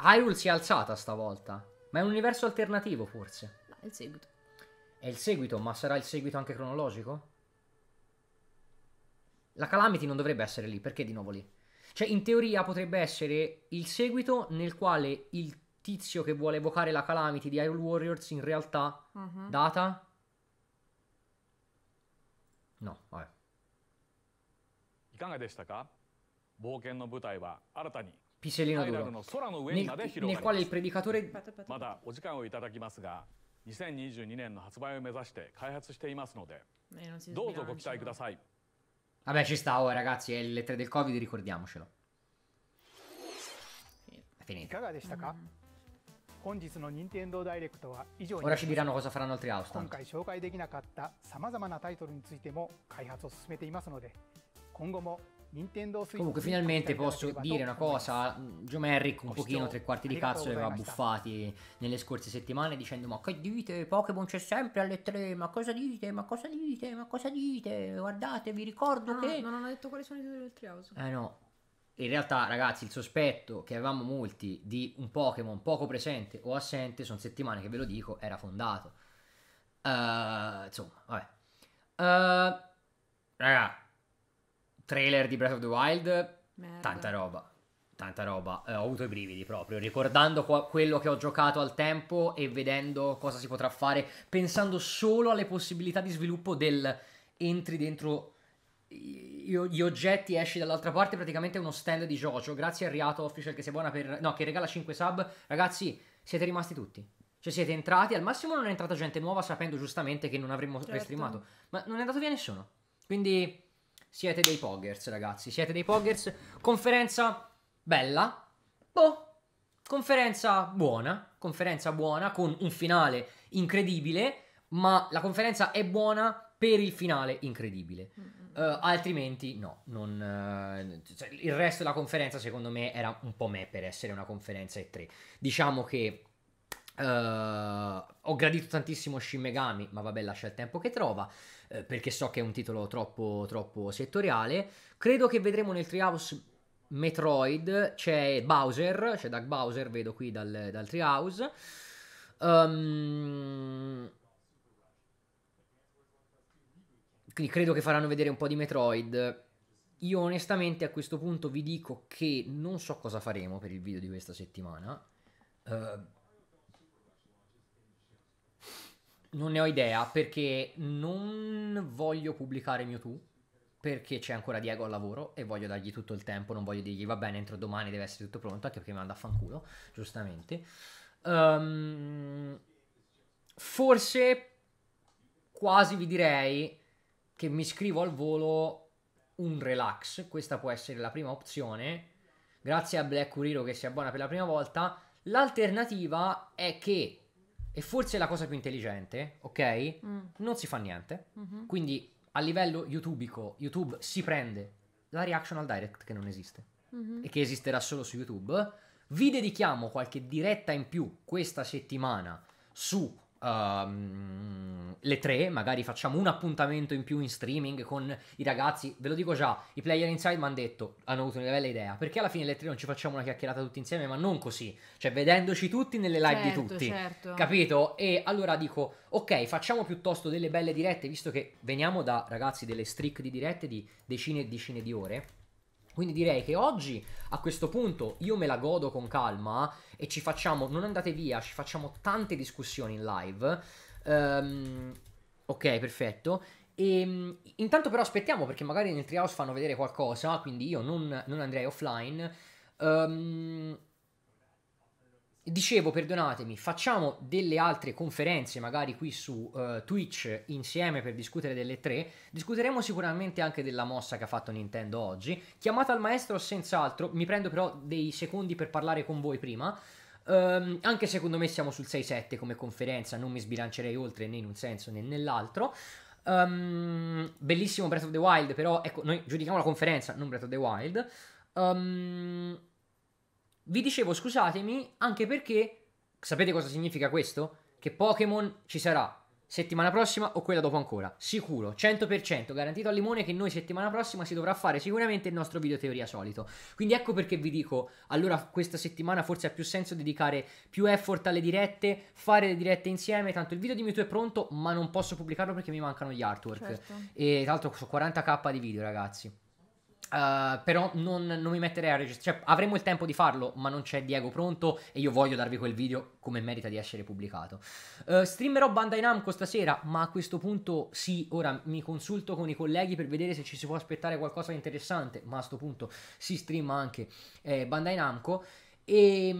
Hyrule si è alzata stavolta. Ma è un universo alternativo, forse. No, è il seguito. È il seguito, ma sarà il seguito anche cronologico? La Calamity non dovrebbe essere lì, perché di nuovo lì? Cioè, in teoria potrebbe essere il seguito nel quale il tizio che vuole evocare la Calamity di Hyrule Warriors in realtà Mhm. data? No, vabbè. いかがでしたか？冒険の舞台は新たに Pisellino ハイラル duro. の空の上にまで Nel, 広 nel がり quale ま il す。 predicatore... Aspetta, aspetta. まだお時間をいただきますが、にせんにじゅうにねんの発売を目指して開発していますので、 Eh, non si どうぞご期待 sbilanciano. ください。 Vabbè, ci sta, oh, ragazzi, è le tre del Covid, ricordiamocelo. È い finita. かがでしたか、本日の任天堂ダイレクトは以上に Ora ci diranno cosa faranno al Treehouse, 今 tanto. 回紹介できなかったさまざまなタイトルについても開発を進めていますので、今後も任天堂スイッチ Comunque, に finalmente ご期待いただけ posso ればと dire una 思います cosa. Joe Merrick, un Ho pochino visto- tre quarti di arigato cazzo, li aveva gozaimashita. buffati nelle scorse settimane dicendo: ma che dite? Pokémon c'è sempre alle tre. Ma cosa dite? Ma cosa dite? Ma cosa dite? Guardate, vi ricordo No, che. no, non ho detto quali sono i titoli del Treehouse. Eh no. In realtà, ragazzi, il sospetto che avevamo molti di un Pokémon poco presente o assente, sono settimane che ve lo dico, era fondato. Uh, insomma, vabbè. Uh, raga, trailer di Breath of the Wild, Merda. tanta roba. Tanta roba. Eh, ho avuto i brividi proprio, ricordando qua- quello che ho giocato al tempo e vedendo cosa si potrà fare, pensando solo alle possibilità di sviluppo del entri dentro i- gli oggetti, esci dall'altra parte, praticamente è uno stand di JoJo. Grazie a Riato Official che sia buona per... no, che regala cinque sub. Ragazzi, siete rimasti tutti. Cioè siete entrati, al massimo non è entrata gente nuova sapendo giustamente che non avremmo Certo. restreamato, ma non è andato via nessuno. Quindi siete dei poggers, ragazzi, siete dei poggers. Conferenza bella, boh, conferenza buona, conferenza buona con un finale incredibile, ma la conferenza è buona per il finale incredibile. Uh, altrimenti no, non, uh, cioè, il resto della conferenza secondo me era un po' me per essere una conferenza E tre. Diciamo che uh, ho gradito tantissimo Shin Megami, ma vabbè, lascia il tempo che trova, uh, perché so che è un titolo troppo, troppo settoriale. Credo che vedremo nel Treehouse Metroid, c'è Bowser, c'è Doug Bowser, vedo qui dal, dal Treehouse. Um, quindi credo che faranno vedere un po' di Metroid. Io onestamente a questo punto vi dico che non so cosa faremo per il video di questa settimana. Uh, non ne ho idea perché non voglio pubblicare Mewtwo, perché c'è ancora Diego al lavoro e voglio dargli tutto il tempo, non voglio dirgli va bene entro domani deve essere tutto pronto, anche perché mi manda a fanculo, giustamente. Um, forse quasi vi direi che mi scrivo al volo un relax, questa può essere la prima opzione, grazie a Black Curiro che si abbona per la prima volta. L'alternativa è che, e forse è la cosa più intelligente, ok? Mm. Non si fa niente, Mhm. quindi a livello youtubico YouTube si prende la reaction al direct che non esiste Mhm. e che esisterà solo su YouTube. Vi dedichiamo qualche diretta in più questa settimana su um, le tre, magari facciamo un appuntamento in più in streaming con i ragazzi. Ve lo dico già, i player inside mi hanno detto, hanno avuto una bella idea, perché alla fine le tre non ci facciamo una chiacchierata tutti insieme, ma non così, cioè vedendoci tutti nelle live Certo, di tutti, certo. capito? E allora dico, ok, facciamo piuttosto delle belle dirette, visto che veniamo da, ragazzi, delle streak di dirette di decine e decine di ore. Quindi direi che oggi a questo punto io me la godo con calma e ci facciamo, non andate via, ci facciamo tante discussioni in live. Um, ok, perfetto. E intanto però aspettiamo, perché magari nel Treehouse fanno vedere qualcosa, quindi io non, non andrei offline. Um, Dicevo, perdonatemi, facciamo delle altre conferenze magari qui su uh, Twitch insieme per discutere delle tre. Discuteremo sicuramente anche della mossa che ha fatto Nintendo oggi. Chiamata al maestro senz'altro, mi prendo però dei secondi per parlare con voi prima. Um, anche secondo me siamo sul sei sette come conferenza, non mi sbilancerei oltre né in un senso né nell'altro. Um, bellissimo Breath of the Wild, però ecco, noi giudichiamo la conferenza, non Breath of the Wild. Um, Vi dicevo, scusatemi, anche perché sapete cosa significa questo? Che Pokémon ci sarà settimana prossima o quella dopo ancora, sicuro, cento per cento garantito al limone che noi settimana prossima si dovrà fare sicuramente il nostro video teoria solito. Quindi ecco perché vi dico, allora questa settimana forse ha più senso dedicare più effort alle dirette, fare le dirette insieme, tanto il video di Mewtwo è pronto ma non posso pubblicarlo perché mi mancano gli artwork. Certo. E tra l'altro sono quaranta k di video, ragazzi. Uh, però non, non mi metterei a registrare, cioè avremo il tempo di farlo ma non c'è Diego pronto e io voglio darvi quel video come merita di essere pubblicato. uh, streamerò Bandai Namco stasera, ma a questo punto sì, ora mi consulto con i colleghi per vedere se ci si può aspettare qualcosa di interessante, ma a sto punto si streama anche eh, Bandai Namco. E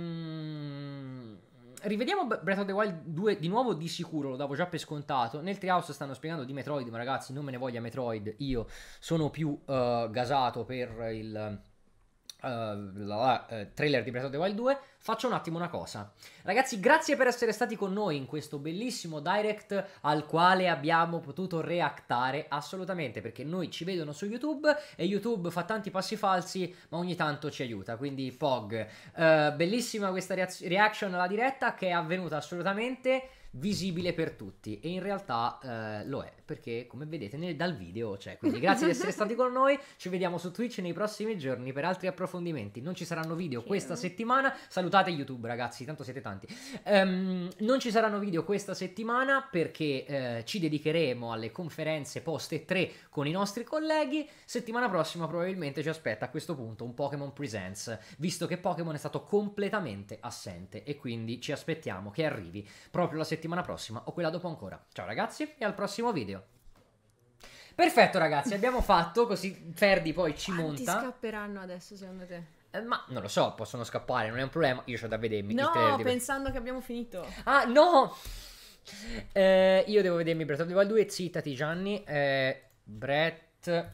mm, rivediamo Breath of the Wild due di nuovo, di sicuro, lo davo già per scontato. Nel Treehouse stanno spiegando di Metroid, ma ragazzi non me ne voglia Metroid, io sono più uh, gasato per il uh, la, uh, trailer di Breath of the Wild due. Faccio un attimo una cosa, ragazzi, grazie per essere stati con noi in questo bellissimo direct al quale abbiamo potuto reactare, assolutamente, perché noi ci vedono su YouTube e YouTube fa tanti passi falsi ma ogni tanto ci aiuta, quindi Pog, uh, bellissima questa reaction alla diretta che è avvenuta assolutamente visibile per tutti e in realtà eh, lo è, perché come vedete nel, dal video c'è. Quindi grazie di essere stati con noi, ci vediamo su Twitch nei prossimi giorni per altri approfondimenti. Non ci saranno video questa settimana, salutate YouTube ragazzi, tanto siete tanti. Um, non ci saranno video questa settimana perché eh, ci dedicheremo alle conferenze post E tre con i nostri colleghi. Settimana prossima probabilmente ci aspetta a questo punto un Pokémon Presents, visto che Pokémon è stato completamente assente e quindi ci aspettiamo che arrivi proprio la settimana settimana prossima o quella dopo ancora. Ciao ragazzi e al prossimo video. Perfetto ragazzi, abbiamo fatto, così Ferdi poi ci Quanti monta. scapperanno adesso secondo te? Eh, ma non lo so, possono scappare, non è un problema. Io c'ho da vedermi il No, trailer di... pensando che abbiamo finito. Ah no, eh, io devo vedermi Breath of the Wild due. Zittati Gianni. eh, Breath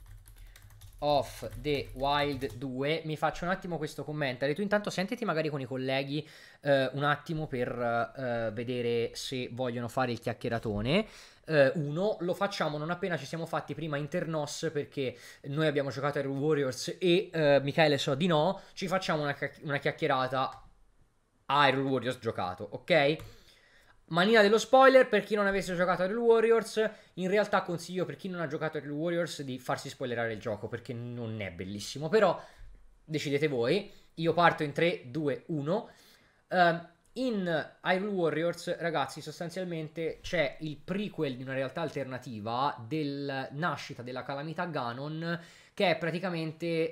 of the Wild due. Mi faccio un attimo questo commentare. Tu intanto sentiti magari con i colleghi eh, un attimo per eh, vedere se vogliono fare il chiacchieratone. eh, Uno, lo facciamo non appena ci siamo fatti prima Internos, perché noi abbiamo giocato a Hyrule Warriors e eh, Michele so di no. Ci facciamo una, una chiacchierata a Hyrule Warriors giocato, ok? Manina dello spoiler per chi non avesse giocato a Hyrule Warriors. In realtà consiglio per chi non ha giocato a Hyrule Warriors di farsi spoilerare il gioco, perché non è bellissimo. Però decidete voi. Io parto in tre, due, uno. uh, In Hyrule Warriors, ragazzi, sostanzialmente c'è il prequel di una realtà alternativa del nascita della calamità Ganon, che è praticamente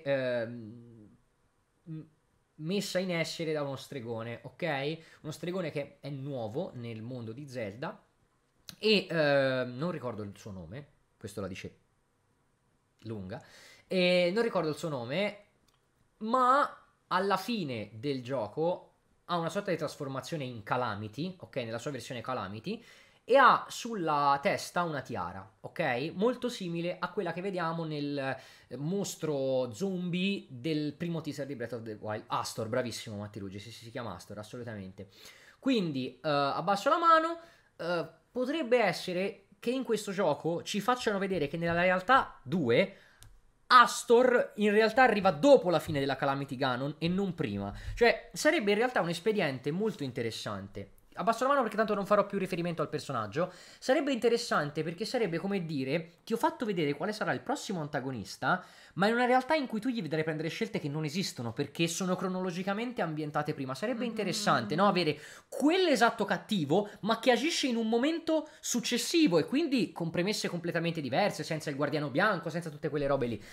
uh, messa in essere da uno stregone, ok? Uno stregone che è nuovo nel mondo di Zelda e eh, non ricordo il suo nome, questo la dice lunga, e non ricordo il suo nome, ma alla fine del gioco ha una sorta di trasformazione in Calamity, ok? Nella sua versione Calamity, e ha sulla testa una tiara, ok? Molto simile a quella che vediamo nel mostro zombie del primo teaser di Breath of the Wild. Astor, bravissimo Mattirugi, si, si chiama Astor, assolutamente. Quindi, uh, abbasso la mano, uh, potrebbe essere che in questo gioco ci facciano vedere che nella realtà due Astor in realtà arriva dopo la fine della Calamity Ganon e non prima. Cioè, sarebbe in realtà un espediente molto interessante. Abbasso la mano perché tanto non farò più riferimento al personaggio. Sarebbe interessante perché sarebbe come dire: ti ho fatto vedere quale sarà il prossimo antagonista, ma in una realtà in cui tu gli vedrai prendere scelte che non esistono perché sono cronologicamente ambientate prima. Sarebbe mm-hmm. interessante, no? Avere quell'esatto cattivo ma che agisce in un momento successivo e quindi con premesse completamente diverse, senza il guardiano bianco, senza tutte quelle robe lì.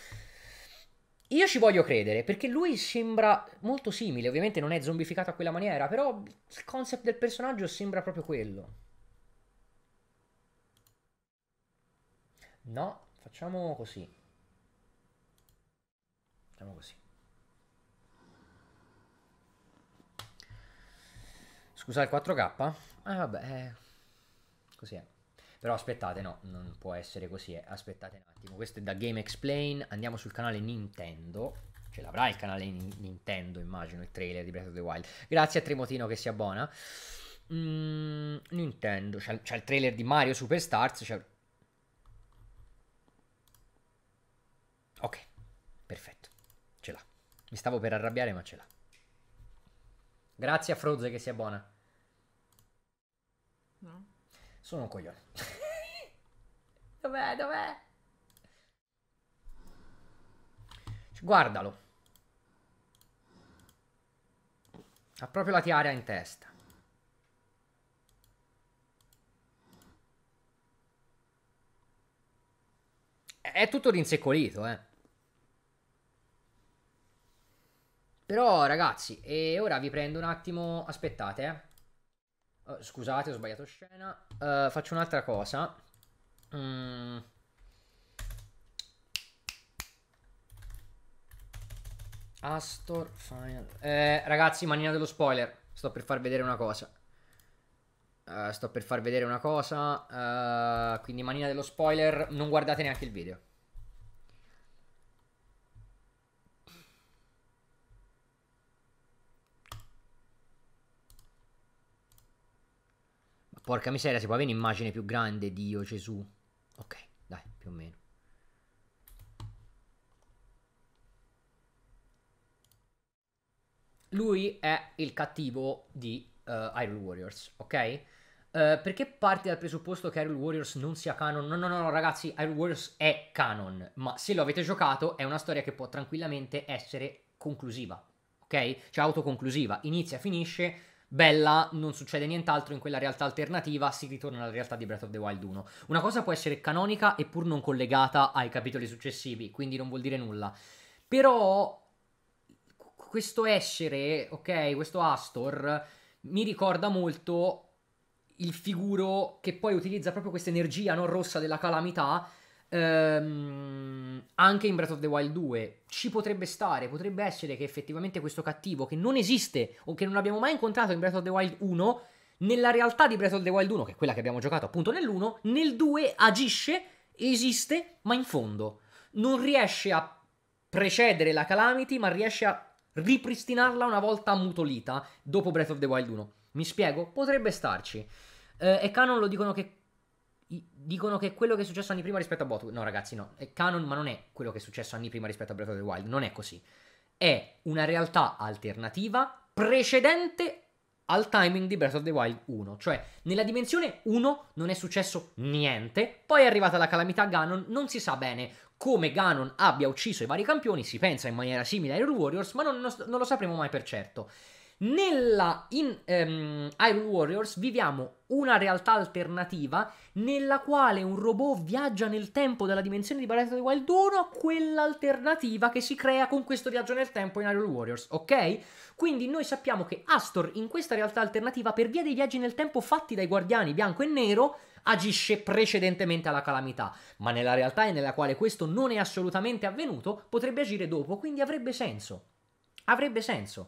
Io ci voglio credere, perché lui sembra molto simile, ovviamente non è zombificato a quella maniera, però il concept del personaggio sembra proprio quello. No, facciamo così. Facciamo così. Scusa il quattro K? Ah vabbè, eh, così è. Però aspettate, no, non può essere così, eh. Aspettate un attimo, questo è da Game Explain, andiamo sul canale Nintendo, ce l'avrà il canale Nintendo, immagino, il trailer di Breath of the Wild. Grazie a Tremotino che si abbona. Mm, Nintendo, c'è il trailer di Mario Superstars, c'è... Ok, perfetto, ce l'ha. Mi stavo per arrabbiare ma ce l'ha. Grazie a Froze che si abbona. No. Sono un coglione. Dov'è? Dov'è? Guardalo. Ha proprio la tiara in testa. È tutto rinseccolito, eh. Però, ragazzi, e ora vi prendo un attimo... Aspettate, eh. Uh, scusate, ho sbagliato scena. Uh, faccio un'altra cosa. Mm. Astor Final. Eh, ragazzi, manina dello spoiler. Sto per far vedere una cosa. Uh, sto per far vedere una cosa. Uh, quindi manina dello spoiler. Non guardate neanche il video. Ma porca miseria, si può avere un'immagine più grande di Dio Gesù? Ok, dai, più o meno. Lui è il cattivo di uh, Hyrule Warriors, ok? Uh, perché parti dal presupposto che Hyrule Warriors non sia canon? No, no, no, no, ragazzi, Hyrule Warriors è canon, ma se lo avete giocato è una storia che può tranquillamente essere conclusiva, ok? Cioè autoconclusiva, inizia, finisce, bella, non succede nient'altro in quella realtà alternativa, si ritorna alla realtà di Breath of the Wild uno. Una cosa può essere canonica e pur non collegata ai capitoli successivi, quindi non vuol dire nulla. Però... questo essere, ok, questo Astor, mi ricorda molto il figuro che poi utilizza proprio questa energia non rossa della calamità ehm, anche in Breath of the Wild due. Ci potrebbe stare, potrebbe essere che effettivamente questo cattivo che non esiste o che non abbiamo mai incontrato in Breath of the Wild uno, nella realtà di Breath of the Wild uno, che è quella che abbiamo giocato appunto nell'uno, nel due agisce, esiste, ma in fondo. Non riesce a precedere la Calamity, ma riesce a ripristinarla una volta ammutolita dopo Breath of the Wild uno. Mi spiego? Potrebbe starci. Eh, e canon lo dicono che dicono che quello che è successo anni prima rispetto a Bot. No, ragazzi, no. È canon, ma non è quello che è successo anni prima rispetto a Breath of the Wild. Non è così. È una realtà alternativa precedente al timing di Breath of the Wild uno. Cioè, nella dimensione uno non è successo niente. Poi è arrivata la calamità Ganon. Non si sa bene come Ganon abbia ucciso i vari campioni, si pensa in maniera simile a Hyrule Warriors, ma non, non lo sapremo mai per certo. Nella in um, Hyrule Warriors viviamo una realtà alternativa nella quale un robot viaggia nel tempo dalla dimensione di Breath of the Wild uno a quella alternativa che si crea con questo viaggio nel tempo in Hyrule Warriors, ok? Quindi noi sappiamo che Astor in questa realtà alternativa, per via dei viaggi nel tempo fatti dai guardiani bianco e nero, agisce precedentemente alla calamità, ma nella realtà nella quale questo non è assolutamente avvenuto potrebbe agire dopo, quindi avrebbe senso. Avrebbe senso.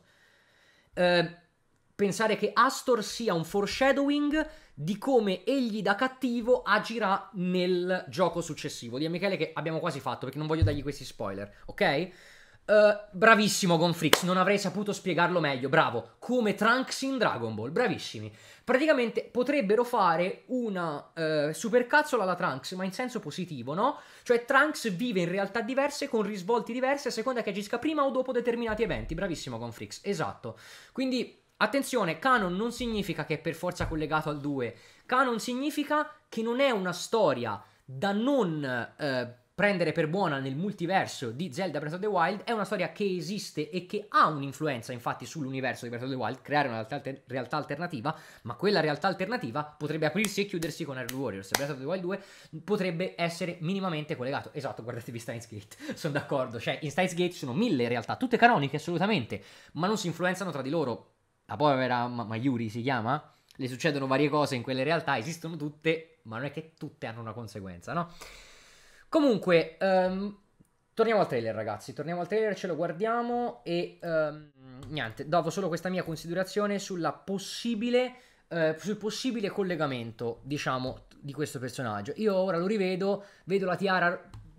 Eh, pensare che Astor sia un foreshadowing di come egli da cattivo agirà nel gioco successivo. Di Michele che abbiamo quasi fatto, perché non voglio dargli questi spoiler, ok? Uh, bravissimo Gonfrix, non avrei saputo spiegarlo meglio, bravo, come Trunks in Dragon Ball, bravissimi. Praticamente potrebbero fare una uh, supercazzola alla Trunks, ma in senso positivo, no? Cioè Trunks vive in realtà diverse con risvolti diversi a seconda che agisca prima o dopo determinati eventi, bravissimo Gonfrix, esatto. Quindi attenzione, canon non significa che è per forza collegato al due, canon significa che non è una storia da non... Uh, prendere per buona nel multiverso di Zelda Breath of the Wild, è una storia che esiste e che ha un'influenza infatti sull'universo di Breath of the Wild, creare una realtà, alter- realtà alternativa, ma quella realtà alternativa potrebbe aprirsi e chiudersi con Hyrule Warriors. Breath of the Wild due potrebbe essere minimamente collegato. Esatto, guardatevi Steins Gate, sono d'accordo, cioè in Steins Gate ci sono mille realtà, tutte canoniche assolutamente, ma non si influenzano tra di loro. La povera Ma- Mayuri si chiama? Le succedono varie cose in quelle realtà, esistono tutte, ma non è che tutte hanno una conseguenza, no? Comunque, um, torniamo al trailer ragazzi, torniamo al trailer, ce lo guardiamo e um, niente, dopo solo questa mia considerazione sulla possibile, uh, sul possibile collegamento, diciamo, di questo personaggio. Io ora lo rivedo, vedo la tiara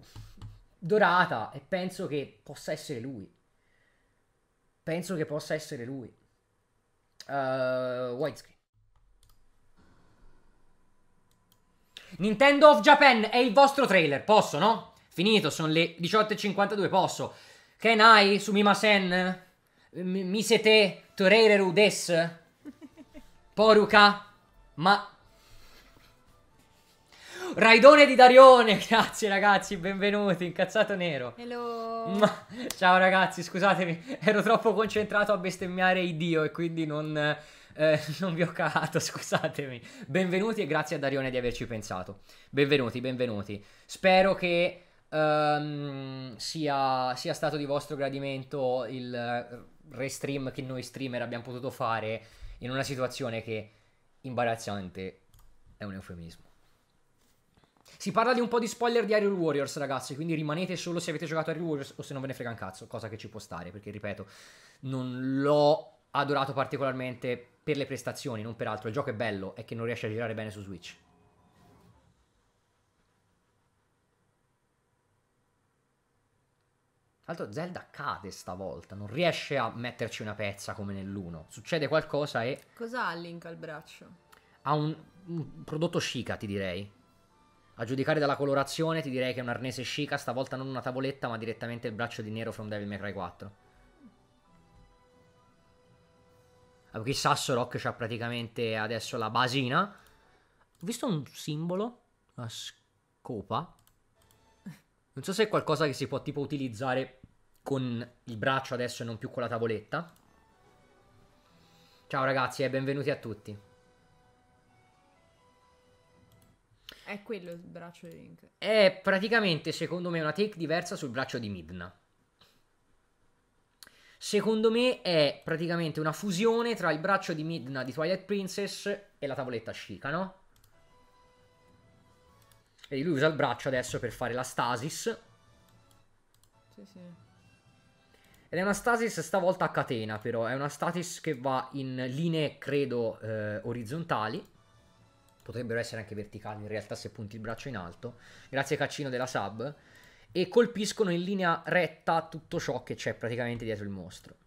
dorata e penso che possa essere lui. Penso che possa essere lui. Uh, widescreen. Nintendo of Japan è il vostro trailer, posso, no? Finito, sono le diciotto e cinquantadue, posso. Kenai, sumimasen, misete, toreireru des, poruka, ma... Raidone di Darione, grazie ragazzi, benvenuti, incazzato nero. Hello. Ciao ragazzi, scusatemi, ero troppo concentrato a bestemmiare il Dio e quindi non, eh, non vi ho cagato, scusatemi. Benvenuti e grazie a Darione di averci pensato. Benvenuti, benvenuti. Spero che um, sia, sia stato di vostro gradimento il restream che noi streamer abbiamo potuto fare in una situazione che imbarazzante è un eufemismo. Si parla di un po' di spoiler di Hyrule Warriors, ragazzi, quindi rimanete solo se avete giocato a Hyrule Warriors o se non ve ne frega un cazzo, cosa che ci può stare, perché ripeto, non l'ho adorato particolarmente per le prestazioni, non per altro. Il gioco è bello, è che non riesce a girare bene su Switch. Tra l'altro Zelda cade stavolta, non riesce a metterci una pezza come nell'uno. Succede qualcosa e... Cos'ha Link al braccio? ha un, un prodotto Sheikah, ti direi. A giudicare dalla colorazione ti direi che è un arnese Sheikah, stavolta non una tavoletta ma direttamente il braccio di nero from Devil May Cry quattro. Ah, qui Sassorok c'ha praticamente adesso la basina. Ho visto un simbolo, una scopa. Non so se è qualcosa che si può tipo utilizzare con il braccio adesso e non più con la tavoletta. Ciao ragazzi e benvenuti a tutti. È quello il braccio di Link. È praticamente, secondo me, una take diversa sul braccio di Midna. Secondo me è praticamente una fusione tra il braccio di Midna di Twilight Princess e la tavoletta Sheikah, no? E lui usa il braccio adesso per fare la stasis. Sì, sì. Ed è una stasis stavolta a catena, però. È una stasis che va in linee, credo, eh, orizzontali. Potrebbero essere anche verticali in realtà se punti il braccio in alto. Grazie Caccino della sub. E colpiscono in linea retta tutto ciò che c'è praticamente dietro il mostro.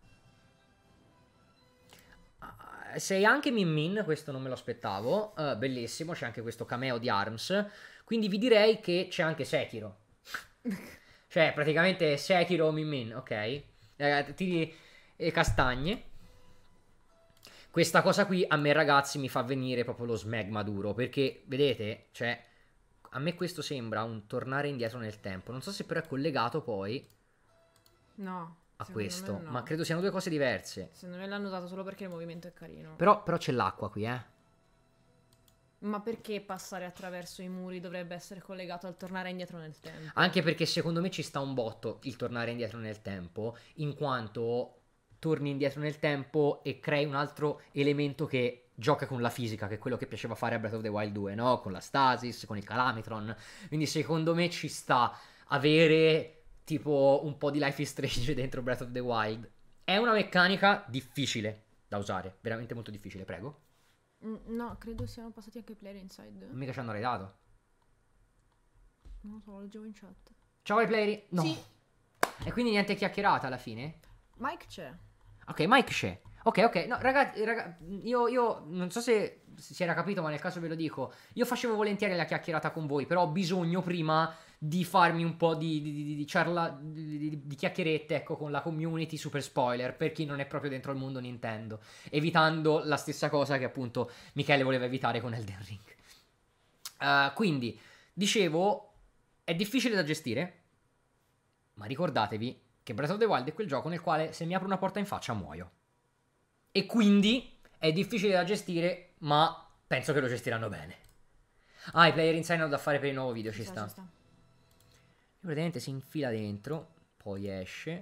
Uh, sei anche Min Min, questo non me lo aspettavo. Uh, bellissimo, c'è anche questo cameo di Arms. Quindi vi direi che c'è anche Sekiro. Cioè praticamente Sekiro Min Min, ok? Eh, tiri e castagne. Questa cosa qui a me ragazzi mi fa venire proprio lo smegma duro, perché vedete, cioè a me questo sembra un tornare indietro nel tempo. Non so se però è collegato poi No. a secondo questo, me no. ma credo siano due cose diverse. Secondo me l'hanno usato solo perché il movimento è carino. Però, però c'è l'acqua qui, eh. Ma perché passare attraverso i muri dovrebbe essere collegato al tornare indietro nel tempo? Anche perché secondo me ci sta un botto il tornare indietro nel tempo, in quanto torni indietro nel tempo e crei un altro elemento che gioca con la fisica, che è quello che piaceva fare a Breath of the Wild due, no? Con la stasis, con il Calamitron. Quindi secondo me ci sta avere tipo un po' di Life is Strange dentro Breath of the Wild. È una meccanica difficile da usare, veramente molto difficile, prego. Mm, no, credo siano passati anche i player inside. Mica ci hanno raidato. Non lo so, lo leggevo in chat. Ciao ai player. No. Sì. E quindi niente chiacchierata alla fine? Mike c'è. Ok, Mike c'è. Ok, ok. No, ragazzi, raga, io, io non so se si era capito, ma nel caso ve lo dico. Io facevo volentieri la chiacchierata con voi, però ho bisogno prima di farmi un po' di, di, di, di, charla, di, di, di chiacchierette, ecco, con la community super spoiler, per chi non è proprio dentro il mondo Nintendo, evitando la stessa cosa che appunto Michele voleva evitare con Elden Ring. Uh, quindi, dicevo, è difficile da gestire, ma ricordatevi che Breath of the Wild è quel gioco nel quale se mi apro una porta in faccia muoio. E quindi è difficile da gestire, ma penso che lo gestiranno bene. Ah, i player inside hanno da fare per il nuovo video, ci, ci sta. Ci sta. E praticamente si infila dentro, poi esce.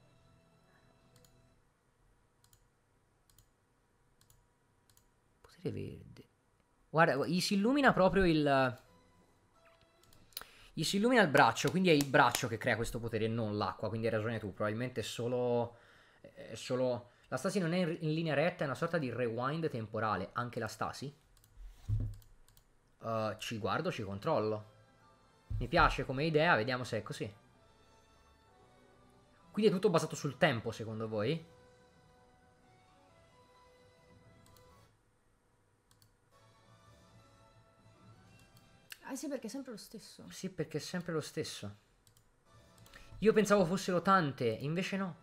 Potere verde. Guarda, gli si illumina proprio il... Gli si illumina il braccio, quindi è il braccio che crea questo potere e non l'acqua, quindi hai ragione tu, probabilmente è solo... È solo... La stasi non è in linea retta, è una sorta di rewind temporale. Anche la stasi? Uh, ci guardo, ci controllo. Mi piace come idea, vediamo se è così. Quindi è tutto basato sul tempo, secondo voi? Ah sì, perché è sempre lo stesso. Sì, perché è sempre lo stesso. Io pensavo fossero tante, invece no.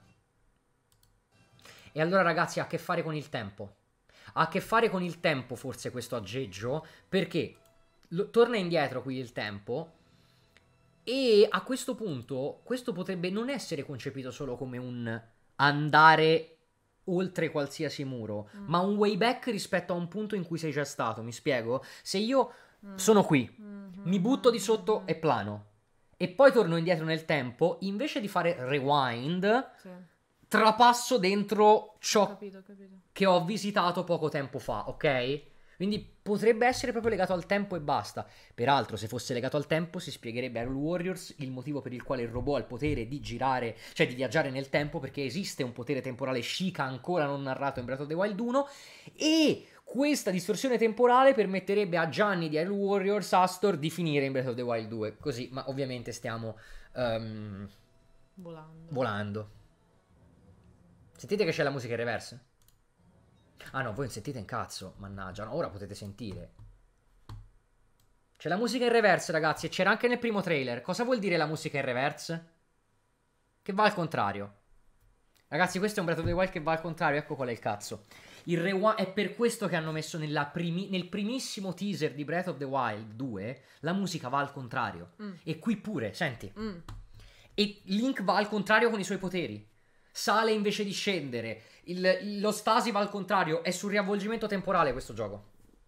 E allora ragazzi ha a che fare con il tempo. Ha a che fare con il tempo forse questo aggeggio, perché lo, torna indietro qui il tempo. E a questo punto, questo potrebbe non essere concepito solo come un andare oltre qualsiasi muro, mm. ma un way back rispetto a un punto in cui sei già stato. Mi spiego? Se io mm. sono qui, mm-hmm. mi butto di sotto mm-hmm. e plano, e poi torno indietro nel tempo, invece di fare rewind, sì. trapasso dentro ciò capito, capito. che ho visitato poco tempo fa, ok? Quindi potrebbe essere proprio legato al tempo e basta. Peraltro, se fosse legato al tempo, si spiegherebbe a Hyrule Warriors il motivo per il quale il robot ha il potere di girare, cioè di viaggiare nel tempo, perché esiste un potere temporale Sheikah ancora non narrato in Breath of the Wild uno, e questa distorsione temporale permetterebbe a Gianni di Hyrule Warriors Astor di finire in Breath of the Wild due. Così, ma ovviamente stiamo um, volando. volando. Sentite che c'è la musica in reverse? Ah no, voi non sentite un cazzo, mannaggia, no, ora potete sentire. C'è la musica in reverse, ragazzi, e c'era anche nel primo trailer. Cosa vuol dire la musica in reverse? Che va al contrario. Ragazzi, questo è un Breath of the Wild che va al contrario, ecco qual è il cazzo. Il rewind è per questo che hanno messo nella primi nel primissimo teaser di Breath of the Wild due la musica va al contrario. Mm. E qui pure, senti. Mm. E Link va al contrario con i suoi poteri. Sale invece di scendere. Il, lo stasi va al contrario. È sul riavvolgimento temporale questo gioco.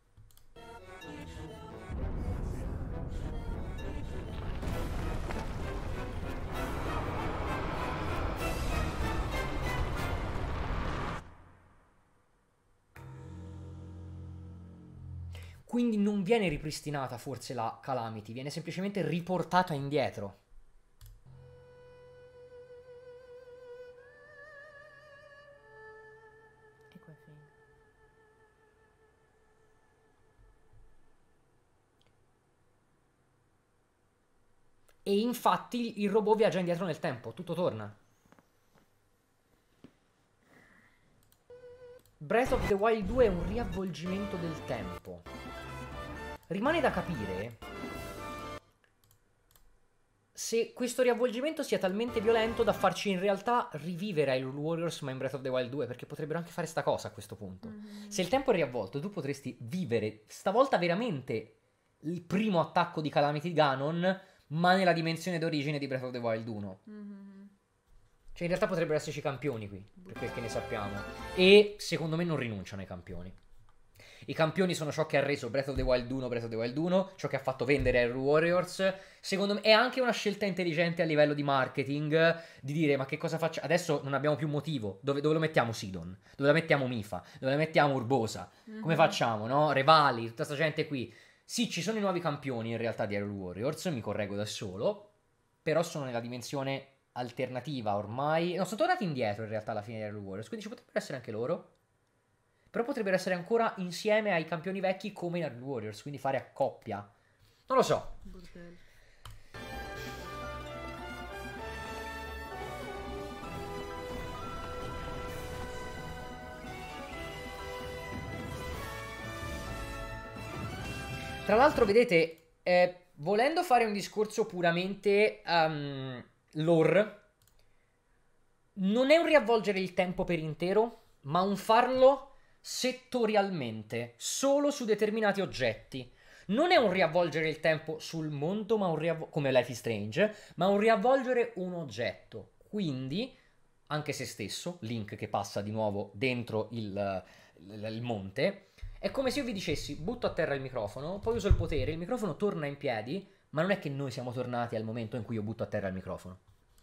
Quindi non viene ripristinata forse la Calamity, viene semplicemente riportata indietro. E infatti il robot viaggia indietro nel tempo, tutto torna. Breath of the Wild due è un riavvolgimento del tempo. Rimane da capire se questo riavvolgimento sia talmente violento da farci in realtà rivivere Hyrule Warriors ma in Breath of the Wild due, perché potrebbero anche fare sta cosa a questo punto. Mm-hmm. Se il tempo è riavvolto, tu potresti vivere stavolta veramente il primo attacco di Calamity Ganon, ma nella dimensione d'origine di Breath of the Wild uno. Mm-hmm. Cioè in realtà potrebbero esserci campioni qui, per quel che ne sappiamo. E secondo me non rinunciano ai campioni. I campioni sono ciò che ha reso Breath of the Wild uno Breath of the Wild uno, ciò che ha fatto vendere Hyrule Warriors. Secondo me è anche una scelta intelligente a livello di marketing, di dire ma che cosa faccio? Adesso non abbiamo più motivo. Dove, dove lo mettiamo Sidon? Dove la mettiamo Mifa? Dove la mettiamo Urbosa? Mm-hmm. Come facciamo, no? Revali, tutta questa gente qui. Sì, ci sono i nuovi campioni in realtà di Hyrule Warriors, mi correggo da solo, però sono nella dimensione alternativa ormai. No, sono tornati indietro in realtà alla fine di Hyrule Warriors, quindi ci potrebbero essere anche loro. Però potrebbero essere ancora insieme ai campioni vecchi come in Hyrule Warriors, quindi fare a coppia. Non lo so. Bordello. Tra l'altro, vedete, eh, volendo fare un discorso puramente um, lore, non è un riavvolgere il tempo per intero, ma un farlo settorialmente, solo su determinati oggetti. Non è un riavvolgere il tempo sul mondo, ma un riavvo- come Life is Strange, ma un riavvolgere un oggetto. Quindi, anche se stesso, Link che passa di nuovo dentro il, il, il monte, è come se io vi dicessi, butto a terra il microfono, poi uso il potere, il microfono torna in piedi, ma non è che noi siamo tornati al momento in cui io butto a terra il microfono.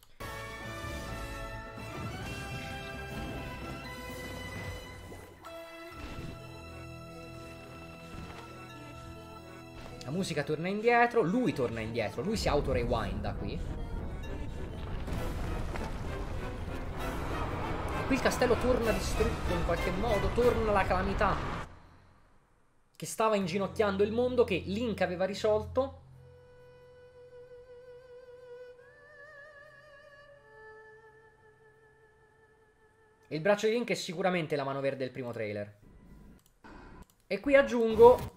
La musica torna indietro, lui torna indietro, lui si auto-rewinda qui. E qui il castello torna distrutto in qualche modo, torna la calamità che stava inginocchiando il mondo, che Link aveva risolto. E il braccio di Link è sicuramente la mano verde del primo trailer. E qui aggiungo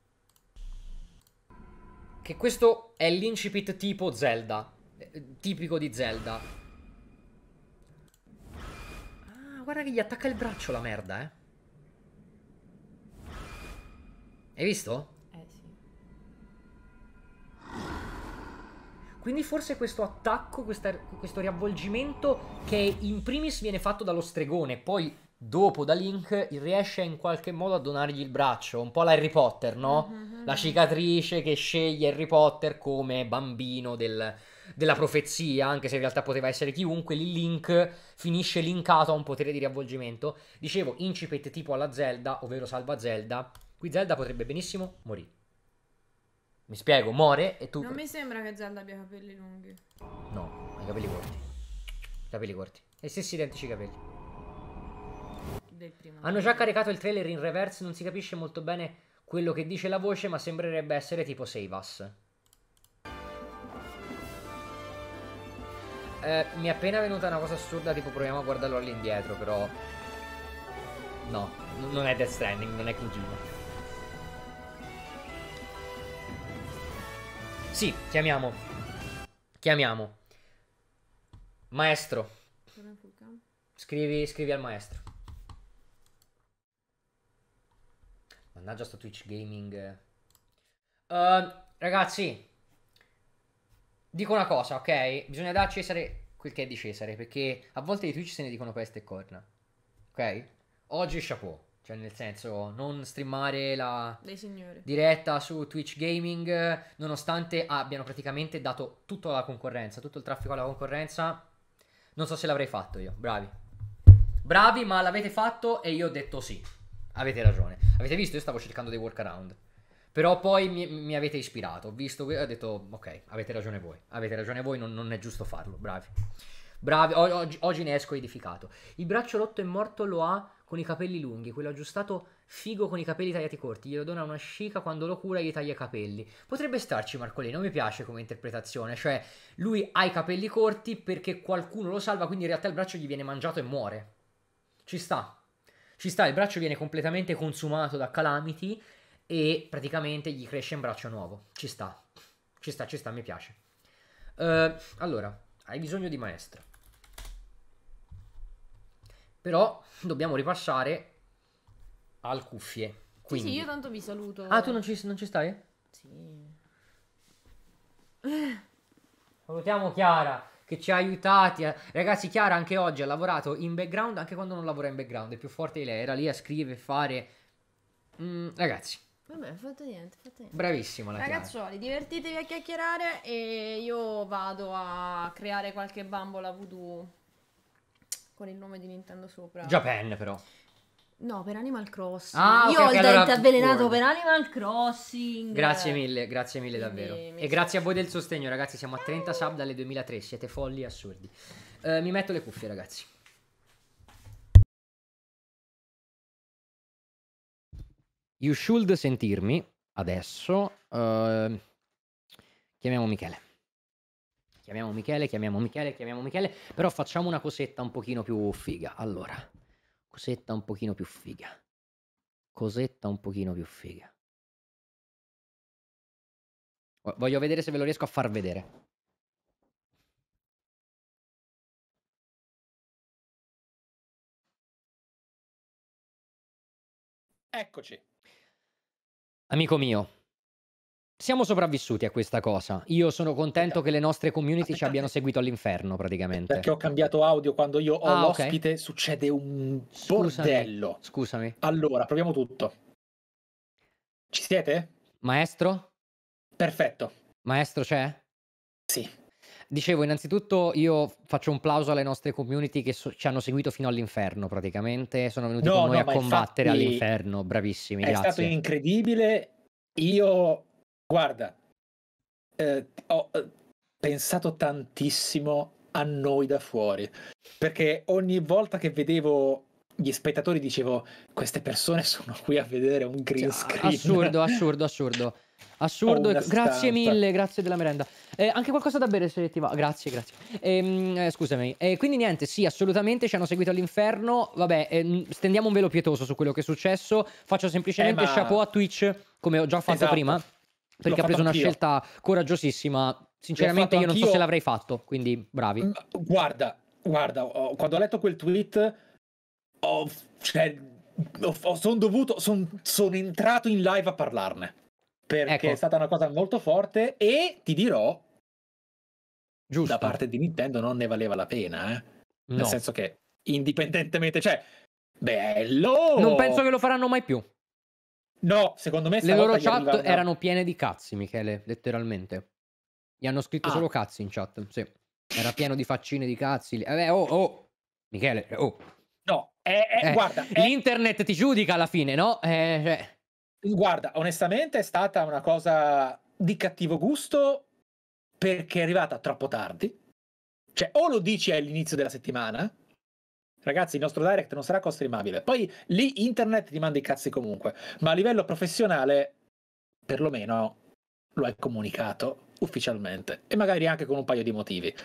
che questo è l'incipit tipo Zelda, eh, tipico di Zelda. Ah, guarda che gli attacca il braccio la merda, eh. Hai visto? Eh sì. Quindi forse questo attacco, questa, questo riavvolgimento che in primis viene fatto dallo stregone, poi dopo da Link riesce in qualche modo a donargli il braccio, un po' la Harry Potter, no? Mm-hmm. La cicatrice che sceglie Harry Potter come bambino del, della profezia, anche se in realtà poteva essere chiunque. Lì Link finisce linkato a un potere di riavvolgimento. Dicevo, incipit tipo alla Zelda, ovvero salva Zelda. Qui Zelda potrebbe benissimo morire. Mi spiego, muore e tu... Non mi sembra che Zelda abbia capelli lunghi. No, ha i capelli corti. Capelli corti. E stessi identici capelli. Del primo. Hanno già caricato il trailer in reverse, non si capisce molto bene quello che dice la voce, ma sembrerebbe essere tipo Save Us. Eh, mi è appena venuta una cosa assurda, tipo proviamo a guardarlo all'indietro, però... No, n- non è Death Stranding, non è Kojima. Sì, chiamiamo. Chiamiamo. Maestro. Scrivi, scrivi al maestro. Mannaggia sto Twitch Gaming. Uh, ragazzi, dico una cosa, ok? Bisogna dare a Cesare quel che è di Cesare, perché a volte di Twitch se ne dicono peste e corna. Ok? Oggi chapeau. Cioè, nel senso, non streamare la Dei signori. diretta su Twitch Gaming, nonostante abbiano praticamente dato tutta la concorrenza, tutto il traffico alla concorrenza. Non so se l'avrei fatto io. Bravi. Bravi, ma l'avete fatto e io ho detto sì. Avete ragione. Avete visto? Io stavo cercando dei workaround. Però poi mi, mi avete ispirato. Ho visto e ho detto, ok, avete ragione voi. Avete ragione voi, non, non è giusto farlo. Bravi. Bravi. O- oggi, oggi ne esco edificato. Il braccio rotto e morto lo ha con i capelli lunghi. Quello aggiustato figo con i capelli tagliati corti. Glielo dona una scica quando lo cura e gli taglia i capelli. Potrebbe starci Marcolino, mi piace come interpretazione. Cioè, lui ha i capelli corti perché qualcuno lo salva, quindi in realtà il braccio gli viene mangiato e muore. Ci sta. Ci sta, il braccio viene completamente consumato da Calamity e praticamente gli cresce un braccio nuovo. Ci sta. Ci sta, ci sta, mi piace. Uh, allora, hai bisogno di maestro. Però dobbiamo ripassare al cuffie. Quindi... Sì, sì, io tanto vi saluto. Ah, tu non ci, non ci stai? Sì. Salutiamo Chiara, che ci ha aiutati. A... Ragazzi, Chiara anche oggi ha lavorato in background, anche quando non lavora in background, è più forte di lei. Era lì a scrivere, fare... Mm, ragazzi. Vabbè, fatto niente, fatto niente. Bravissima la Chiara. Ragazzuoli, divertitevi a chiacchierare e io vado a creare qualche bambola voodoo con il nome di Nintendo sopra. Japan però. No, per Animal Crossing. Ah, io ok, ho ok, il allora- dente avvelenato World. per Animal Crossing. Grazie mille, grazie mille Quindi davvero. mi E grazie a voi del sostegno, ragazzi. Siamo a trenta sub dalle duemilatré. Siete folli e assurdi. Eh, mi metto le cuffie, ragazzi. You should sentirmi adesso. eh, chiamiamo Michele. Chiamiamo Michele, chiamiamo Michele, chiamiamo Michele. Però facciamo una cosetta un pochino più figa. Allora, cosetta un pochino più figa. Cosetta un pochino più figa. Voglio vedere se ve lo riesco a far vedere. Eccoci. Amico mio, siamo sopravvissuti a questa cosa. Io sono contento che le nostre community ci abbiano seguito all'inferno, praticamente. Perché ho cambiato audio quando io ho Ah, ok. l'ospite, succede un Scusami, bordello. Scusami. Allora, proviamo tutto. Ci siete? Maestro? Perfetto. Maestro c'è? Sì. Dicevo, innanzitutto io faccio un plauso alle nostre community che so- ci hanno seguito fino all'inferno, praticamente. Sono venuti No, con noi no, a ma combattere infatti all'inferno. Bravissimi, È stato grazie. incredibile. Io, guarda, eh, ho eh, pensato tantissimo a noi da fuori, perché ogni volta che vedevo gli spettatori dicevo, queste persone sono qui a vedere un green screen. Assurdo, assurdo, assurdo. Assurdo, Ho una e- grazie stampa. mille, grazie della merenda. Eh, anche qualcosa da bere se ti va. Grazie, grazie. Ehm, eh, scusami. E quindi niente, sì, assolutamente ci hanno seguito all'inferno. Vabbè, ehm, stendiamo un velo pietoso su quello che è successo. Faccio semplicemente Eh, ma- chapeau a Twitch, come ho già fatto Esatto. prima, L'ho perché ha fatto preso una anch'io. scelta coraggiosissima. Sinceramente L'ho io fatto non so se anch'io. l'avrei fatto, quindi bravi. Mm, Guarda, guarda, ho- quando ho letto quel tweet, ho, cioè, ho- ho- son dovuto, son- sono entrato in live a parlarne. Perché Ecco. è stata una cosa molto forte e ti dirò, Giusto. da parte di Nintendo non ne valeva la pena, eh? Nel No. senso che indipendentemente, cioè, bello! Non penso che lo faranno mai più. No, secondo me Le loro stavolta gli chat arriva una- erano piene di cazzi, Michele, letteralmente. Gli hanno scritto Ah. solo cazzi in chat, sì. Era pieno di faccine di cazzi. Eh, beh, oh, oh. Michele, oh. No, è, è- Eh, guarda, è- L'internet ti giudica alla fine, no? Eh, cioè, guarda, onestamente è stata una cosa di cattivo gusto perché è arrivata troppo tardi. Cioè, o lo dici all'inizio della settimana, ragazzi, il nostro direct non sarà co-streamabile. Poi lì internet ti manda i cazzi comunque, ma a livello professionale, perlomeno lo hai comunicato ufficialmente e magari anche con un paio di motivi.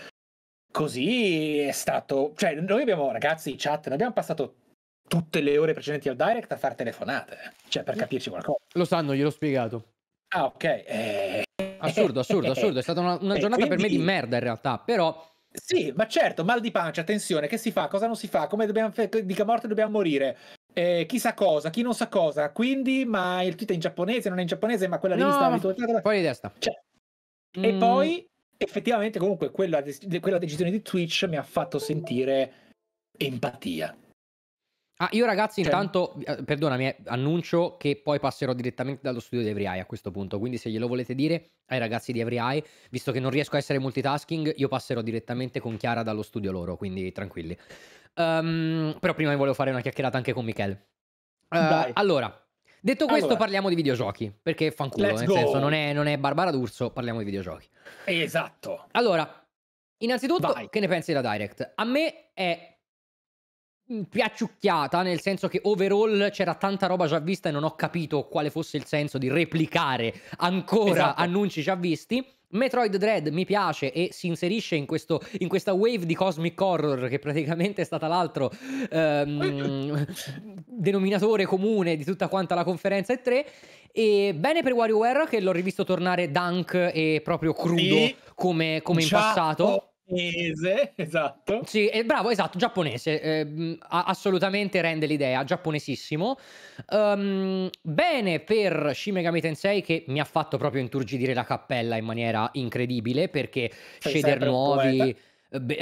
Così è stato, cioè, noi abbiamo, ragazzi, chat, noi abbiamo passato tutte le ore precedenti al direct a fare telefonate, cioè per capirci qualcosa. lo sanno, gliel'ho spiegato. Ah, ok. Eh... Assurdo, assurdo, assurdo. È stata una, una E giornata per me quindi- di merda in realtà, però... Sì, ma certo, mal di pancia, tensione, che si fa, cosa non si fa, come dobbiamo, di che morte dobbiamo morire, eh, chi sa cosa, chi non sa cosa, quindi, ma il tweet è in giapponese, non è in giapponese, ma quella No, rivista ma abituata... fuori di testa. Cioè, E Mm. poi, effettivamente, comunque, quella, quella decisione di Twitch mi ha fatto sentire empatia. Ah, io ragazzi Cioè- intanto, eh, perdonami, eh, annuncio che poi passerò direttamente dallo studio di EveryEye a questo punto, quindi se glielo volete dire ai ragazzi di EveryEye, visto che non riesco a essere multitasking, io passerò direttamente con Chiara dallo studio loro, quindi tranquilli. Ehm, però prima mi volevo fare una chiacchierata anche con Michele. Eh, Dai. allora, detto questo Allora. parliamo di videogiochi, perché fanculo, Let's nel go. senso non è, non è Barbara D'Urso, parliamo di videogiochi. Esatto. Allora, innanzitutto, Vai. che ne pensi della Direct? A me è mm, piacciucchiata, nel senso che overall c'era tanta roba già vista e non ho capito quale fosse il senso di replicare ancora Esatto. annunci già visti. Metroid Dread mi piace e si inserisce in, questo, in questa wave di Cosmic Horror che praticamente è stata l'altro ehm, denominatore comune di tutta quanta la conferenza E tre. E bene per WarioWare che l'ho rivisto tornare dunk e proprio crudo Sì. come, come in passato. Giapponese, esatto. Sì, eh, bravo, esatto, giapponese, ehm, a- assolutamente rende l'idea, giapponesissimo. Ehm, bene per Shin Megami Tensei che mi ha fatto proprio inturgidire la cappella in maniera incredibile perché Sei shader sempre un nuovi... poeta. eh, be-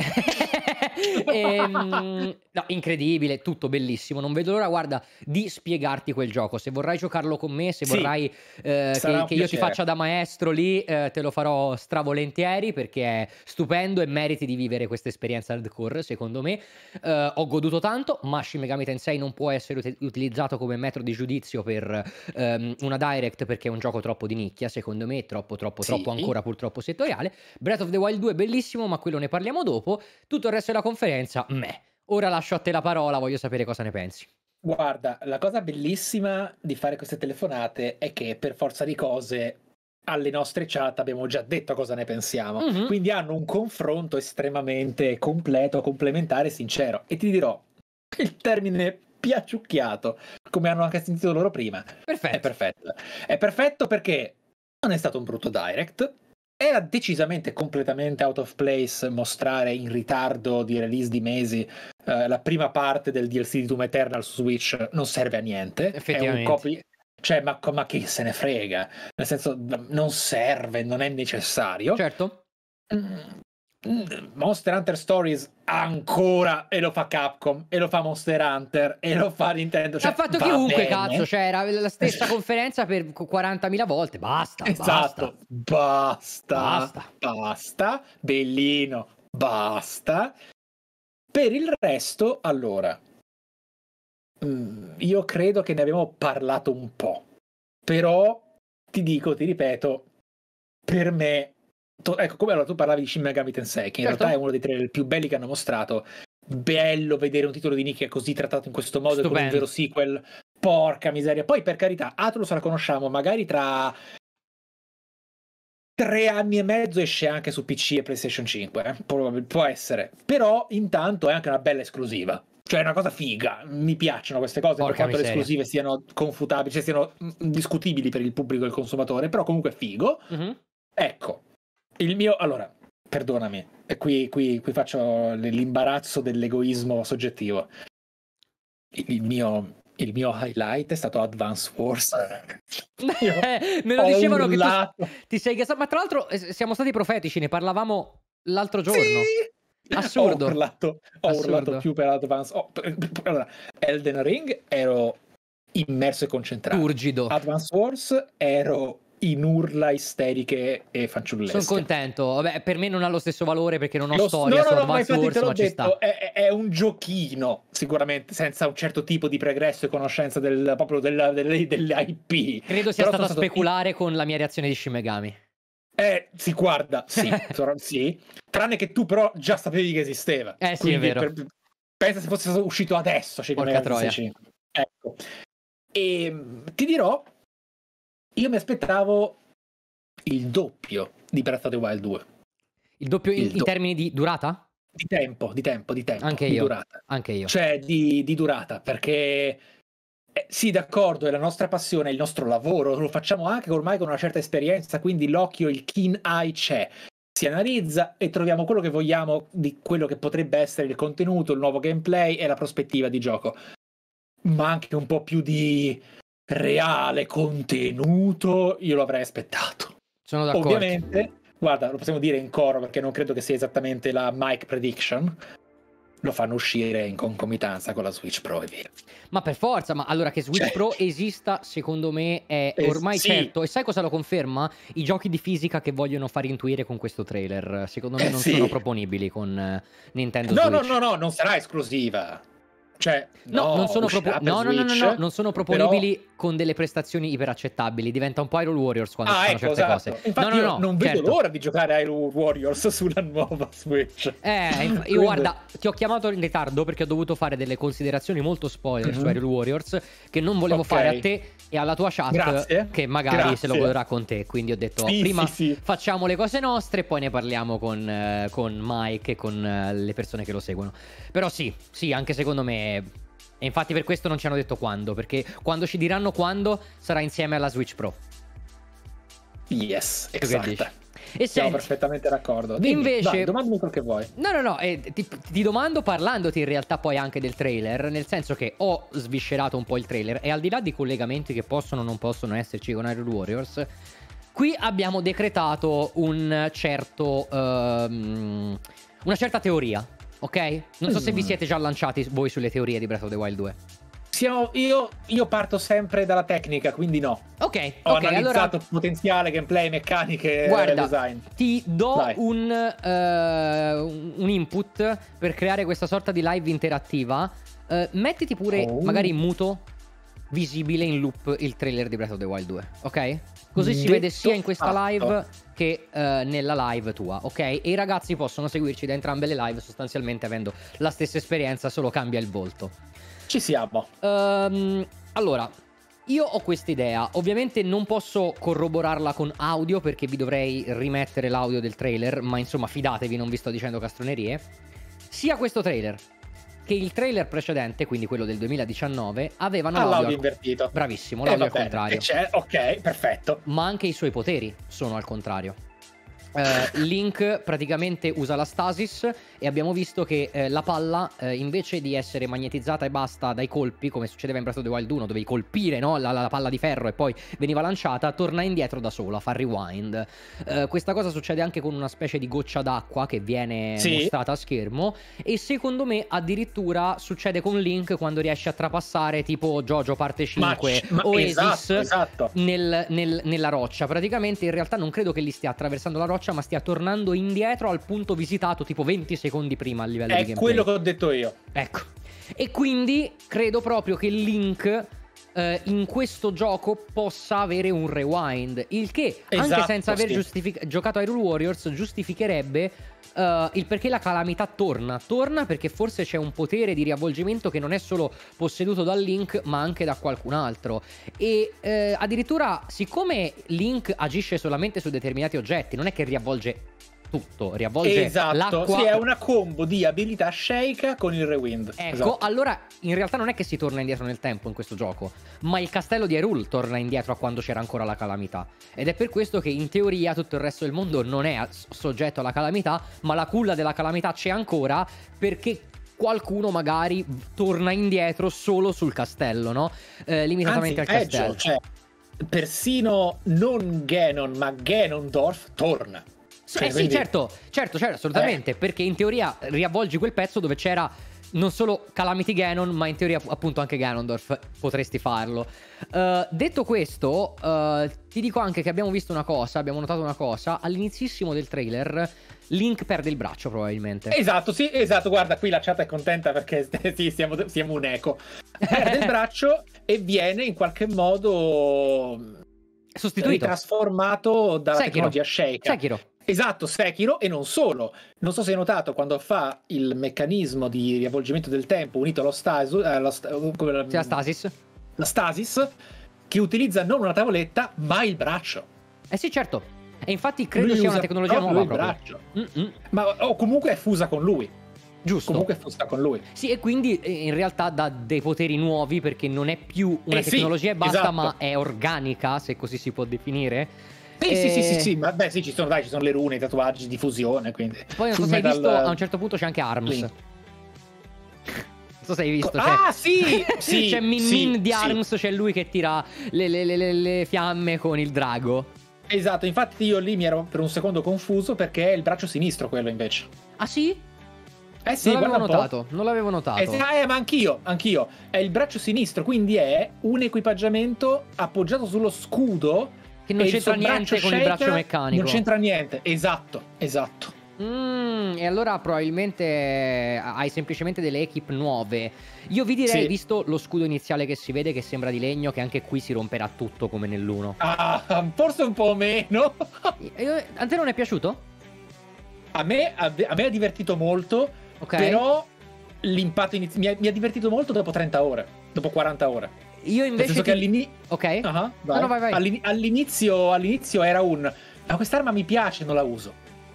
Ehm, no, incredibile, tutto bellissimo. Non vedo l'ora, guarda, di spiegarti quel gioco. Se vorrai giocarlo con me, se Sì, vorrai eh, sarà che, un che io ti piacere. faccia da maestro lì, eh, te lo farò stravolentieri perché è stupendo e meriti di vivere questa esperienza hardcore, secondo me. Eh, ho goduto tanto, ma Shin Megami Tensei non può essere ut- utilizzato come metro di giudizio per ehm, una direct perché è un gioco troppo di nicchia, secondo me, troppo troppo Sì. troppo ancora purtroppo settoriale. Breath of the Wild due è bellissimo, ma quello ne parliamo dopo. Tutto il resto della conferenza, meh. Ora lascio a te la parola, voglio sapere cosa ne pensi. Guarda, la cosa bellissima di fare queste telefonate è che per forza di cose alle nostre chat abbiamo già detto cosa ne pensiamo, Mhm. quindi hanno un confronto estremamente completo, complementare e sincero. E ti dirò, il termine piacciucchiato, come hanno anche sentito loro prima, è Perfetto. perfetto. È perfetto perché non è stato un brutto direct. Era decisamente completamente out of place mostrare in ritardo di release di mesi eh, la prima parte del D L C di Doom Eternal su Switch. Non serve a niente. Effettivamente. È un copy... Cioè, ma, ma chi se ne frega? Nel senso, non serve, non è necessario. Certo. Mm, Monster Hunter Stories ancora, e lo fa Capcom, e lo fa Monster Hunter, e lo fa Nintendo. Cioè, ha fatto va chiunque, bene. cazzo. Cioè, era la stessa conferenza per quarantamila volte. Basta, Esatto, basta, Basta. basta, bellino, basta. Per il resto, allora, mm, io credo che ne abbiamo parlato un po', però ti dico, ti ripeto, per me, to- ecco, come allora tu parlavi di Shin Megami Tensei, che in Certo. realtà è uno dei trailer più belli che hanno mostrato. Bello vedere un titolo di nicchia così trattato in questo modo, con un Stupendo. vero sequel. Porca miseria. Poi, per carità, Atlus la conosciamo, magari tra tre anni e mezzo esce anche su P C e PlayStation cinque, eh? Può, può essere. Però intanto è anche una bella esclusiva. Cioè è una cosa figa, mi piacciono queste cose, Porca per quanto miseria. le esclusive siano confutabili, cioè siano mm, discutibili per il pubblico e il consumatore, però comunque figo. Mhm. Ecco, il mio... Allora, perdonami, e qui, qui, qui faccio l'imbarazzo dell'egoismo soggettivo. Il, il mio... Il mio highlight è stato Advance Wars. Io Me lo ho dicevano che tu urlato. ti sei gasato. Ma tra l'altro eh, siamo stati profetici, ne parlavamo l'altro giorno. Sì! Assurdo. Ho urlato, ho Assurdo. urlato più per Advance. Oh, per- per- allora, Elden Ring ero immerso e concentrato. Turgido. Advance Wars ero in urla isteriche e fanciullesche. Sono contento. Vabbè, per me non ha lo stesso valore perché non ho Lo- storia su no, no, no, ma Advance infatti Wars, te l'ho ma ci sta. detto, è, è un giochino sicuramente senza un certo tipo di pregresso e conoscenza del, proprio della, delle, delle I P. Credo sia Però stato a sono speculare con la mia reazione di Shin Megami. Eh, si guarda, sì, però- sì. Tranne che tu però già sapevi che esisteva. Eh, sì, Quindi è vero. per- pensa se fosse stato uscito adesso. Shin Porca Megami troia. Tensei cinque. Ecco. E mh, ti dirò, io mi aspettavo il doppio di Breath of the Wild due. Il doppio in, Il in do- termini di durata? Di tempo, di tempo, di tempo. Anche di io. durata. Anche io. Cioè, di, di durata, perché eh, sì, d'accordo, è la nostra passione, è il nostro lavoro, lo facciamo anche ormai con una certa esperienza, quindi l'occhio, il keen eye c'è. Si analizza e troviamo quello che vogliamo di quello che potrebbe essere il contenuto, il nuovo gameplay e la prospettiva di gioco. Ma anche un po' più di reale contenuto, io lo avrei aspettato. Sono d'accordo. Ovviamente, guarda, lo possiamo dire in coro perché non credo che sia esattamente la mic prediction. Lo fanno uscire in concomitanza con la Switch Pro e via. Ma per forza, ma allora che Switch Cioè- Pro esista, secondo me è Eh, ormai sì. certo. E sai cosa lo conferma? I giochi di fisica che vogliono far intuire con questo trailer. Secondo me Eh, non sì. sono proponibili con eh, Nintendo No, no, Switch. no, no, non sarà esclusiva. Cioè, No, no, non sono, uscirà propo- per no, no, no, no, Switch, no, non sono però- proponibili con delle prestazioni iperaccettabili. Diventa un po' Hyrule Warriors quando Ah, fanno ecco, certe esatto. cose. Infatti no, no, io no, non vedo certo. l'ora di giocare a Hyrule Warriors sulla nuova Switch. Eh, inf- io Quindi- guarda, ti ho chiamato in ritardo perché ho dovuto fare delle considerazioni molto spoiler su Mhm. Hyrule Warriors che non volevo Ok. fare a te e alla tua chat, Grazie. che magari Grazie. se lo godrà con te. Quindi ho detto Sì, prima sì, sì. facciamo le cose nostre e poi ne parliamo con, eh, con Mike e con eh, le persone che lo seguono. Però sì, sì, anche secondo me. E infatti per questo non ci hanno detto quando, perché quando ci diranno quando sarà insieme alla Switch Pro. Yes, che esatto. dici? E Siamo senti, perfettamente d'accordo. Dimmi, invece- dai, domandami quello che vuoi. No, no, no, eh, ti, ti domando parlandoti in realtà poi anche del trailer, nel senso che ho sviscerato un po' il trailer e al di là di collegamenti che possono o non possono esserci con Hyrule Warriors, qui abbiamo decretato un certo, ehm, una certa teoria, ok? Non so se vi Mm. siete già lanciati voi sulle teorie di Breath of the Wild due. Siamo, io, io parto sempre dalla tecnica, quindi no. Ok, Ho ok, allora analizzato potenziale, gameplay, meccaniche, guarda, design. ti do Vai. un, eh, un input per creare questa sorta di live interattiva. Eh, mettiti pure Oh. magari in muto visibile in loop il trailer di Breath of the Wild due, ok? Così si Detto vede sia in questa fatto. live che eh, nella live tua, ok? E i ragazzi possono seguirci da entrambe le live sostanzialmente avendo la stessa esperienza, solo cambia il volto. Ci siamo. Ehm, allora, io ho questa idea. Ovviamente non posso corroborarla con audio perché vi dovrei rimettere l'audio del trailer, ma insomma fidatevi, non vi sto dicendo castronerie. Sia questo trailer che il trailer precedente, quindi quello del duemiladiciannove, avevano Ah, l'audio l'audio al- invertito. Bravissimo, Eh, l'audio va al bene. contrario. E c'è, ok, perfetto. Ma anche i suoi poteri sono al contrario. Eh, Link praticamente usa la stasis e abbiamo visto che eh, la palla eh, invece di essere magnetizzata e basta dai colpi, come succedeva in Breath of the Wild uno, dovevi colpire, no, la, la palla di ferro e poi veniva lanciata, torna indietro da sola, fa rewind. Eh, questa cosa succede anche con una specie di goccia d'acqua che viene Sì. mostrata a schermo e secondo me addirittura succede con Link quando riesce a trapassare tipo JoJo parte cinque, Ma- ma- Oasis esatto, esatto. nel- nel- nella roccia. Praticamente in realtà non credo che li stia attraversando la roccia, ma stia tornando indietro al punto visitato tipo venti secondi prima a livello di È gameplay. quello che ho detto io. Ecco. E quindi credo proprio che Link eh, in questo gioco possa avere un rewind, il che anche Esatto, senza aver sì. giustific- giocato a Hyrule Warriors giustificherebbe eh, il perché la calamità torna. Torna perché forse c'è un potere di riavvolgimento che non è solo posseduto da Link ma anche da qualcun altro. E eh, addirittura siccome Link agisce solamente su determinati oggetti, non è che riavvolge tutto, riavvolge Esatto, l'acqua. sì, è una combo di abilità Sheikah con il rewind. Ecco, Esatto. allora in realtà non è che si torna indietro nel tempo in questo gioco, ma il castello di Hyrule torna indietro a quando c'era ancora la calamità. Ed è per questo che in teoria tutto il resto del mondo non è as- soggetto alla calamità, ma la culla della calamità c'è ancora perché qualcuno magari torna indietro solo sul castello, no? Eh, limitatamente Anzi, al peggio, castello. cioè, persino non Ganon, ma Ganondorf torna. Sì, Cioè, eh sì, quindi- certo, certo, certo, assolutamente, Eh. perché in teoria riavvolgi quel pezzo dove c'era non solo Calamity Ganon, ma in teoria appunto anche Ganondorf, potresti farlo. Uh, detto questo, uh, ti dico anche che abbiamo visto una cosa, abbiamo notato una cosa, all'inizissimo del trailer Link perde il braccio probabilmente. Esatto, sì, esatto, guarda, qui la chat è contenta perché sì, siamo, siamo un eco. Perde il braccio e viene in qualche modo sostituito, trasformato dalla Sekiro. tecnologia Sheikah. Sekiro. Esatto, Sekiro, e non solo. Non so se hai notato, quando fa il meccanismo di riavvolgimento del tempo unito allo stasis, eh, allo sta- come- Sì, la stasis. la stasis, che utilizza non una tavoletta, ma il braccio. Eh sì, certo. E infatti credo Lui sia una usa tecnologia proprio nuova il proprio. braccio. Mm-mm. Ma o comunque è fusa con lui. Giusto. Comunque è fusa con lui. Sì, e quindi eh, in realtà dà dei poteri nuovi perché non è più una Eh sì, tecnologia e basta, esatto. ma è organica, se così si può definire. Sì, E- sì, sì, sì, sì, ma beh, sì, ci sono, dai, ci sono le rune, i tatuaggi di fusione, quindi. Poi non so Full se hai Metal, visto, eh, a un certo punto c'è anche Arms. Link. Non so se hai visto. Ah, c'è- sì, sì, c'è Min sì, Min di sì. Arms, c'è lui che tira le, le- le- le- le fiamme con il drago. Esatto, infatti io lì mi ero per un secondo confuso perché è il braccio sinistro quello invece. Ah sì? Eh sì, non l'avevo guarda un po'. notato, non l'avevo notato. Eh, sì, ah, eh, ma anch'io, anch'io. È il braccio sinistro, quindi è un equipaggiamento appoggiato sullo scudo. Che non e il c'entra suo niente braccio con il braccio Sheikah meccanico. Non c'entra niente, esatto, esatto. Mm, e allora probabilmente eh, hai semplicemente delle equip nuove. Io vi direi, Sì. visto lo scudo iniziale che si vede, che sembra di legno, che anche qui si romperà tutto come nell'uno. Ah, forse un po' meno. Eh, A te non è piaciuto? A me, a, a me ha divertito molto, Ok. però l'impatto inizi- mi, ha, mi ha divertito molto dopo trenta ore, dopo quaranta ore. Io Nel invece senso che ti- all'ini- Ok. Ah, No, no, vai, vai. All'ini- all'inizio, all'inizio era un ma quest'arma mi piace, non la uso.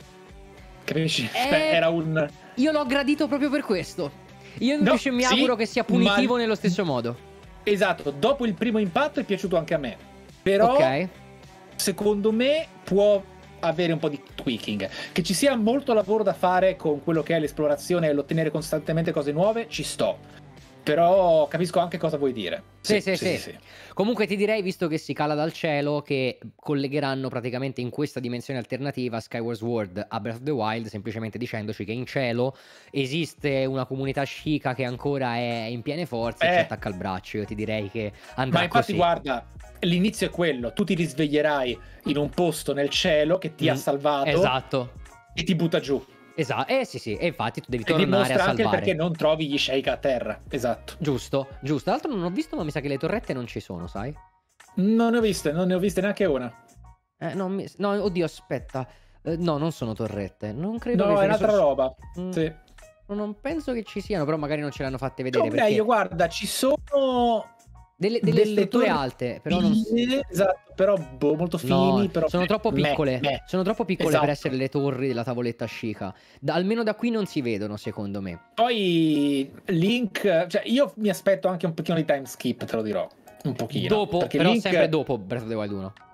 Capisci? Eh, Cioè, era un Io l'ho gradito proprio per questo. Io invece No, mi sì, auguro che sia punitivo ma- nello stesso modo. esatto, dopo il primo impatto è piaciuto anche a me. Però Ok. secondo me può avere un po' di tweaking. Che ci sia molto lavoro da fare con quello che è l'esplorazione e l'ottenere costantemente cose nuove, ci sto. Però capisco anche cosa vuoi dire. Sì, sì, sì. Comunque ti direi, visto che si cala dal cielo, che collegheranno praticamente in questa dimensione alternativa Skyward Sword a Breath of the Wild, semplicemente dicendoci che in cielo esiste una comunità Sheikah che ancora è in piene forze e Eh. ci attacca il braccio. Io ti direi che andrà Ma infatti così. guarda, l'inizio è quello, tu ti risveglierai in un posto nel cielo che ti ha Mm, salvato Esatto. e ti butta giù. Esatto. Eh sì, sì. E infatti tu devi E tornare a dimostra anche salvare. perché non trovi gli Sheikah a terra. Esatto. Giusto, giusto. Tra l'altro non ho visto, ma mi sa che le torrette non ci sono, sai? Non ne ho viste, non ne ho viste neanche una. Eh, no, mi- no, oddio, aspetta. Eh, no, non sono torrette. Non credo No, che è ce ne un'altra so- roba. Mm. Sì. Non penso che ci siano, però magari non ce l'hanno fatte vedere. No, perché meglio, guarda, ci sono delle, delle strutture torri alte, però non fine, esatto, però boh, molto no, fini, però sono troppo meh, piccole. meh. Sono troppo piccole Esatto. per essere le torri della tavoletta Sheikah. Da- almeno da qui non si vedono, secondo me. Poi Link, cioè io mi aspetto anche un pochino di time skip, te lo dirò. Un pochino. Dopo, perché però Link- sempre dopo Breath of the Wild uno.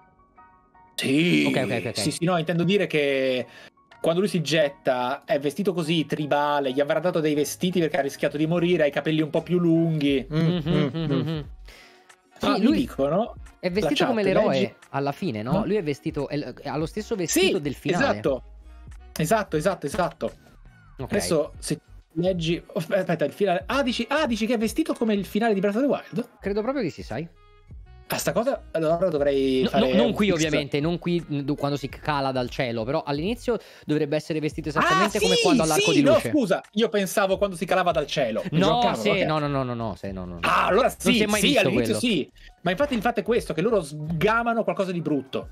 Sì, Ok, ok, ok, ok. sì, sì, no, intendo dire che quando lui si getta è vestito così tribale, gli avrà dato dei vestiti perché ha rischiato di morire, ha i capelli un po' più lunghi. Mm, Mhm, mm, mhm, mm. mhm. Ah, Sì, mi lui dicono è vestito chat, come l'eroe leggi? alla fine, no? No. Lui è vestito, è- ha lo stesso vestito Sì, del finale. esatto. Esatto, esatto, esatto. Ok. Adesso se leggi oh, aspetta, il finale. Ah, dici, ah, dici che è vestito come il finale di Breath of the Wild? Credo proprio di sì, sai? Ah, sta cosa allora dovrei No, fare no, non un qui fix. ovviamente, non qui mh, quando si cala dal cielo, però all'inizio dovrebbe essere vestito esattamente Ah, come sì, quando all'arco sì, di luce. No, scusa, io pensavo quando si calava dal cielo. Mi No, giocavo, sì, ok. no, no, no, no, no, sì, no, no, no. Ah, allora Non sì, si è mai sì, visto all'inizio quello. sì. Ma infatti il fatto è questo, che loro sgamano qualcosa di brutto.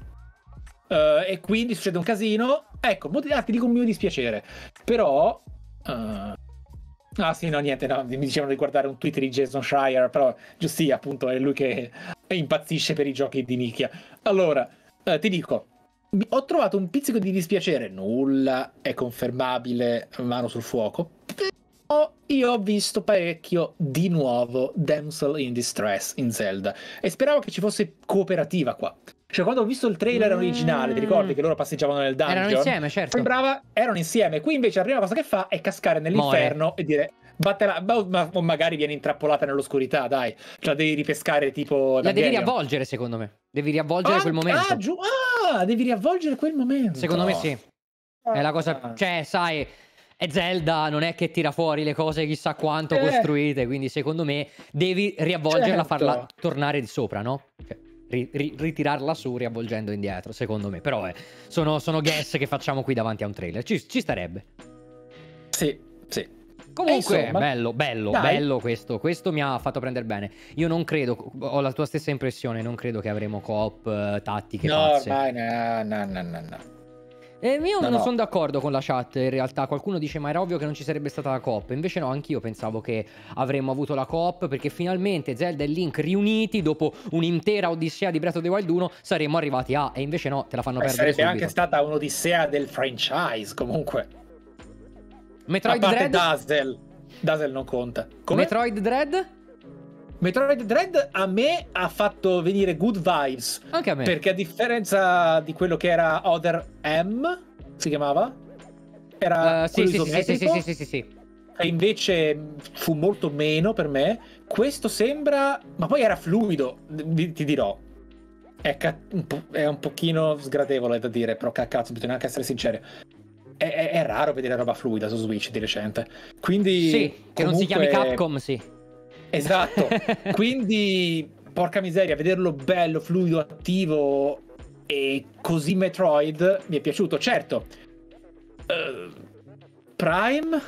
Eh, e quindi succede un casino. Ecco, mo- ah, ti dico un mio dispiacere. Però... eh, ah sì, no, niente, no, mi dicevano di guardare un tweet di Jason Schreier, però giusto sì, appunto, è lui che impazzisce per i giochi di nicchia. Allora, eh, ti dico, mi- ho trovato un pizzico di dispiacere, nulla è confermabile, mano sul fuoco, però io ho visto parecchio di nuovo Damsel in Distress in Zelda e speravo che ci fosse cooperativa qua. Cioè, quando ho visto il trailer Mm. originale, ti ricordi che loro passeggiavano nel dungeon? Erano insieme, certo. Sembrava, erano insieme. Qui invece la prima cosa che fa è cascare nell'inferno e dire battela, ma, ma- o magari viene intrappolata nell'oscurità, dai. La devi ripescare tipo La devi Evangelion. riavvolgere, secondo me. Devi riavvolgere Ah, quel momento. Ah, giù, ah, devi riavvolgere quel momento. Secondo me sì. È la cosa, cioè, sai, è Zelda, non è che tira fuori le cose chissà quanto Eh. costruite, quindi secondo me devi riavvolgerla, Certo. farla tornare di sopra, no? Cioè, ri- ri- ritirarla su riavvolgendo indietro, secondo me. Però eh, sono, sono guess che facciamo qui davanti a un trailer, ci, ci starebbe. Sì, sì. Comunque, Eh, insomma, bello, bello, dai. bello questo. Questo mi ha fatto prendere bene. Io non credo, ho la tua stessa impressione, non credo che avremo co-op eh, tattiche No, pazze. ormai no, no, no, no, no. Eh, io No, non no. sono d'accordo con la chat, in realtà. Qualcuno dice ma era ovvio che non ci sarebbe stata la coop. Invece no, anch'io pensavo che avremmo avuto la coop, perché finalmente Zelda e Link riuniti dopo un'intera odissea di Breath of the Wild uno saremmo arrivati a... E invece no, te la fanno Beh, perdere sarebbe subito. anche stata un'odissea del franchise, comunque. Metroid A parte Dread? Dazzle. Dazzle non conta. Come? Metroid Dread? Metroid Dread a me ha fatto venire good vibes. Anche a me. Perché a differenza di quello che era Other M, si chiamava? Era Eh, sì, quello sì, sì, sì, sì, isometrico, sì, sì, sì, sì. e invece fu molto meno per me. Questo sembra... Ma poi era fluido, di- ti dirò. È, ca- un po'- è un pochino sgradevole da dire, però ca- cazzo, bisogna anche essere sinceri. È, è- è raro vedere roba fluida su Switch di recente. Quindi... Sì, che non si chiami comunque- Capcom, sì. Esatto. Quindi, porca miseria, vederlo bello, fluido, attivo e così Metroid mi è piaciuto. Certo. Eh, Prime?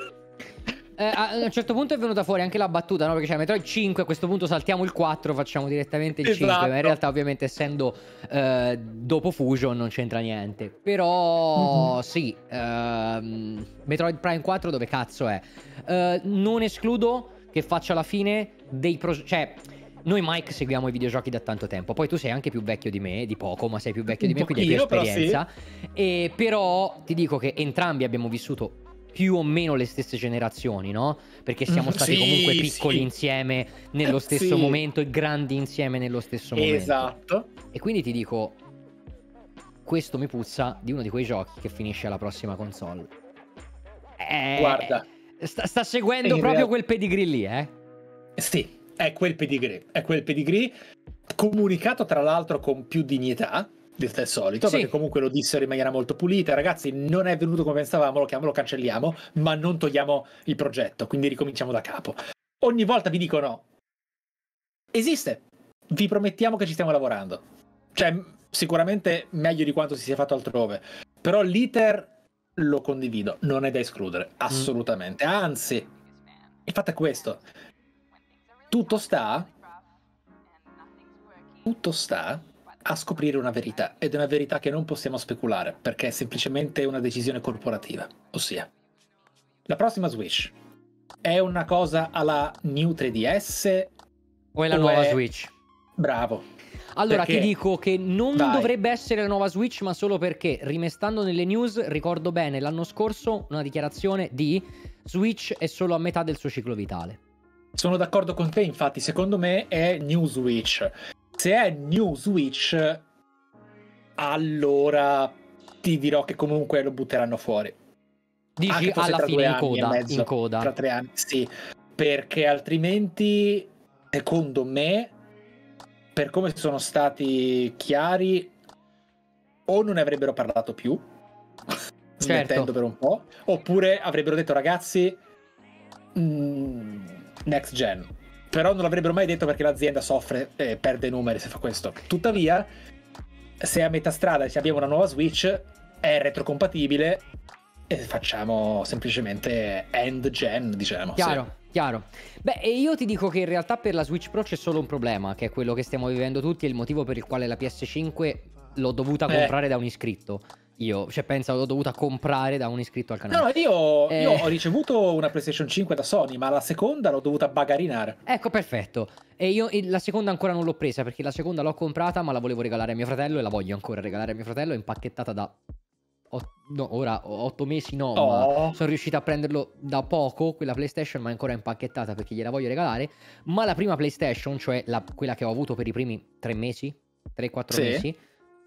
Eh, a un certo punto è venuta fuori anche la battuta, no? Perché c'è Metroid cinque, a questo punto saltiamo il quattro, facciamo direttamente il cinque, ma in Esatto. realtà ovviamente essendo eh, dopo Fusion non c'entra niente. Però Mhm. sì, ehm, Metroid Prime quattro dove cazzo è? Eh, non escludo che faccia la fine dei progetti, cioè... Noi Mike seguiamo i videogiochi da tanto tempo. Poi tu sei anche più vecchio di me, di poco, ma sei più vecchio di Un me, quindi hai più pochino, però sì. esperienza. E però ti dico che entrambi abbiamo vissuto più o meno le stesse generazioni, no? Perché siamo Mhm, stati sì, comunque piccoli sì. insieme nello stesso Sì. momento e grandi insieme nello stesso momento. Esatto. E quindi ti dico, questo mi puzza di uno di quei giochi che finisce alla prossima console. Eh, Guarda. Sta, sta seguendo In proprio real- quel pedigree lì, eh? Sì, è quel pedigree. È quel pedigree comunicato tra l'altro con più dignità del del solito, Sì. perché comunque lo dissero in maniera molto pulita. Ragazzi, non è venuto come pensavamo, lo, chiam- lo cancelliamo, ma non togliamo il progetto, quindi ricominciamo da capo. Ogni volta vi dicono, esiste, vi promettiamo che ci stiamo lavorando. Cioè, m- sicuramente meglio di quanto si sia fatto altrove, però l'iter lo condivido, non è da escludere, assolutamente. Anzi, il fatto è questo. Tutto sta tutto sta a scoprire una verità, ed è una verità che non possiamo speculare perché è semplicemente una decisione corporativa, ossia la prossima Switch è una cosa alla New tre D S O è la o nuova è- Switch? Bravo. Allora Perché- ti dico che non Vai. dovrebbe essere la nuova Switch, ma solo perché, rimestando nelle news, ricordo bene l'anno scorso una dichiarazione di Switch è solo a metà del suo ciclo vitale. Sono d'accordo con te, infatti, secondo me è New Switch. Se è New Switch, allora ti dirò che comunque lo butteranno fuori. Dici Anche forse alla tra fine due in anni e coda, mezzo, in coda. Tra tre anni, sì. Perché altrimenti, secondo me, per come sono stati chiari, o non ne avrebbero parlato più, smettendo per un po', oppure avrebbero detto ragazzi, mm, next gen. Però non l'avrebbero mai detto perché l'azienda soffre e perde numeri se fa questo. Tuttavia, se a metà strada ci abbiamo una nuova Switch, è retrocompatibile e facciamo semplicemente end gen, diciamo. Chiaro, chiaro. Beh, e io ti dico che in realtà per la Switch Pro c'è solo un problema, che è quello che stiamo vivendo tutti, e il motivo per il quale la P S cinque l'ho dovuta Eh. comprare da un iscritto. Io, cioè, penso l'ho dovuta comprare da un iscritto al No, canale. no, io, Eh. io ho ricevuto una PlayStation cinque da Sony, ma la seconda l'ho dovuta bagarinare. Ecco, perfetto. E io e la seconda ancora non l'ho presa, perché la seconda l'ho comprata, ma la volevo regalare a mio fratello e la voglio ancora regalare a mio fratello, è impacchettata da... ot- no, ora otto mesi no, ma Oh. sono riuscito a prenderlo da poco, quella PlayStation, ma è ancora impacchettata perché gliela voglio regalare. Ma la prima PlayStation, cioè la- quella che ho avuto per i primi tre mesi, tre quattro Sì. mesi,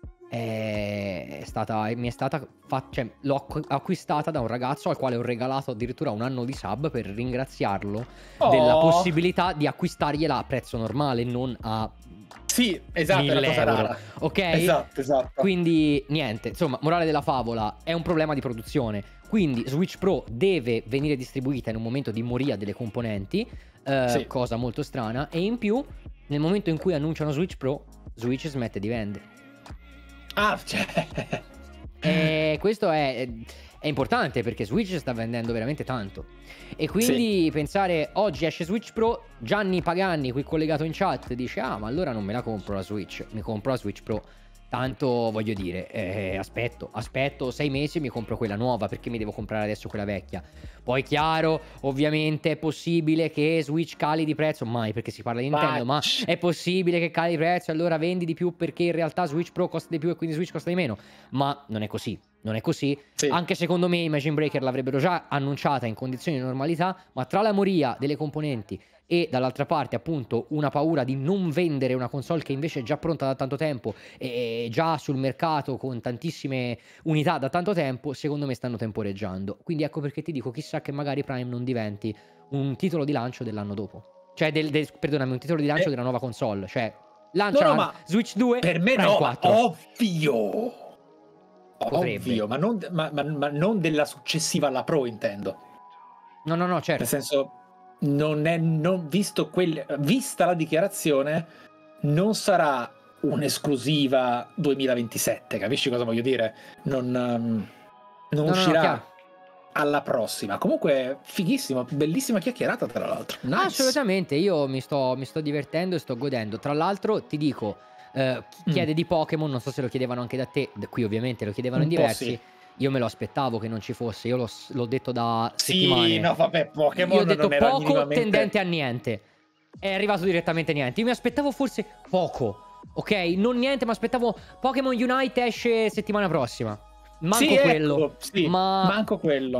è stata, mi è stata fatta, cioè, l'ho acqu- acquistata da un ragazzo al quale ho regalato addirittura un anno di sub per ringraziarlo Oh. della possibilità di acquistargliela a prezzo normale, non a Sì, esatto, è una mille cosa euro, rara. ok? Esatto, esatto. Quindi niente, insomma, morale della favola, è un problema di produzione. Quindi Switch Pro deve venire distribuita in un momento di moria delle componenti, eh, Sì. cosa molto strana, e in più nel momento in cui annunciano Switch Pro, Switch smette di vendere. Ah, cioè... E questo è, è importante perché Switch sta vendendo veramente tanto. E quindi Sì. pensare oggi esce Switch Pro, Gianni Paganni qui collegato in chat dice ah ma allora non me la compro la Switch, mi compro la Switch Pro. Tanto voglio dire, eh, aspetto, aspetto sei mesi e mi compro quella nuova, perché mi devo comprare adesso quella vecchia. Poi chiaro, ovviamente è possibile che Switch cali di prezzo, mai perché si parla di Nintendo, ma è possibile che cali di prezzo e allora vendi di più perché in realtà Switch Pro costa di più e quindi Switch costa di meno. Ma non è così, non è così. Sì. Anche secondo me Imagine Breaker l'avrebbero già annunciata in condizioni di normalità, ma tra la moria delle componenti e dall'altra parte appunto una paura di non vendere una console che invece è già pronta da tanto tempo e già sul mercato con tantissime unità da tanto tempo, secondo me stanno temporeggiando. Quindi ecco perché ti dico, chissà che magari Prime non diventi un titolo di lancio dell'anno dopo, cioè del, del, perdonami, un titolo di lancio Eh. della nuova console, cioè lanciano No, no, ma Switch due, per me Prime no, quattro. ovvio. Potrebbe. Ovvio, ma non, ma, ma- ma non della successiva alla Pro, intendo. No, no, no, certo. Nel senso, non è non visto quelle, vista la dichiarazione, non sarà un'esclusiva duemilaventisette, capisci cosa voglio dire? Non, um, non No, no, no, uscirà chiaro. alla prossima. Comunque, fighissimo, bellissima chiacchierata, tra l'altro. Nice. Assolutamente, io mi sto, mi sto divertendo e sto godendo. Tra l'altro, ti dico, eh, chi Mm. chiede di Pokémon, non so se lo chiedevano anche da te, d- qui ovviamente lo chiedevano in Un po' diversi. sì. Io me lo aspettavo che non ci fosse, io l'ho, s- l'ho detto da Sì, settimane. no, vabbè, Pokémon Io ho detto non era poco minimamente... tendente a niente. È arrivato direttamente niente. Io mi aspettavo forse poco, ok? Non niente, ma aspettavo Pokémon Unite esce settimana prossima. Manco Sì, quello. ecco, sì, ma manco quello.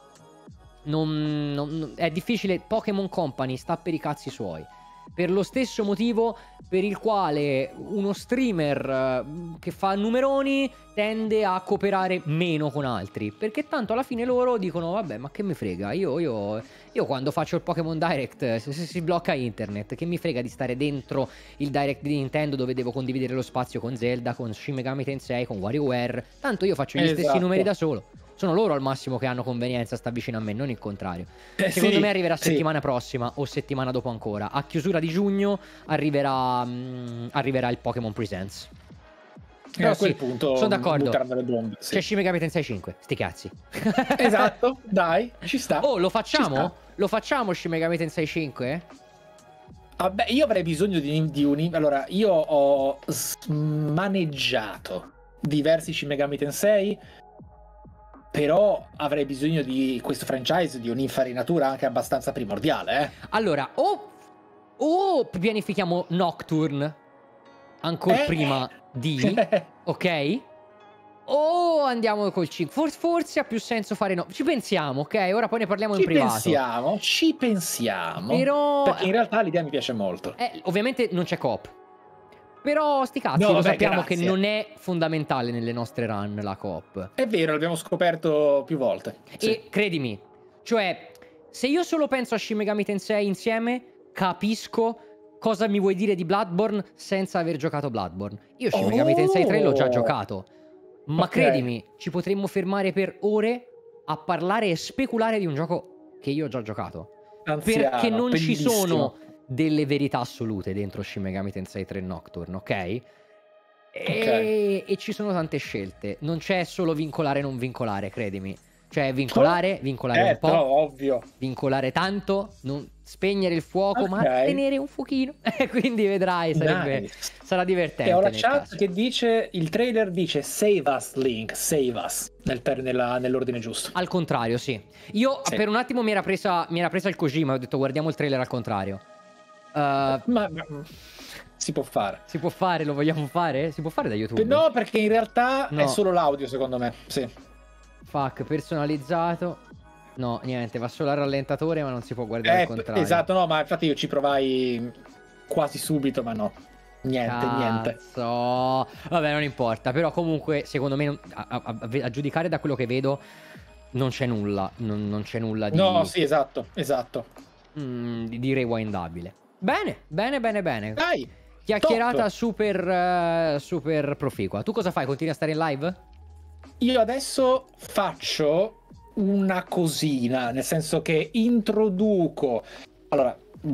non, non- non- è difficile. Pokémon Company sta per i cazzi suoi. Per lo stesso motivo per il quale uno streamer eh, che fa numeroni tende a cooperare meno con altri. Perché tanto alla fine loro dicono: vabbè, ma che mi frega? Io, io, io quando faccio il Pokémon Direct, se, se si blocca internet, che mi frega di stare dentro il Direct di Nintendo dove devo condividere lo spazio con Zelda, con Shin Megami Tensei, con WarioWare. Tanto io faccio gli stessi Esatto. numeri da solo. Sono loro al massimo che hanno convenienza, sta vicino a me, non il contrario. Eh, Secondo sì, me arriverà sì. settimana prossima o settimana dopo ancora. A chiusura di giugno arriverà, mm, arriverà il Pokémon Presents. E Però a quel sì, punto sono d'accordo. butteranno le bombe. Sì. C'è Shin Megami Tensei cinque, sti cazzi. Esatto, dai, ci sta. Oh, lo Ci facciamo? sta. Lo facciamo Shin Megami Tensei cinque? Vabbè, io avrei bisogno di, di un... Allora, io ho maneggiato diversi Shin Megami Tensei, però avrei bisogno di questo franchise, di un'infarinatura anche abbastanza primordiale, eh. Allora, o, o pianifichiamo Nocturne ancora Eh. prima di, ok? O andiamo col cinque. Forse, forse ha più senso fare no. Ci pensiamo, ok? Ora poi ne parliamo in Ci privato. pensiamo, ci pensiamo. Però- Perché in realtà l'idea mi piace molto. Eh, ovviamente non c'è coop. Però sti cazzi, No, lo vabbè, sappiamo grazie. che non è fondamentale nelle nostre run la coop. È vero, l'abbiamo scoperto più volte. Sì. E credimi, cioè, se io solo penso a Shin Megami Tensei insieme, capisco cosa mi vuoi dire di Bloodborne senza aver giocato Bloodborne. Io Shin Megami Tensei tre l'ho già Oh! giocato. Ma Ok. credimi, ci potremmo fermare per ore a parlare e speculare di un gioco che io ho già giocato. Anziano, Perché non ci bellissimo. sono delle verità assolute dentro Shin Megami Tensei tre Nocturne, ok? E, e ci sono tante scelte. Non c'è solo vincolare e non vincolare, credimi. Cioè vincolare, vincolare Eh, un po', però, ovvio. vincolare tanto, non spegnere il fuoco, ma Ok. tenere un fuochino. Quindi vedrai, sarebbe, Nice. sarà divertente. E ho la nel chat caso. che dice, il trailer dice save us Link, save us, nel ter- nella- nell'ordine giusto. Al contrario, sì. Io Sì. per un attimo mi era presa, mi era presa il Kojima, ho detto guardiamo il trailer al contrario. Uh, Ma, ma- si può fare. si può fare, lo vogliamo fare? Si può fare da YouTube? No, perché in realtà No. è solo l'audio, secondo me. Sì. Fuck, personalizzato. No, niente, va solo al rallentatore, ma non si può guardare Eh, al contrario. esatto, no, ma infatti io ci provai quasi subito, ma no. Niente, niente. Cazzo. Vabbè, non importa. Però comunque, secondo me, non- a, a- a- a giudicare da quello che vedo, non c'è nulla. Non, non c'è nulla di, No, sì, esatto, esatto. mm, di, di rewindabile. Bene, bene, bene, bene. Dai. chiacchierata Top. super, uh, super proficua. Tu cosa fai? Continui a stare in live? Io adesso faccio una cosina, nel senso che introduco... Allora,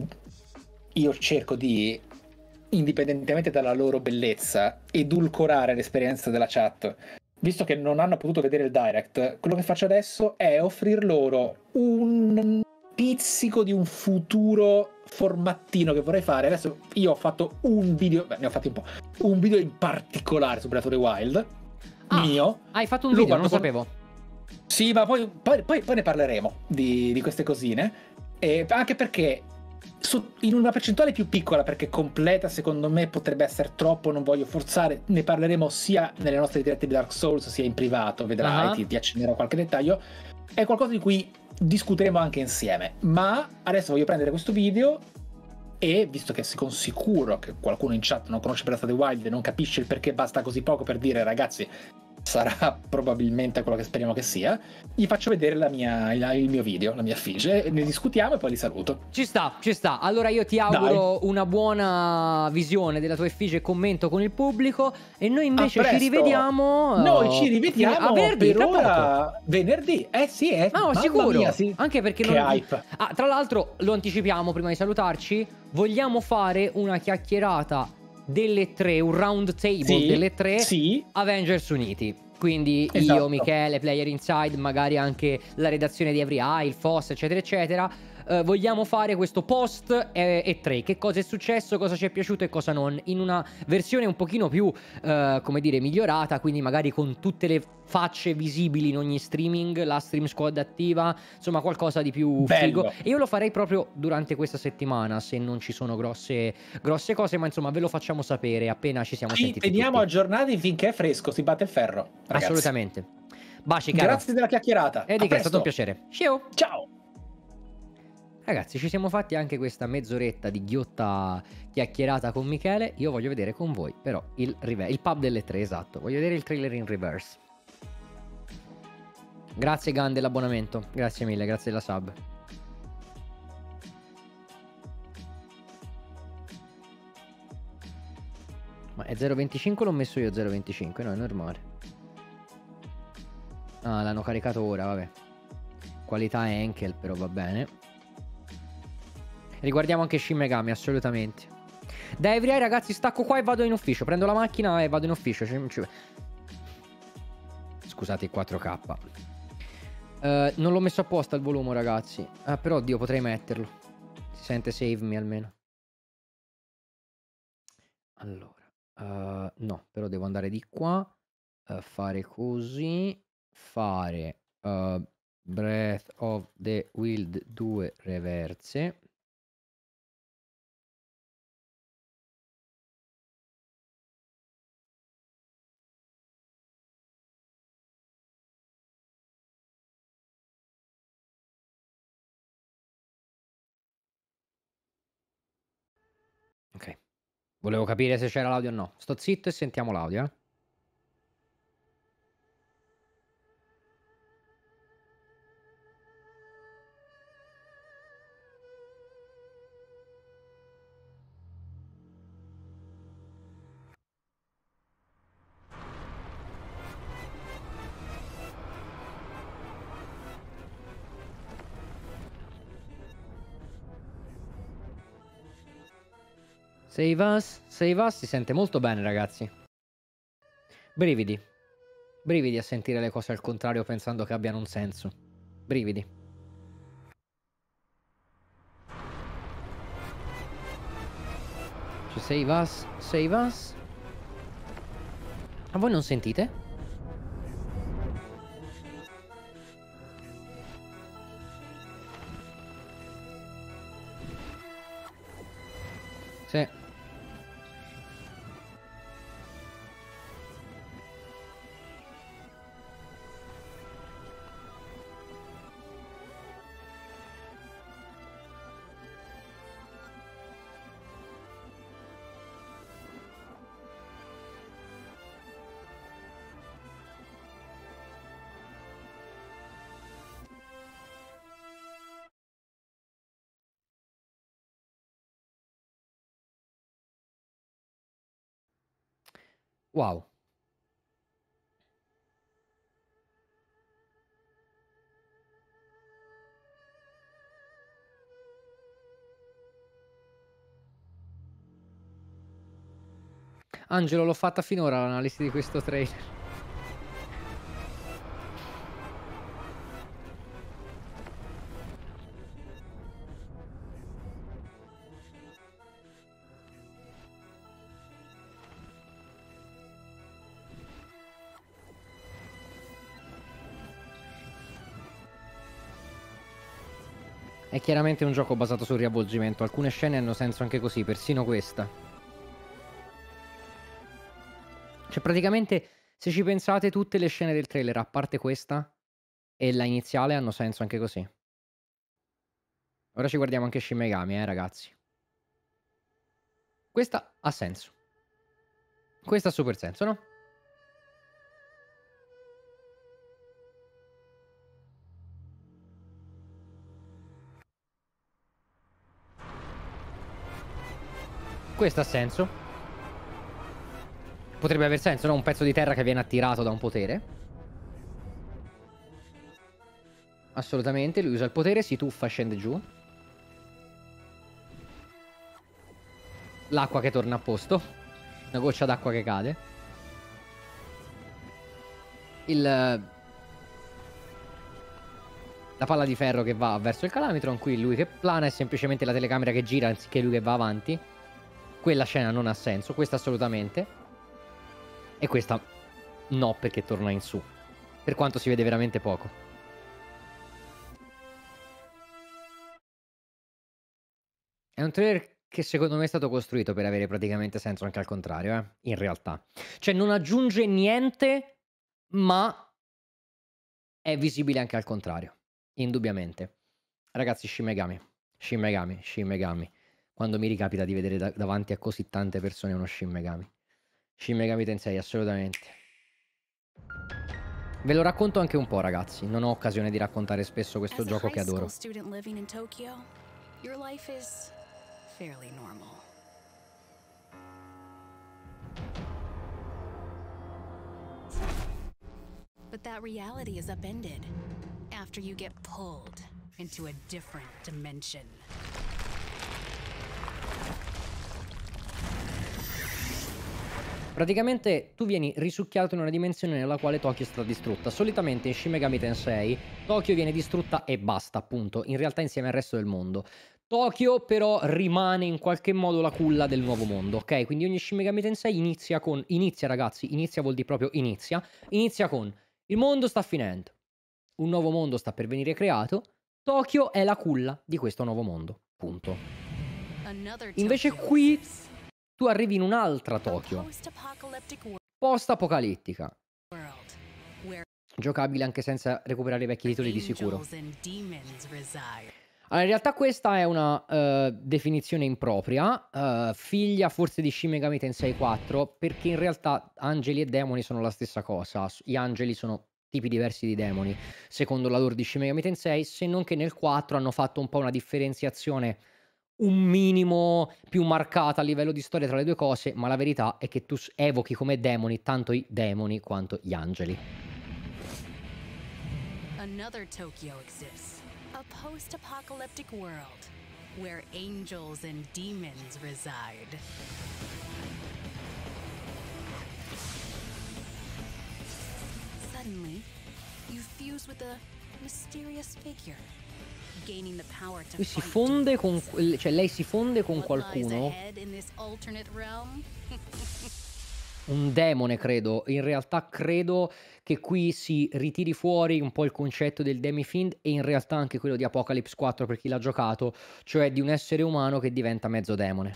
io cerco di, indipendentemente dalla loro bellezza, edulcorare l'esperienza della chat. Visto che non hanno potuto vedere il direct, quello che faccio adesso è offrir loro un pizzico di un futuro formattino che vorrei fare. Adesso io ho fatto un video, beh, ne ho fatti un po', un video in particolare su Breath of the Wild, ah, mio. Hai fatto un Lo video, non lo guardo sapevo. Sì, ma poi, poi, poi, poi ne parleremo di, di queste cosine. E anche perché su, in una percentuale più piccola, perché completa secondo me potrebbe essere troppo, non voglio forzare, ne parleremo sia nelle nostre dirette di Dark Souls sia in privato, vedrai, uh-huh. ti, ti accennerò qualche dettaglio. È qualcosa di cui discuteremo anche insieme, ma adesso voglio prendere questo video e, visto che sono sicuro che qualcuno in chat non conosce Breath of the Wild e non capisce il perché basta così poco per dire ragazzi sarà probabilmente quello che speriamo che sia, gli faccio vedere la mia, il, il mio video, la mia fiche, ne discutiamo e poi li saluto. Ci sta, ci sta. Allora io ti auguro Dai. una buona visione della tua effigie e commento con il pubblico e noi invece ci rivediamo. Noi ci rivediamo a venerdì, per ora venerdì. Eh sì, eh. No, Mamma sicuro. Mia, sì. Anche perché che non... hype. Ah, tra l'altro lo anticipiamo prima di salutarci. Vogliamo fare una chiacchierata delle tre, un round table sì, delle tre sì. Avengers Uniti. Quindi esatto. io, Michele, Player Inside, magari anche la redazione di Every Eye, il F O S, eccetera, eccetera. Uh, vogliamo fare questo post e tre. Che cosa è successo, cosa ci è piaciuto e cosa non. In una versione un pochino più, uh, come dire, migliorata. Quindi magari con tutte le facce visibili in ogni streaming, la stream squad attiva, insomma qualcosa di più Bello. figo. E io lo farei proprio durante questa settimana, se non ci sono grosse, grosse cose. Ma insomma ve lo facciamo sapere appena ci siamo Ci sentiti teniamo tutti. aggiornati finché è fresco, si batte il ferro, ragazzi. Assolutamente. Baci, caro. Grazie della chiacchierata. E di che è stato un piacere. Ciao. Ciao. Ragazzi, ci siamo fatti anche questa mezz'oretta di ghiotta chiacchierata con Michele. Io voglio vedere con voi però il, rive- il pub delle tre, esatto. Voglio vedere il trailer in reverse. Grazie Gan dell'abbonamento. Grazie mille, grazie della sub. Ma è zero virgola venticinque l'ho messo io zero virgola venticinque? No, è normale. Ah, l'hanno caricato ora, vabbè. Qualità Enkel, però va bene. Riguardiamo anche Shin Megami, assolutamente. Da Every Eye, ragazzi, stacco qua e vado in ufficio. Prendo la macchina e vado in ufficio. Scusate il quattro K. uh, Non l'ho messo apposta il volume, ragazzi. Ah, però, oddio, potrei metterlo. Si sente save me almeno. Allora uh, no, però devo andare di qua, uh, fare così, fare uh, Breath of the Wild due reverse. Ok. Volevo capire se c'era l'audio o no. Sto zitto e sentiamo l'audio, eh. Save us, save us, si sente molto bene, ragazzi. Brividi. Brividi a sentire le cose al contrario pensando che abbiano un senso. Brividi. Cioè, save us, save us. Ma voi non sentite? Sì. Wow. Angelo, l'ho fatta finora l'analisi di questo trailer. È chiaramente un gioco basato sul riavvolgimento. Alcune scene hanno senso anche così, persino questa. Cioè praticamente, se ci pensate, tutte le scene del trailer, a parte questa e la iniziale, hanno senso anche così. Ora ci guardiamo anche Shin Megami, eh ragazzi. Questa ha senso. Questa ha super senso, no? Questo ha senso. Potrebbe aver senso, no? Un pezzo di terra che viene attirato da un potere. Assolutamente, lui usa il potere, si tuffa, scende giù. L'acqua che torna a posto. Una goccia d'acqua che cade. Il... La palla di ferro che va verso il Calamitron. Qui lui che plana, è semplicemente la telecamera che gira anziché lui che va avanti. Quella scena non ha senso, questa assolutamente. E questa no, perché torna in su. Per quanto si vede veramente poco. È un trailer che secondo me è stato costruito per avere praticamente senso anche al contrario, eh? In realtà. Cioè non aggiunge niente, ma è visibile anche al contrario. Indubbiamente. Ragazzi, Shin Megami. Shin Megami, Shin Megami. Quando mi ricapita di vedere da davanti a così tante persone uno Shin Megami. Shin Megami Tensei, assolutamente. Ve lo racconto anche un po', ragazzi. Non ho occasione di raccontare spesso questo gioco che adoro. But that reality is upended after you get pulled into a different dimension. Praticamente tu vieni risucchiato in una dimensione nella quale Tokyo è stata distrutta. Solitamente in Shin Megami Tensei Tokyo viene distrutta e basta, appunto, in realtà insieme al resto del mondo. Tokyo però rimane in qualche modo la culla del nuovo mondo, ok? Quindi ogni Shin Megami Tensei inizia con... Inizia, ragazzi, inizia vuol dire proprio inizia. Inizia con il mondo sta finendo, un nuovo mondo sta per venire creato, Tokyo è la culla di questo nuovo mondo, punto. Invece qui... tu arrivi in un'altra Tokyo, post-apocalittica, giocabile anche senza recuperare i vecchi titoli di sicuro. Allora, in realtà questa è una uh, definizione impropria, uh, figlia forse di Shin Megami Tensei quattro, perché in realtà angeli e demoni sono la stessa cosa. Gli angeli sono tipi diversi di demoni, secondo la lore di Shin Megami Tensei, se non che nel quattro hanno fatto un po' una differenziazione un minimo più marcata a livello di storia tra le due cose, ma la verità è che tu evochi come demoni tanto i demoni quanto gli angeli. Another Tokyo exists, a post-apocalyptic world where angels and demons reside. Suddenly, you fuse with a mysterious figure. Lui si fonde con... cioè lei si fonde con qualcuno. Un demone, credo. In realtà credo che qui si ritiri fuori un po' il concetto del Demi-Fiend e in realtà anche quello di Apocalypse quattro per chi l'ha giocato, cioè di un essere umano che diventa mezzo demone.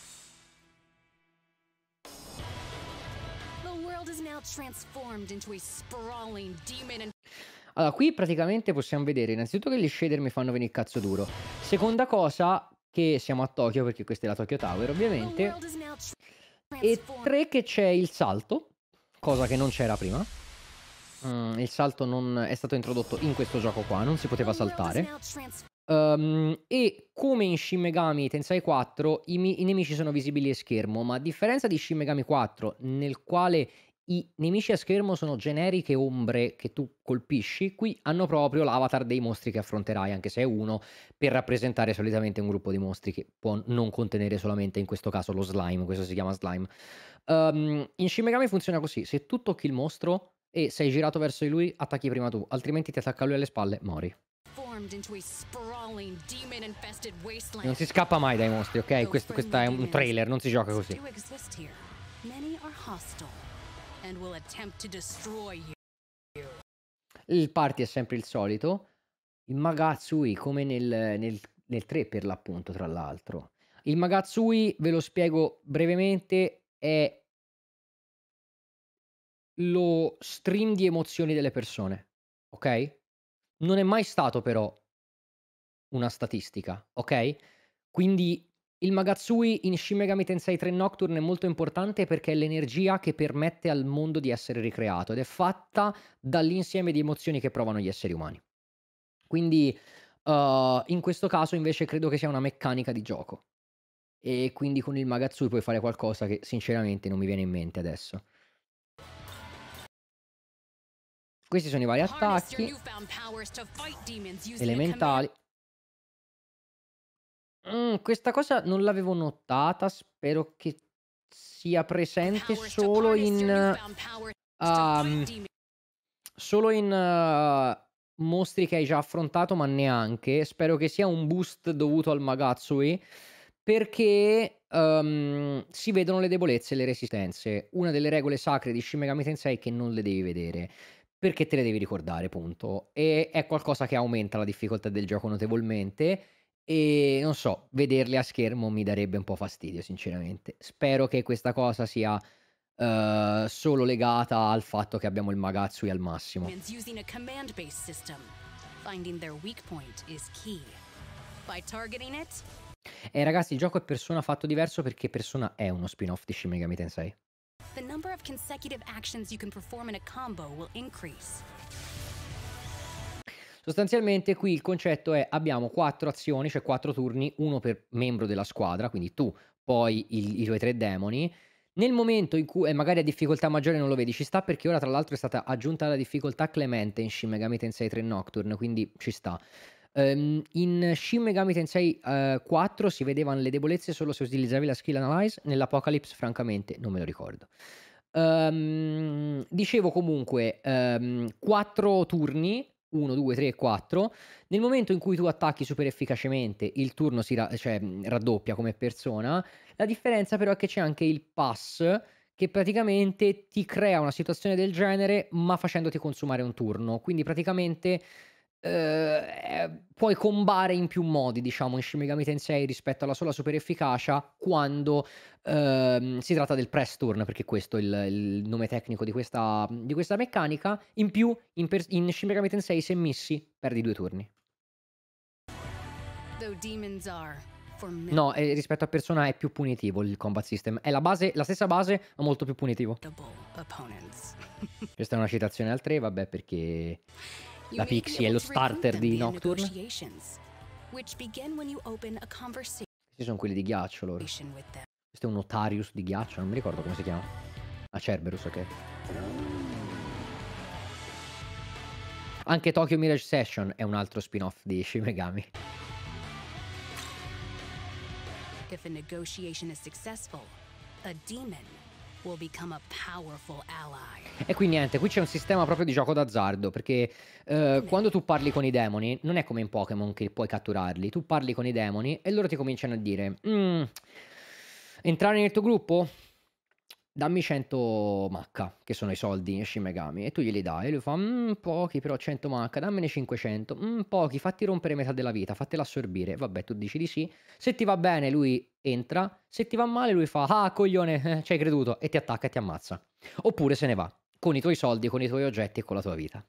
Allora, qui praticamente possiamo vedere innanzitutto che gli shader mi fanno venire cazzo duro. Seconda cosa, che siamo a Tokyo, perché questa è la Tokyo Tower, ovviamente. E tre, che c'è il salto, cosa che non c'era prima. Mm, il salto non è stato introdotto in questo gioco qua, non si poteva saltare. Um, e come in Shin Megami Tensei quattro i, mi- i nemici sono visibili a schermo, ma a differenza di Shin Megami quattro, nel quale i nemici a schermo sono generiche ombre che tu colpisci, qui hanno proprio l'avatar dei mostri che affronterai, anche se è uno, per rappresentare solitamente un gruppo di mostri che può non contenere solamente, in questo caso, lo slime. Questo si chiama slime. Um, in Shin Megami funziona così: se tu tocchi il mostro e sei girato verso di lui, attacchi prima tu, altrimenti ti attacca lui alle spalle, mori. Non si scappa mai dai mostri, ok? Questo, questo è un trailer, non si gioca così. Il party è sempre il solito. Il Magatsui, come nel, nel, nel tre per l'appunto, tra l'altro. Il Magatsui, ve lo spiego brevemente, è lo stream di emozioni delle persone, ok? Non è mai stato però una statistica, ok? Quindi il Magatsui in Shin Megami Tensei tre Nocturne è molto importante perché è l'energia che permette al mondo di essere ricreato ed è fatta dall'insieme di emozioni che provano gli esseri umani. Quindi uh, in questo caso invece credo che sia una meccanica di gioco e quindi con il Magatsui puoi fare qualcosa che sinceramente non mi viene in mente adesso. Questi sono i vari attacchi elementali. Mm, questa cosa non l'avevo notata, spero che sia presente solo in um, solo in uh, mostri che hai già affrontato, ma neanche. Spero che sia un boost dovuto al Magatsui, perché um, si vedono le debolezze e le resistenze. Una delle regole sacre di Shin Megami Tensei è che non le devi vedere, perché te le devi ricordare, punto. E è qualcosa che aumenta la difficoltà del gioco notevolmente. E non so, vederle a schermo mi darebbe un po' fastidio, sinceramente. Spero che questa cosa sia uh, solo legata al fatto che abbiamo il Magatsui al massimo. E ragazzi, il gioco è Persona fatto diverso perché Persona è uno spin-off di Shin Megami Tensei. The number of consecutive actions you can perform in a combo will increase. Sostanzialmente qui il concetto è: abbiamo quattro azioni, cioè quattro turni, uno per membro della squadra, quindi tu, poi il, i tuoi tre demoni. Nel momento in cui, e magari a difficoltà maggiore non lo vedi, ci sta, perché ora tra l'altro è stata aggiunta la difficoltà clemente in Shin Megami Tensei tre Nocturne, quindi ci sta. Um, in Shin Megami Tensei uh, quattro si vedevano le debolezze solo se utilizzavi la skill Analyze, nell'Apocalypse francamente non me lo ricordo. Um, dicevo comunque, um, quattro turni, uno, due, tre, quattro. Nel momento in cui tu attacchi super efficacemente, il turno si ra- cioè, raddoppia come persona. La differenza però è che c'è anche il pass, che praticamente ti crea una situazione del genere ma facendoti consumare un turno. Quindi praticamente eh, puoi combare in più modi, diciamo, in Shin Megami Tensei rispetto alla sola super efficacia quando ehm, si tratta del press turn, perché questo è il, il nome tecnico di questa, di questa meccanica. In più in, per- in Shin Megami Tensei se missi perdi due turni. No, eh, rispetto a Persona è più punitivo il combat system. È la base, la stessa base, ma molto più punitivo. Questa è una citazione al tre, vabbè, perché la Pixie è lo starter di Nocturne. Questi sono quelli di ghiaccio loro. Questo è un Otarius di ghiaccio, non mi ricordo come si chiama. Ah, Cerberus, ok. Anche Tokyo Mirage Session è un altro spin-off di Shin Megami. If a negotiation is successful, a demon will become a powerful ally. E qui niente, qui c'è un sistema proprio di gioco d'azzardo, perché eh, quando tu parli con i demoni, non è come in Pokémon che puoi catturarli, tu parli con i demoni e loro ti cominciano a dire mm, entrare nel tuo gruppo? Dammi cento macca, che sono i soldi in Shin Megami, e tu glieli dai, e lui fa mm, pochi però cento macca, dammene cinquecento, mm, pochi, fatti rompere metà della vita, fatela assorbire. Vabbè, tu dici di sì, se ti va bene lui entra, se ti va male lui fa ah coglione, eh, ci hai creduto, e ti attacca e ti ammazza. Oppure se ne va, con i tuoi soldi, con i tuoi oggetti e con la tua vita.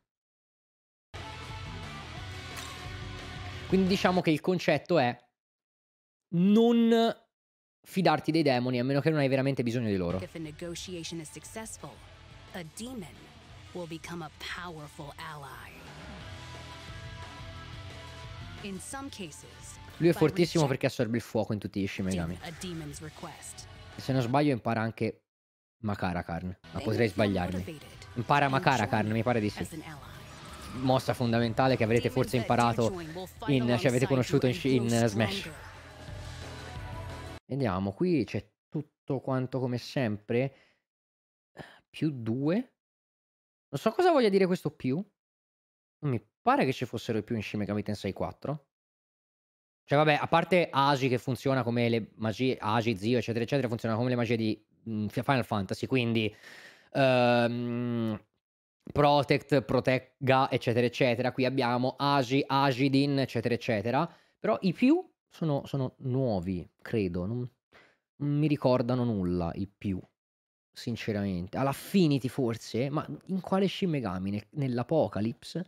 Quindi diciamo che il concetto è non fidarti dei demoni a meno che non hai veramente bisogno di loro. If a negotiation is successful, a demon will become a powerful ally. In some cases, Lui è by fortissimo perché assorbe il fuoco in tutti gli Shin Megami. a demon's request. E se non sbaglio impara anche Makarakarn, ma They potrei will feel sbagliarmi. motivated Impara and Makarakarn, join mi pare di as sì. an ally. Mossa fondamentale che avrete forse imparato in, cioè avete conosciuto in, in uh, Smash. Vediamo, qui c'è tutto quanto come sempre. Più due. Non so cosa voglia dire questo più. Non mi pare che ci fossero i più in Shin Megami Tensei quattro. Cioè vabbè, a parte Agi che funziona come le magie, Agi, Zio, eccetera, eccetera, funziona come le magie di mh, Final Fantasy, quindi ehm, Protect, Protegga, eccetera, eccetera. Qui abbiamo Agi, Agidin, eccetera, eccetera. Però i più sono, sono nuovi, credo. Non, non mi ricordano nulla i più, sinceramente. All'Affinity forse? Ma in quale Shin Megami? Nel- Nell'Apocalypse?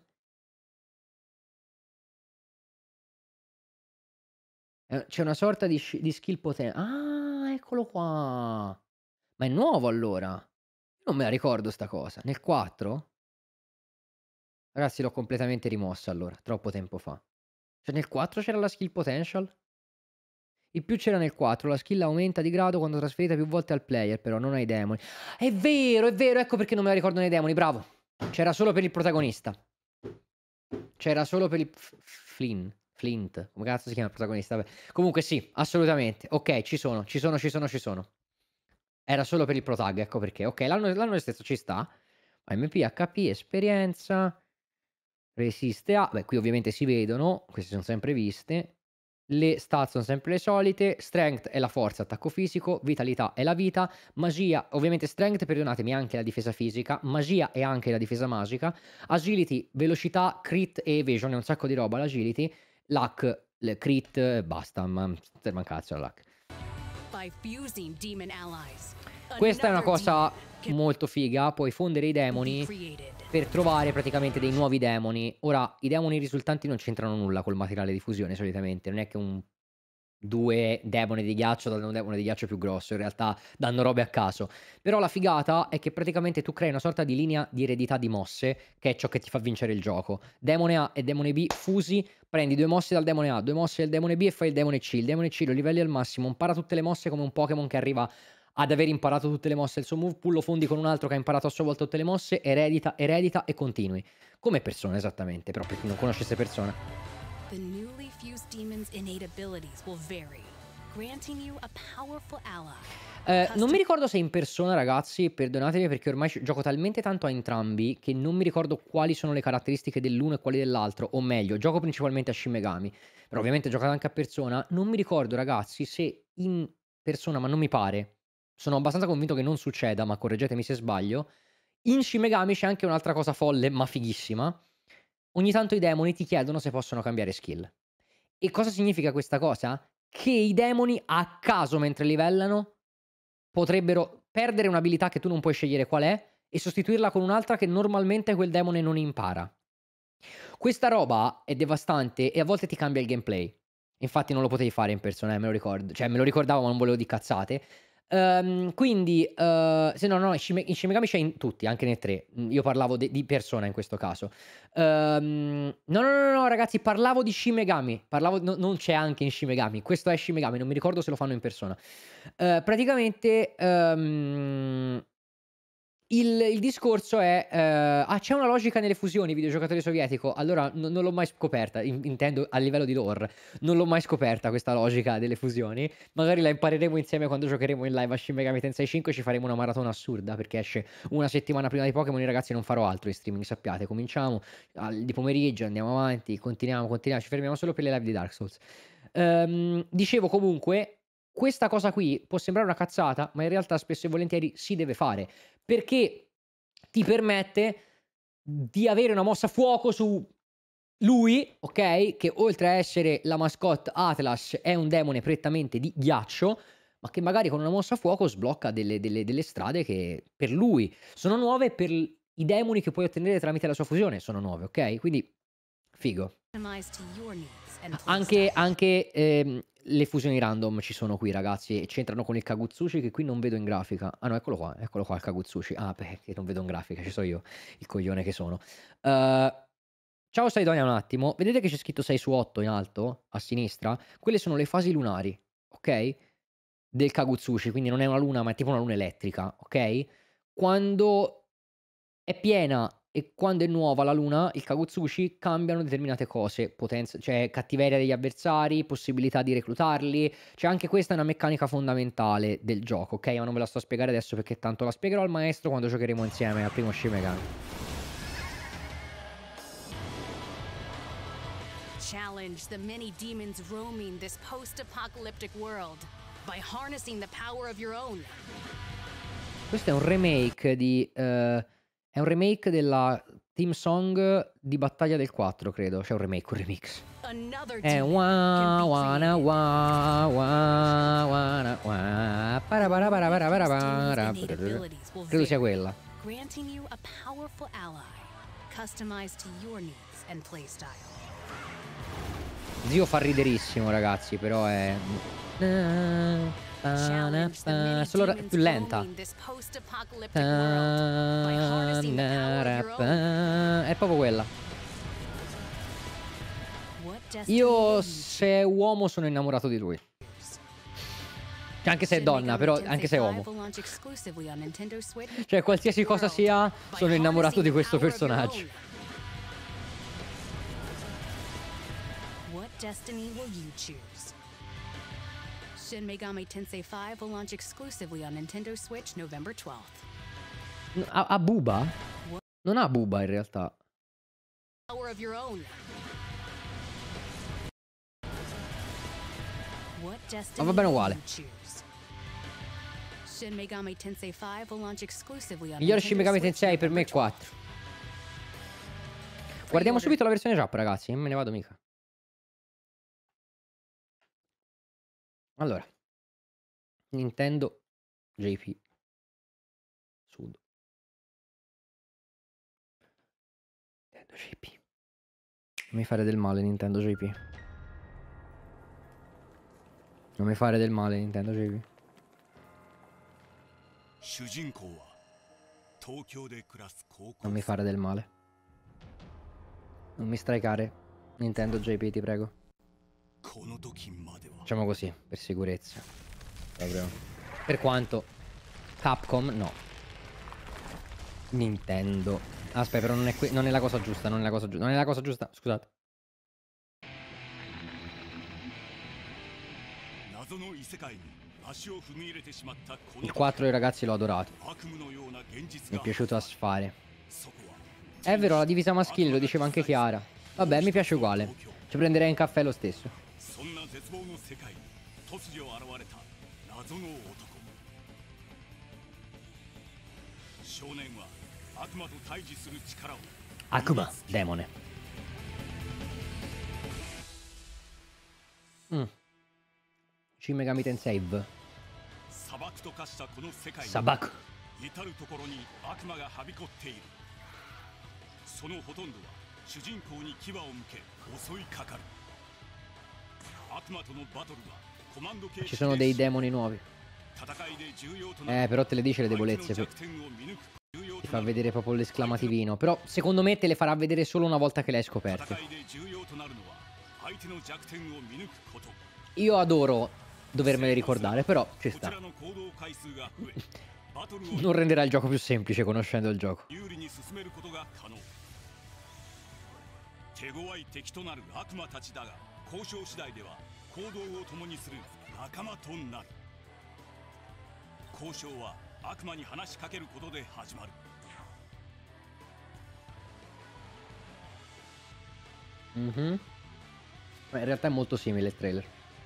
Eh, C'è una sorta di, sci- di skill potente. Ah, eccolo qua. Ma è nuovo allora. Non me la ricordo sta cosa. Nel quattro? Ragazzi, l'ho completamente rimossa allora, troppo tempo fa. Cioè nel quattro c'era la skill potential? Il più c'era nel quattro, la skill aumenta di grado quando trasferita più volte al player, però non ai demoni. È vero, è vero, ecco perché non me la ricordo nei demoni, bravo. C'era solo per il protagonista. C'era solo per il F- Flynn. Flint, come cazzo si chiama il protagonista? Vabbè. Comunque sì, assolutamente. Ok, ci sono, ci sono, ci sono, ci sono. Era solo per il protag, ecco perché. Ok, l'anno, l'anno stesso ci sta. M P, H P, esperienza. Resiste a... Beh, qui ovviamente si vedono, queste sono sempre viste. Le stat sono sempre le solite. Strength è la forza, attacco fisico. Vitalità è la vita. Magia, ovviamente strength, perdonatemi, è anche la difesa fisica. Magia è anche la difesa magica. Agility, velocità, crit e evasion, è un sacco di roba l'agility. Luck, le crit, basta, ma serve un cazzo la luck. By fusing demon allies. Questa è una Another cosa demon can molto figa, puoi fondere i be demoni created. per trovare praticamente dei nuovi demoni. Ora, i demoni risultanti non c'entrano nulla col materiale di fusione solitamente, non è che un due demoni di ghiaccio danno un demone di ghiaccio più grosso, in realtà danno robe a caso. Però la figata è che praticamente tu crei una sorta di linea di eredità di mosse, che è ciò che ti fa vincere il gioco. Demone A e demone B fusi, prendi due mosse dal demone A, due mosse del demone B e fai il demone C. Il demone C lo livelli al massimo, impara tutte le mosse come un Pokémon che arriva ad aver imparato tutte le mosse del suo move pool, lo fondi con un altro che ha imparato a sua volta tutte le mosse, eredita, eredita e continui. Come Persona esattamente, però per chi non conoscesse Persona. The newly fused demon's innate abilities will vary, granting you a powerful ally. Eh, non mi ricordo se in Persona, ragazzi, perdonatemi perché ormai ci- gioco talmente tanto a entrambi che non mi ricordo quali sono le caratteristiche dell'uno e quali dell'altro, o meglio, gioco principalmente a Shin Megami, però ovviamente ho giocato anche a Persona, non mi ricordo, ragazzi, se in Persona, ma non mi pare, sono abbastanza convinto che non succeda, ma correggetemi se sbaglio, in Shin Megami c'è anche un'altra cosa folle, ma fighissima. Ogni tanto i demoni ti chiedono se possono cambiare skill. E cosa significa questa cosa? Che i demoni a caso mentre livellano potrebbero perdere un'abilità che tu non puoi scegliere qual è e sostituirla con un'altra che normalmente quel demone non impara. Questa roba è devastante e a volte ti cambia il gameplay. Infatti non lo potevi fare in Persona, eh, me lo ricordo. Cioè me lo ricordavo ma non volevo di cazzate. Ehm, quindi, eh, se no, no, in Shin in Shin Megami c'è in tutti, anche nei tre. Mm, Io parlavo de- di Persona in questo caso. Ehm, no, no, no, no, ragazzi, parlavo di Shin Megami. Parlavo, no- non c'è anche in Shin Megami. Questo è Shin Megami, non mi ricordo se lo fanno in Persona. Eh, praticamente, ehm, il, il discorso è, eh, ah, c'è una logica nelle fusioni videogiocatore sovietico. Allora, no- non l'ho mai scoperta. in- intendo a livello di lore. Non l'ho mai scoperta questa logica delle fusioni. Magari la impareremo insieme quando giocheremo in live a Shin Megami Tensei cinque. Ci faremo una maratona assurda perché esce una settimana prima di Pokémon. I ragazzi, non farò altro in streaming, sappiate. Cominciamo al- di pomeriggio, andiamo avanti, continuiamo, continuiamo. Ci fermiamo solo per le live di Dark Souls. Ehm, dicevo comunque, questa cosa qui può sembrare una cazzata, ma in realtà spesso e volentieri si deve fare perché ti permette di avere una mossa a fuoco su lui, ok? Che oltre a essere la mascotte Atlas è un demone prettamente di ghiaccio, ma che magari con una mossa a fuoco sblocca delle, delle- delle strade che per lui sono nuove e per i demoni che puoi ottenere tramite la sua fusione sono nuove, ok? Quindi figo. Customized to your needs and Anche, anche ehm, le fusioni random ci sono qui, ragazzi, e c'entrano con il Kagutsushi che qui non vedo in grafica. Ah no, eccolo qua, eccolo qua il Kagutsushi. Ah, beh, che non vedo in grafica, ci so io, il coglione che sono. Eh, Ciao Saidonia un attimo. Vedete che c'è scritto sei su otto in alto, a sinistra? Quelle sono le fasi lunari, ok? Del Kagutsushi, quindi non è una luna, ma è tipo una luna elettrica, ok? Quando è piena e quando è nuova la luna, il Kagutsushi cambiano determinate cose, potenza, cioè cattiveria degli avversari, possibilità di reclutarli, cioè anche questa è una meccanica fondamentale del gioco, ok? Ma non ve la sto a spiegare adesso perché tanto la spiegherò al maestro quando giocheremo insieme al primo Shin Megami. Challenge the many demons roaming this post-apocalyptic world by harnessing the power of your own. Questo è un remake di eh, è un remake della team song di Battaglia del quattro, credo. C'è un remake, un remix. È wa wana wa wa wana wa para para para para para para. Credo sia quella. Granting you a powerful ally, customized to your needs and playstyle. Zio fa riderissimo, ragazzi, però è solo ra- più lenta. È proprio quella. Io, se è uomo, sono innamorato di lui. Anche se è donna, però anche se è uomo. Cioè, qualsiasi cosa sia, sono innamorato di questo personaggio. What destiny will you choose? Shin Megami Tensei five will launch exclusively on Nintendo Switch November twelfth. Ha, ha Buba? Non ha Buba in realtà. Power of your own. What destiny Ma va bene uguale. will you choose? Shin Megami Tensei five will launch exclusively on Migliore Shin Nintendo Megami Switch Tensei per me è November quattro. Guardiamo subito la versione Jap, ragazzi. Non me ne vado mica. Allora, Nintendo J P Sud. Nintendo J P. Non mi fare del male, Nintendo J P. Non mi fare del male, Nintendo J P. Non mi fare del male. Non mi strikare, Nintendo J P, ti prego. Facciamo così, per sicurezza. Proprio. Per quanto Capcom, no. Nintendo. Aspetta, però non è, que- non è la cosa giusta, non è la cosa giusta. Non è la cosa giusta, scusate. Il quattro, ragazzi, l'ho adorato. Mi è piaciuto a sfare. È vero, la divisa maschile, lo diceva anche Chiara. Vabbè, mi piace uguale. Ci prenderei un caffè lo stesso. Akuma, demone. Mm. Shin Megami Tensei. Sabaku. 至る所に悪魔がはびこっている。そのほとんどは主人公に牙を向け襲いかかる。悪魔とのバトルはコマンド形 Ci sono dei demoni nuovi. Eh, però te le dice le debolezze. Per... Ti fa vedere proprio l'esclamativino. Però secondo me te le farà vedere solo una volta che le hai scoperte. Io adoro dovermele ricordare, però ci sta. Non renderà il gioco più semplice conoscendo il gioco. 手強い敵となる悪魔たちだが交渉次第では行動を共にする仲間となる。交渉は悪魔に話しかけることで始まる。 Mhm. Ma in realtà è molto simile il trailer.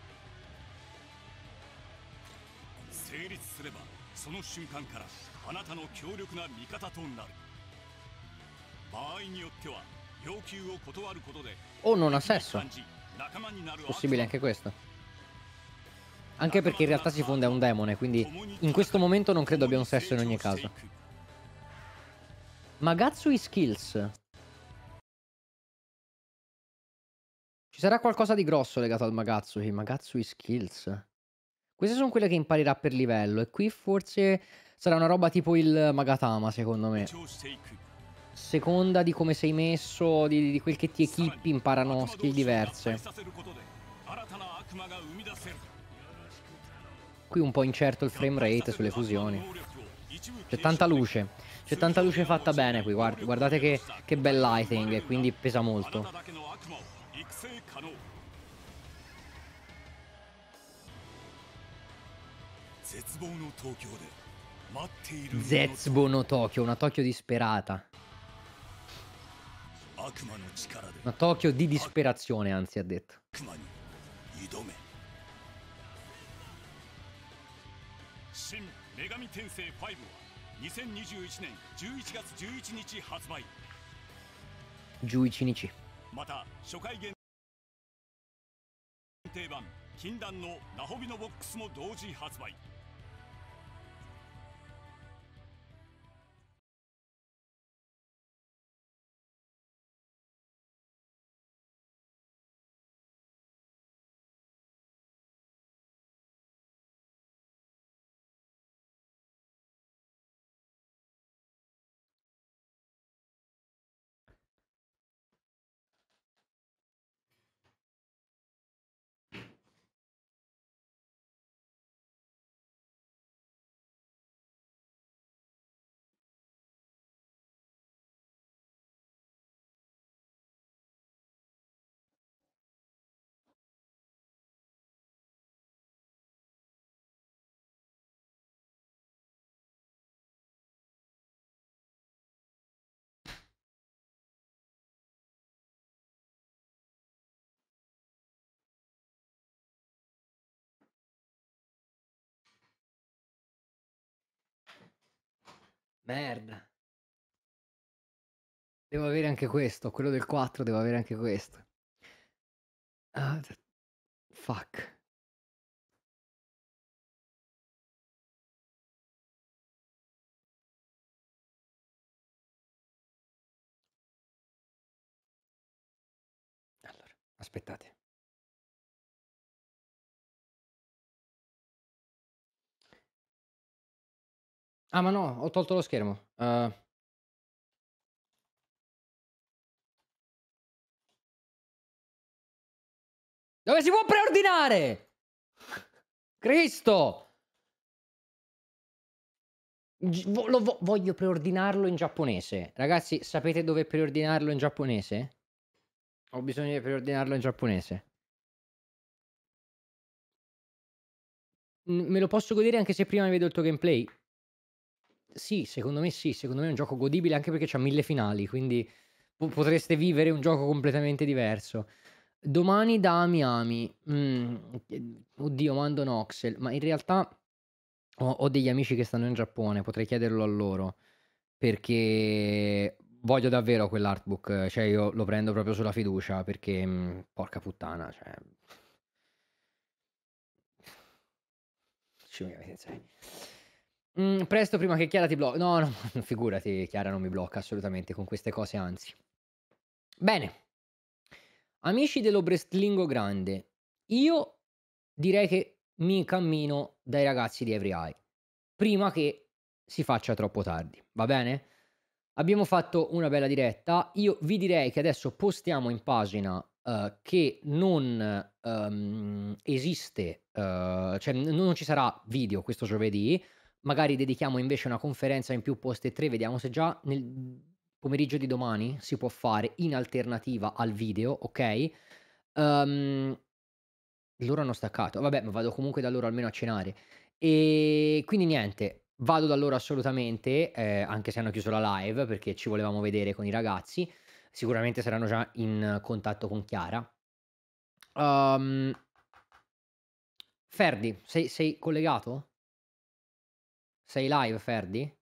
成立すればその瞬間からあなたの強力な味方となる。場合によっては O non ha sesso. Possibile anche questo. Anche perché in realtà si fonda un demone, quindi in questo momento non credo abbia un sesso in ogni caso. Magatsui Skills. Ci sarà qualcosa di grosso legato al Magatsui. Magatsui Skills. Queste sono quelle che imparerà per livello. E qui forse sarà una roba tipo il Magatama, secondo me. seconda di come sei messo, di, di quel che ti equipi, imparano skill diverse. Qui un po' incerto il frame rate sulle fusioni. C'è tanta luce. C'è tanta luce fatta bene qui. Guard guardate che, che bel lighting. E quindi pesa molto. Zetsubo no Tokyo. Una Tokyo disperata. Una Tokyo di disperazione, anzi, ha detto. Shin Megami Tensei cinque にせんにじゅういちねんじゅういちがつじゅういちにち発売。 じゅういちにち。 また初回限定版禁断のナホビのボックスも同時発売。 Merda. Devo avere anche questo. Quello del quattro devo avere anche questo. Ah, fuck. Allora, aspettate. Ah, ma no, ho tolto lo schermo. Uh... Dove si può preordinare? Cristo! Gi- vo- lo vo- voglio preordinarlo in giapponese. Ragazzi, sapete dove preordinarlo in giapponese? Ho bisogno di preordinarlo in giapponese. M- me lo posso godere anche se prima vedo il tuo gameplay? Sì, secondo me sì. Secondo me è un gioco godibile anche perché c'ha mille finali. Quindi po- potreste vivere un gioco completamente diverso. Domani da Miami. Mm, oddio, mando Noxel. Ma in realtà ho, ho degli amici che stanno in Giappone. Potrei chiederlo a loro. Perché voglio davvero quell'artbook. Cioè, io lo prendo proprio sulla fiducia. Perché, mm, porca puttana, cioè. Ci vuoi sei. Mm, presto prima che Chiara ti blocca. No, no, figurati, Chiara non mi blocca assolutamente con queste cose, anzi. Bene. Amici dell'Obrestlingo Grande, io direi che mi incammino dai ragazzi di Every Eye, prima che si faccia troppo tardi, va bene? Abbiamo fatto una bella diretta, io vi direi che adesso postiamo in pagina uh, che non um, esiste, uh, cioè n- non ci sarà video questo giovedì, magari dedichiamo invece una conferenza in più poste tre, vediamo se già nel pomeriggio di domani si può fare in alternativa al video, ok? Um, loro hanno staccato, vabbè, ma vado comunque da loro almeno a cenare. E quindi niente, vado da loro assolutamente, eh, anche se hanno chiuso la live perché ci volevamo vedere con i ragazzi. Sicuramente saranno già in contatto con Chiara. Um, Ferdi, sei, sei collegato? Sei live, Ferdi?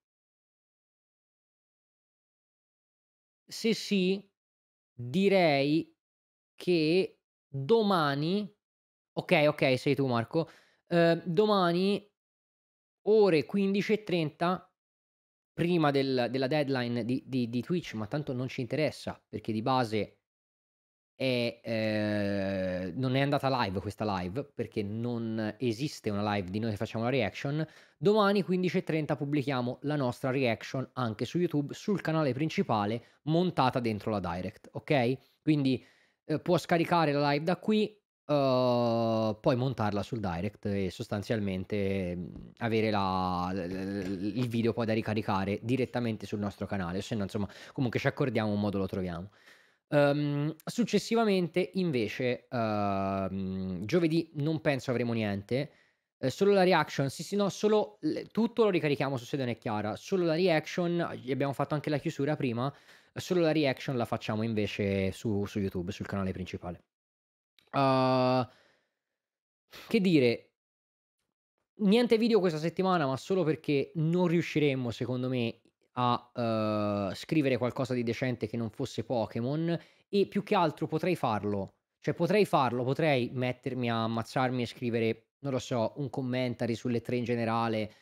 Se sì, direi che domani, ok, ok, sei tu Marco, eh, domani ore quindici e trenta, prima del- della deadline di, di- di Twitch, ma tanto non ci interessa, perché di base è, eh, non è andata live questa live, perché non esiste una live di noi che facciamo la reaction. Domani quindici e trenta pubblichiamo la nostra reaction anche su YouTube, sul canale principale, montata dentro la direct, ok? Quindi eh, può scaricare la live da qui, Uh, poi montarla sul direct e sostanzialmente mh, avere la, l- l- il video poi da ricaricare direttamente sul nostro canale. Se no, insomma, comunque ci accordiamo, un modo lo troviamo. Um, successivamente, invece, uh, giovedì non penso avremo niente. Eh, solo la reaction, sì, sì, no, solo l- tutto lo ricarichiamo su Sedone e Chiara. Solo la reaction, gli abbiamo fatto anche la chiusura prima. Solo la reaction la facciamo invece su, su YouTube, sul canale principale. Uh, che dire, niente video questa settimana, ma solo perché non riusciremmo, secondo me, a uh, scrivere qualcosa di decente che non fosse Pokémon. E più che altro potrei farlo. Cioè, potrei farlo, potrei mettermi a ammazzarmi e scrivere, non lo so, un commentary sulle tre in generale.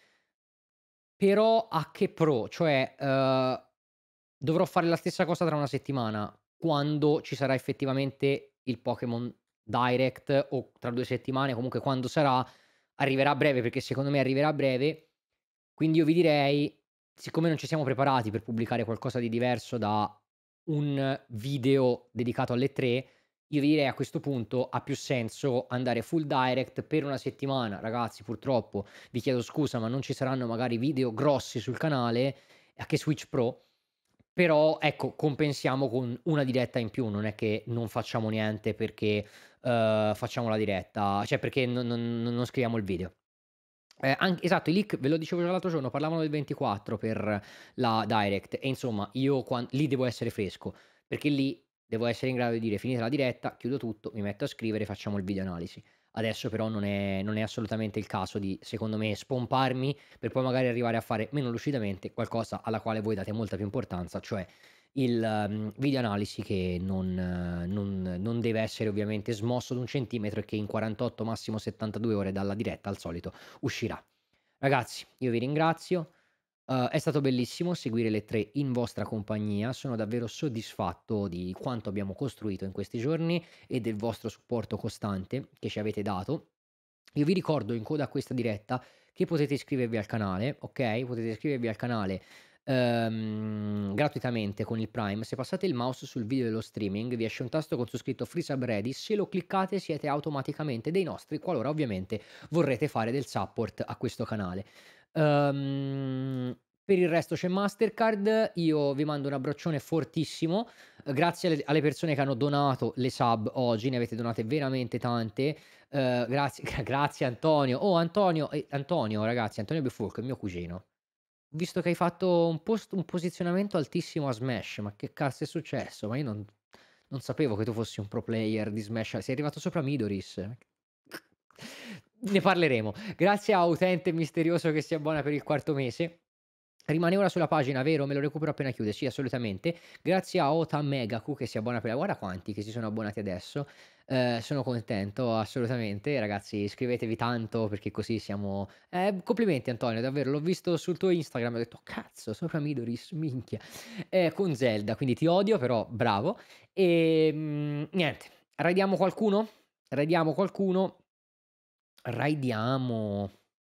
Però a che pro? Cioè, uh, dovrò fare la stessa cosa tra una settimana, quando ci sarà effettivamente il Pokémon Direct, o tra due settimane, comunque quando sarà, arriverà a breve, perché secondo me arriverà a breve. Quindi io vi direi, siccome non ci siamo preparati per pubblicare qualcosa di diverso da un video dedicato alle tre, io vi direi a questo punto ha più senso andare full direct per una settimana. Ragazzi, purtroppo vi chiedo scusa, ma non ci saranno magari video grossi sul canale, anche Switch Pro. Però ecco, compensiamo con una diretta in più, non è che non facciamo niente perché eh, facciamo la diretta, cioè perché non, non- non scriviamo il video. Eh, anche- esatto, i leak, ve lo dicevo già l'altro giorno, parlavano del ventiquattro per la direct, e insomma io quan- lì devo essere fresco, perché lì devo essere in grado di dire: finita la diretta, chiudo tutto, mi metto a scrivere, facciamo il video analisi. Adesso però non è, non è assolutamente il caso di, secondo me, spomparmi per poi magari arrivare a fare meno lucidamente qualcosa alla quale voi date molta più importanza, cioè il um, video analisi, che non, eh, non- non deve essere ovviamente smosso d'un centimetro, e che in quarantotto, massimo settantadue ore dalla diretta al solito uscirà. Ragazzi, io vi ringrazio. Uh, è stato bellissimo seguire le tre in vostra compagnia. Sono davvero soddisfatto di quanto abbiamo costruito in questi giorni e del vostro supporto costante che ci avete dato. Io vi ricordo, in coda a questa diretta, che potete iscrivervi al canale, ok? Potete iscrivervi al canale ehm, gratuitamente con il Prime. Se passate il mouse sul video dello streaming, vi esce un tasto con su scritto Free Sub Ready. Se lo cliccate siete automaticamente dei nostri, qualora ovviamente vorrete fare del support a questo canale. Ehm, per il resto c'è Mastercard. Io vi mando un abbraccione fortissimo. Eh, Grazie alle, alle persone che hanno donato le sub oggi, ne avete donate veramente tante. Eh, grazie, grazie Antonio. Oh, Antonio, eh, Antonio, ragazzi, Antonio Befurco, il mio cugino. Visto che hai fatto un, post, un posizionamento altissimo a Smash, ma che cazzo è successo? Ma io non, non sapevo che tu fossi un pro player di Smash. Sei arrivato sopra Midoriss. Ne parleremo. Grazie a Utente Misterioso che si abbona per il quarto mese. Rimane ora sulla pagina, vero? Me lo recupero appena chiude. Sì, assolutamente. Grazie a Ota Megaku che si abbona per la... Guarda quanti che si sono abbonati adesso. Eh, sono contento, assolutamente. Ragazzi, iscrivetevi tanto, perché così siamo... Eh, complimenti Antonio, davvero. L'ho visto sul tuo Instagram, ho detto, cazzo, sopra Midori's, minchia. Eh, con Zelda, quindi ti odio, però bravo. E mm, niente, raidiamo qualcuno? Raidiamo qualcuno? Raidiamo...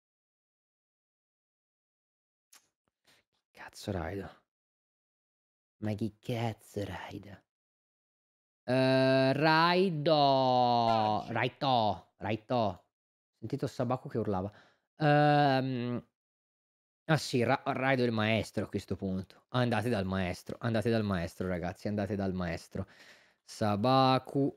Cazzo raido. Ma chi cazzo raida? Eh, raido. Raito. Raito. Ho sentito Sabaku che urlava. Ehm, ah sì, Ra- Raido il maestro a questo punto. Andate dal maestro. Andate dal maestro, ragazzi. Andate dal maestro. Sabaku.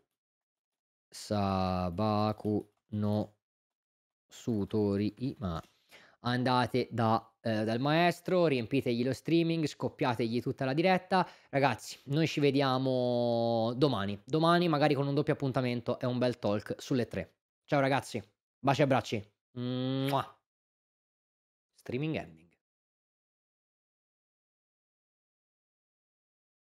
Sabaku no Sutori ma. Andate da, eh, dal maestro, riempitegli lo streaming, scoppiategli tutta la diretta. Ragazzi, noi ci vediamo domani. Domani magari con un doppio appuntamento e un bel talk sulle tre. Ciao ragazzi, baci e abbracci. Mua. Streaming ending.